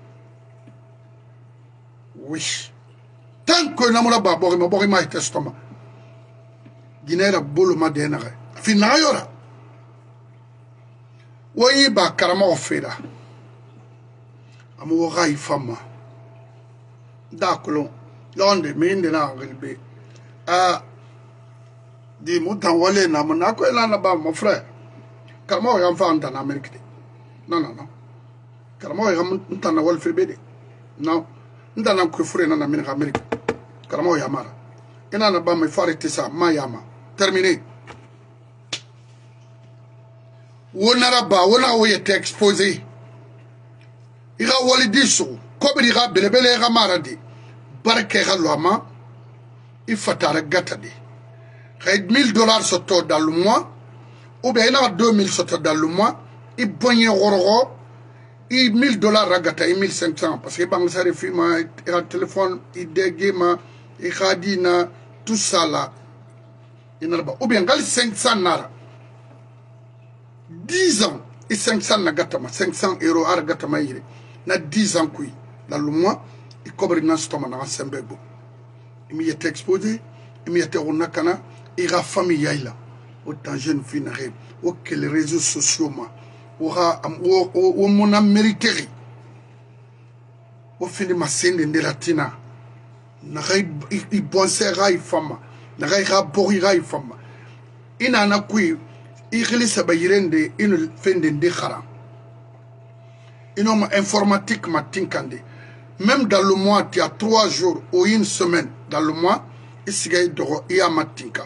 oui tant que namora babori ma bori ma estoma Guinée la bolo ma denare fina yora woyi ba karama ofera amu gai fama dakolo londe minde na ngelbe ah di mutan wale na mona ko ela na ba mon frère karama o yam fa anta na Amérique non non non karama o yam anta na wal febede non nda na ko fure na na min Amérique karama o yamara ina na ba me farete sa ma yama terminé wonara ba wona wo yete exposé ira wali diso ko bi ira belebele ira maradi barke galwama il fatara gatade red mille dollars soto dans le mois ou bien ina deux mille soto dans le mois i bonye gororo i mille dollars ragata i mille cinq cents parce que bang sare fima ira téléphone i degema i khadina tout ça là inarba ou bien gal cinq cents nara dix ans et cinq cents na gatama cinq cents euros ar gatama yire na dix ans kui dans le mois il cobre na stoma na sembebo imi yete exposé imi yete onakana ira famille yaila autant jeune finare au que les réseaux sociaux ma ora o o mona mérité au fini ma sende de latina na ray i bonse ray fama na ray ra bori ray fama ina na kui il sabayirende inu fende de khara inom informatique ma tinkande même dans le mois il y a trois jours ou une semaine dans le mois isigay doro iya matinka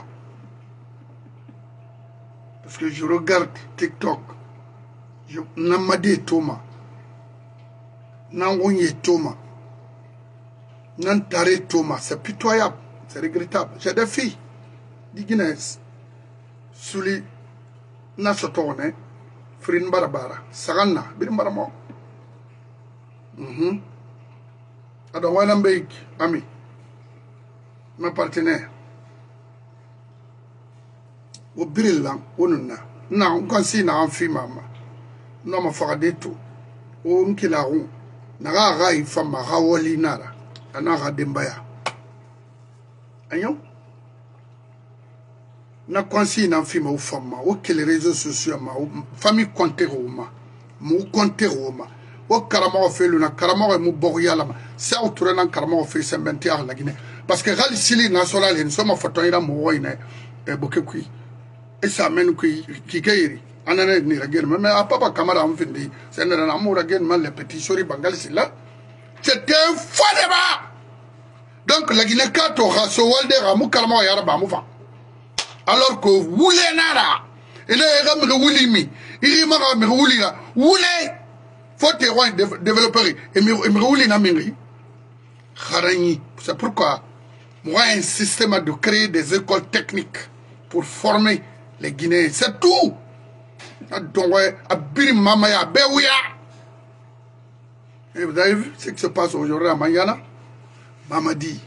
parce que je regarde TikTok je namade toma nangonye toma nantare toma c'est pitoyable c'est regrettable j'ai des filles di Guinness suli na sotone frin barabara sagana bir maramo mhm ado wana mbek ami ma partenaire o brillant onuna na on kansi na en fi mama no ma fagade to o nkila ru na ga ga ifama ga woli nara ana ga dembaya ayo na konsi na fima ou fama ou que les réseaux sociaux ma famille compter roma mu compter roma o karama o felu na karama o mu boriala ma sa autour na karama o fe sembenti ar la Guinée parce que gal sili national en soma photo ira mo woine e bokekui et ça mène qui qui kairi anane ni ragel mais à papa camara on findi c'est na amour ragel mal les petits sori bangal sila c'était un faux débat donc la Guinée kato raso walde ramu karama o yara ba mu fa alors que vous les nara et là il y a wuli mi il y a me wuli là wuli faut te roi développeur et me me wuli na mingi kharani c'est pourquoi moi un système de créer des écoles techniques pour former les Guinéens c'est tout donc ouais abiri mama ya bewuya et vous avez vu ce qui se passe aujourd'hui à Manyana Mamadi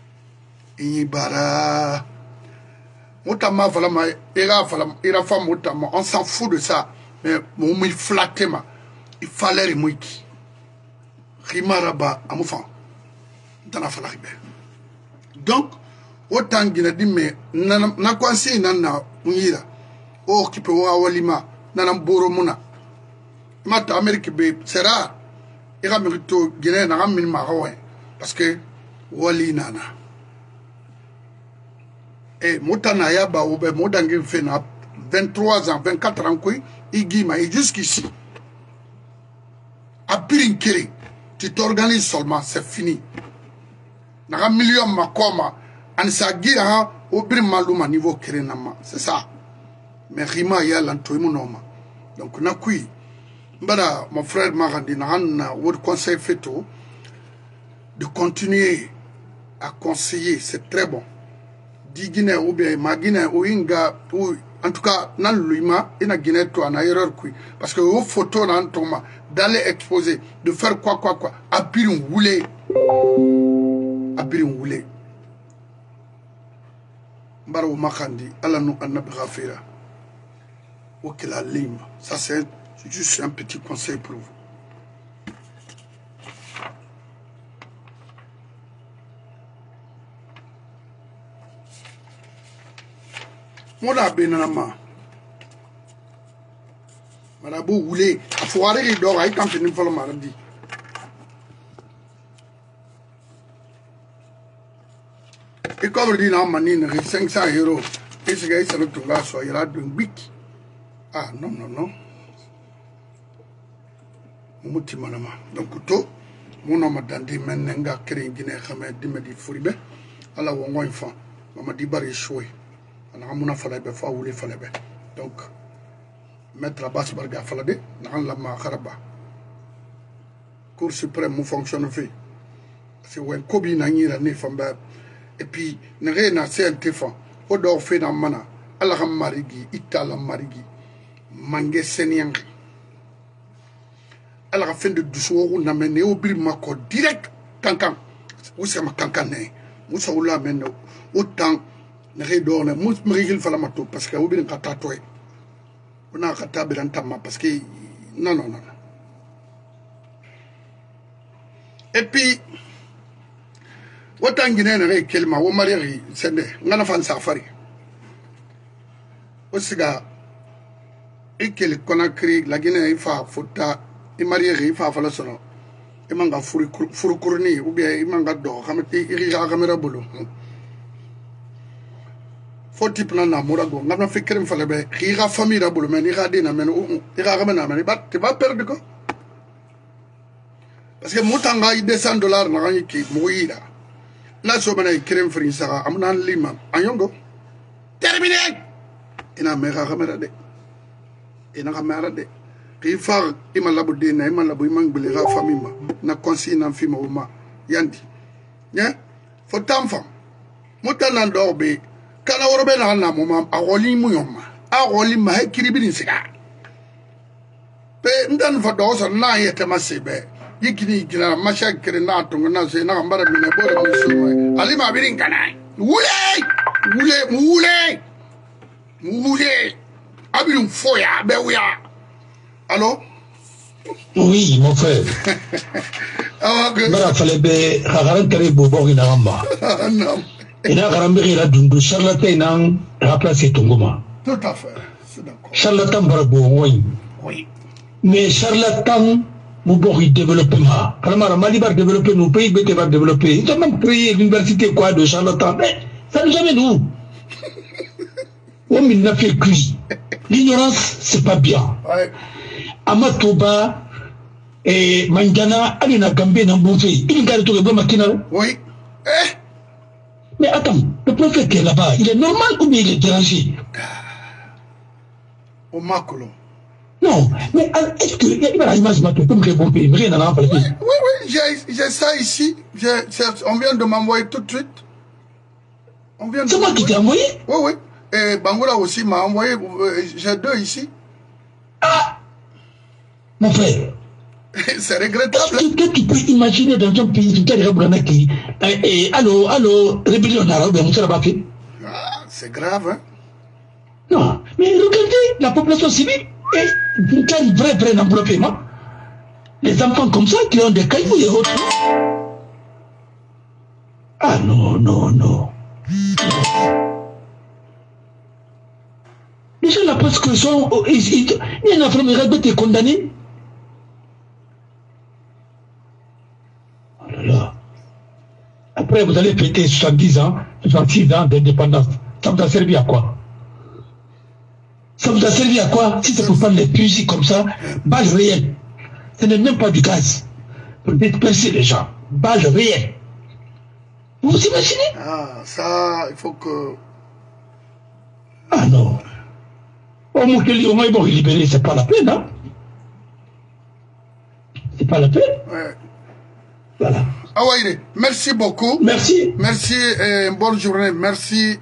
Ibara Motama valama ira valama ira femme motama on s'en fout de ça mais mon mi flatté ma il fallait remouiki rimaraba amufa dana fala ribe donc autant gina di me na kwansi nana unira o qui peut wa walima nana boro muna mata Amérique be sera ira merito gina na min ma rawe parce que wali nana et motana ya ba obe modangi fena vingt-trois ans vingt-quatre ans quoi igima et jusqu'ici à Pirinkiri tu t'organises seulement c'est fini na million makoma an sagira au maluma niveau kerenama c'est ça mais rima ya lantoimu noma donc na kui mbara mon frère Marandi na na word conseil feto de continuer à conseiller c'est très bon di Guinée ou bien ma Guinée ou inga ou en tout cas nan luima ina Guinée toi na erreur kui parce que aux photos nan toma d'aller exposer de faire quoi quoi quoi abirin wule abirin wule mbaro makandi ala nu annabi ghafira okela lim ça c'est juste un petit conseil pour vous. Mona benama marabu wule afuare ri do ay kan fini folo maradi e ko di na mani na cinq cents euros et ce gars ça le tunga so ira dun bik ah non non non muti manama donc to mono madandi men nga kere ngine xame dimedi furibe ala wo ngoy fa mama di bari choy ana amuna fala be fa wuli fala be donc mettre la base barga fala de na la ma kharaba cour suprême mu fonctionne fait c'est wen kobi na nyira ne famba et puis ne rena c'est un téfan o do fait na mana ala xam marigi itala marigi mange senyan ala fin de douceur na mené au bir mako direct kankan ou c'est ma kankan ne musa wala men autant ne redorne mus mrigil fala mato parce que obin kata toy ona kata birantama parce que non non non et puis autant guiné ne kelma o mariari sende ngana fan safari o siga ekel Conakry la Guinée ifa fota e mariari ifa fala sono e manga furi furu kurni ou bien e manga do xamati irija camera bolo faut type na morago ngam fi kerem fale be xiga famille da bolo men xiga dina men xiga xamna na men ba tu vas perdre ko parce que mutanga i deux cents dollars na ngani ki moyida na so bana kerem fri saka amna lima anyongo terminé ina me xiga xamra de ina xamra de ki far ima labu dina ima labu imang bele xiga famille ma na conseil na fi ma yandi ya faut tamfam mutana ndorbe kana worobe na na mama agoli muyoma agoli ma kiribini siga pe ndan fa do so na yete masebe yikini gina masha kire na tunga na se na mbara mine bore musu ali ma birin kana wule wule wule wule abirin foya be wuya allo oui mon frère ah ok mara fale be khagaran kare bobo ina gamba non ina garambiri la dundu charlatan nan remplacer tongoma tout à fait c'est d'accord charlatan barabo oui oui mais charlatan mu bori développement vraiment Mali va développer nos pays B T va développer ils ont même créé l'université quoi de charlatan mais ça ne jamais nous on n'a fait cuit l'ignorance c'est pas bien ouais Amatoba et Mangana alina Gambé nan bonfé il garde tout le makina oui eh mais attends, le prophète qui est là-bas, il est normal ou bien il est dérangé? Au Makolo. Non, mais est-ce que il y a une image de comme que bon pays, rien à en parler. Oui, oui, j'ai ça ici. On vient de m'envoyer tout de suite. C'est moi qui t'ai envoyé? Oui, oui. Et Bangola aussi m'a envoyé. J'ai deux ici. Ah! Mon frère. C'est regrettable. Est-ce que toi, tu peux imaginer dans un pays qui est et allô, allô, rébellion arabe, ah, c'est grave, hein? Non, mais regardez, la population civile est une vraie, vraie enveloppement. Les enfants comme ça qui ont des cailloux et autres. Ah non, non, non. Les gens là parce que sont. Il y a un enfant qui est condamné. Après, vous allez fêter soixante-dix ans, soixante-six ans d'indépendance. Ça vous a servi à quoi? Ça vous a servi à quoi? Si c'est pour prendre les fusils comme ça, balles réelles. Ce n'est même pas du gaz. Pour disperser les gens. Balles réelles. Vous vous imaginez? Ah, ça, il faut que... Ah non. Au moins qu'il y ait libéré, c'est pas la peine, hein? C'est pas la peine? Ouais. Voilà. Awaïre, merci beaucoup. Merci. Merci et bonne journée. Merci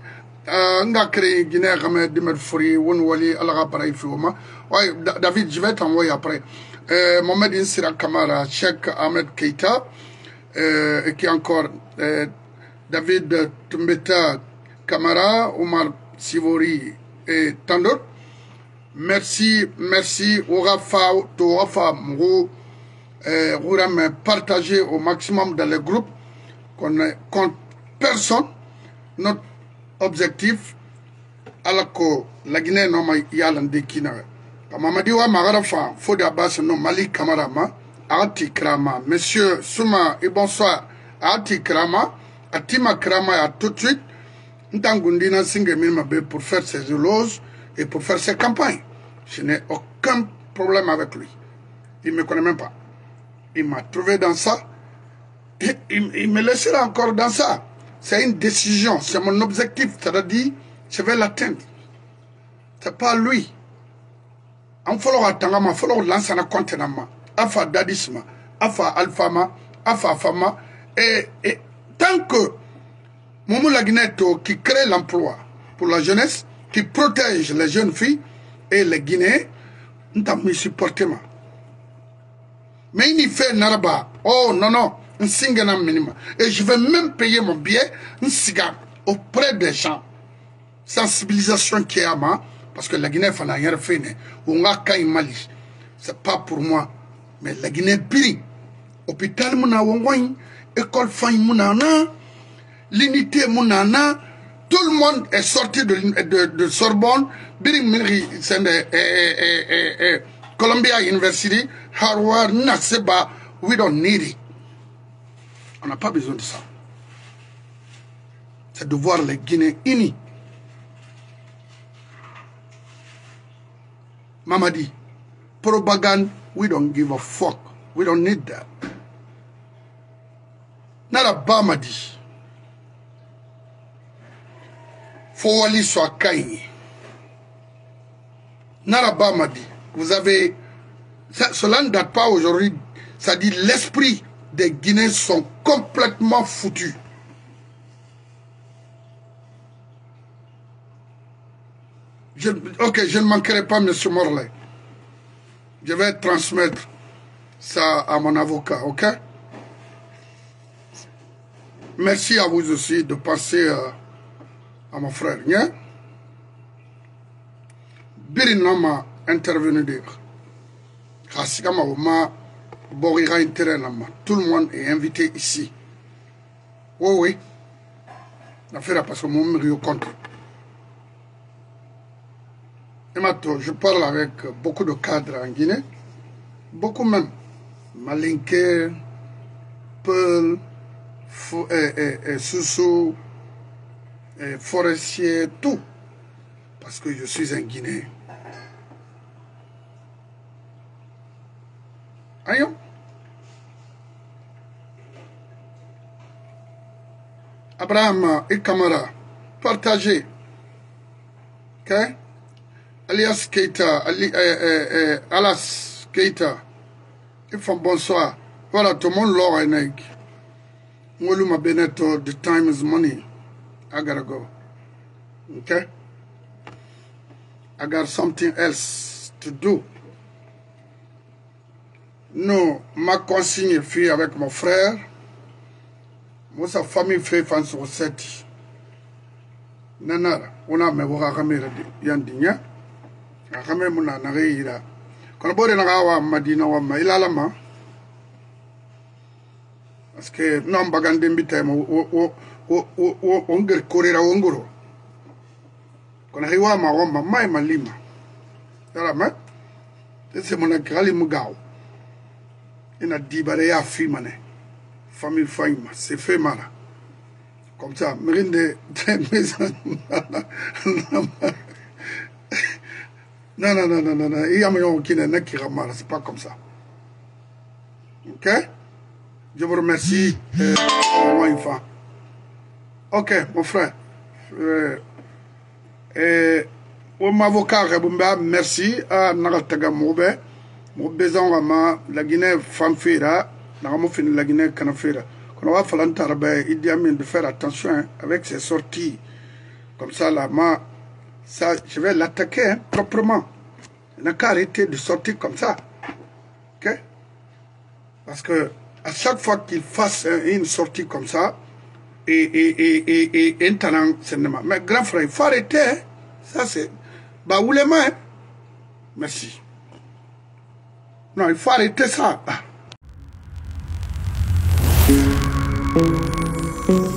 nga créé Guinée Gamé Dimer Fori, Won Wali, Alaga Pareil Fioma. Ouais, David, je vais t'envoyer après. Euh, Mohamed Insira Kamara, Cheikh Ahmed Keita, euh, et qui encore euh, David Tumbeta Kamara, Omar Sivori et tant d'autres. Merci, merci, Ourafa, Tourafa, Mou, euh, partager au maximum dans les groupes, qu'on ne compte personne. Notre objectif, alors que la Guinée n'a pas de Kina. Mamadi wa magarafa, faut d'abord non Mali Kamarama, Ati Krama, Monsieur Souma et bonsoir, Ati Krama, Atima Krama à tout de suite, Ntangundina Singemilmabe pour faire ses éloges et pour faire ses campagnes. Je n'ai aucun problème avec lui. Il ne me connaît même pas. Il m'a trouvé dans ça. Et il, il me laissera encore dans ça. C'est une décision, c'est mon objectif. C'est-à-dire, je vais l'atteindre. Ce n'est pas lui. Il faut attendre, il faut lancer un contenant. Afa dadisma, afa alfama, afa fama. Et, et tant que Moumou Lagneto qui crée l'emploi pour la jeunesse, qui protège les jeunes filles et les Guinéens, nous avons supporté. Mais il y fait Naraba. Oh non, non. Et je vais même payer mon billet auprès des gens. Sensibilisation qui est à moi, parce que la Guinée fait rien fait. On a qu'un Mali. C'est pas pour moi. Mais la Guinée pire. Hôpital Mouna Wangwang, école Faye Mounana, l'unité Mounana, tout le monde est sorti de, de, de Sorbonne, Biring Milri, c'est Columbia University, Harvard, Naseba, we don't need it. On n'a pas besoin de ça. C'est de voir les Guinéens unis. Mamadi, propagande, we don't give a fuck. We don't need that. Naraba m'a dit, faut aller sur Kaini. Naraba m'a dit, vous avez, ça, cela ne date pas aujourd'hui, ça dit l'esprit des Guinéens sont complètement foutus. Je, ok, je ne manquerai pas, M. Morley. Je vais transmettre ça à mon avocat, ok? Merci à vous aussi de passer euh, à mon frère. Yeah? Birinama intervenu dire. Kasikama Oma. Tout le monde est invité ici. Oui, oui. L'affaire parce que mon mari contre. Et maintenant, je parle avec beaucoup de cadres en Guinée. Beaucoup même. Malinké, Peul, Soussou, Forestier, tout. Parce que je suis un Guinéen. Aïe. Abraham et Kamara, partagez. Ok? Alias Keita, Ali, eh, eh, eh, Alas Keita, ils font bonsoir. Voilà, tout le monde l'aura un egg. Mwoluma Beneto, the time is money. I gotta go. Okay? I got something else to do. Non, ma consigne fut avec mon frère. Moi, sa famille fait face au sept. Nanara, on a me voir à Yandinya. A Ramé Muna Nareira. Quand on a Narawa Madina ou Maïlalama. Parce que non, Bagandembita, on get Corera Ongoro. Quand on arrive à Maroma, Maï Malima. C'est mon agrali Mugao. Il a dit Barea Fimane. Famille Faima, c'est fait mal. Comme ça, Mérine de maison. Non, non, non, non, non, non. Il y a un qui n'est qui ramale, c'est pas comme ça. Ok? Je vous remercie. Euh, une fois. Ok, mon frère. Euh, euh, mon avocat, merci à Narataga Moube. Mon besoin la Guinée fanfera. La Guinée canafera. Quand on va faire l'antarabe, il dit de faire attention avec ses sorties. comme ça, là, moi, ça, je vais l'attaquer hein, proprement. Il n'a qu'à arrêter de sortir comme ça. Ok? Parce que à chaque fois qu'il fasse hein, une sortie comme ça, et, et, et, et, et un talent, c'est normal. Mais grand frère, il faut arrêter. Hein. Ça, c'est... Bah, où les mains? Hein? Merci. Non, il faut arrêter ça. Ah.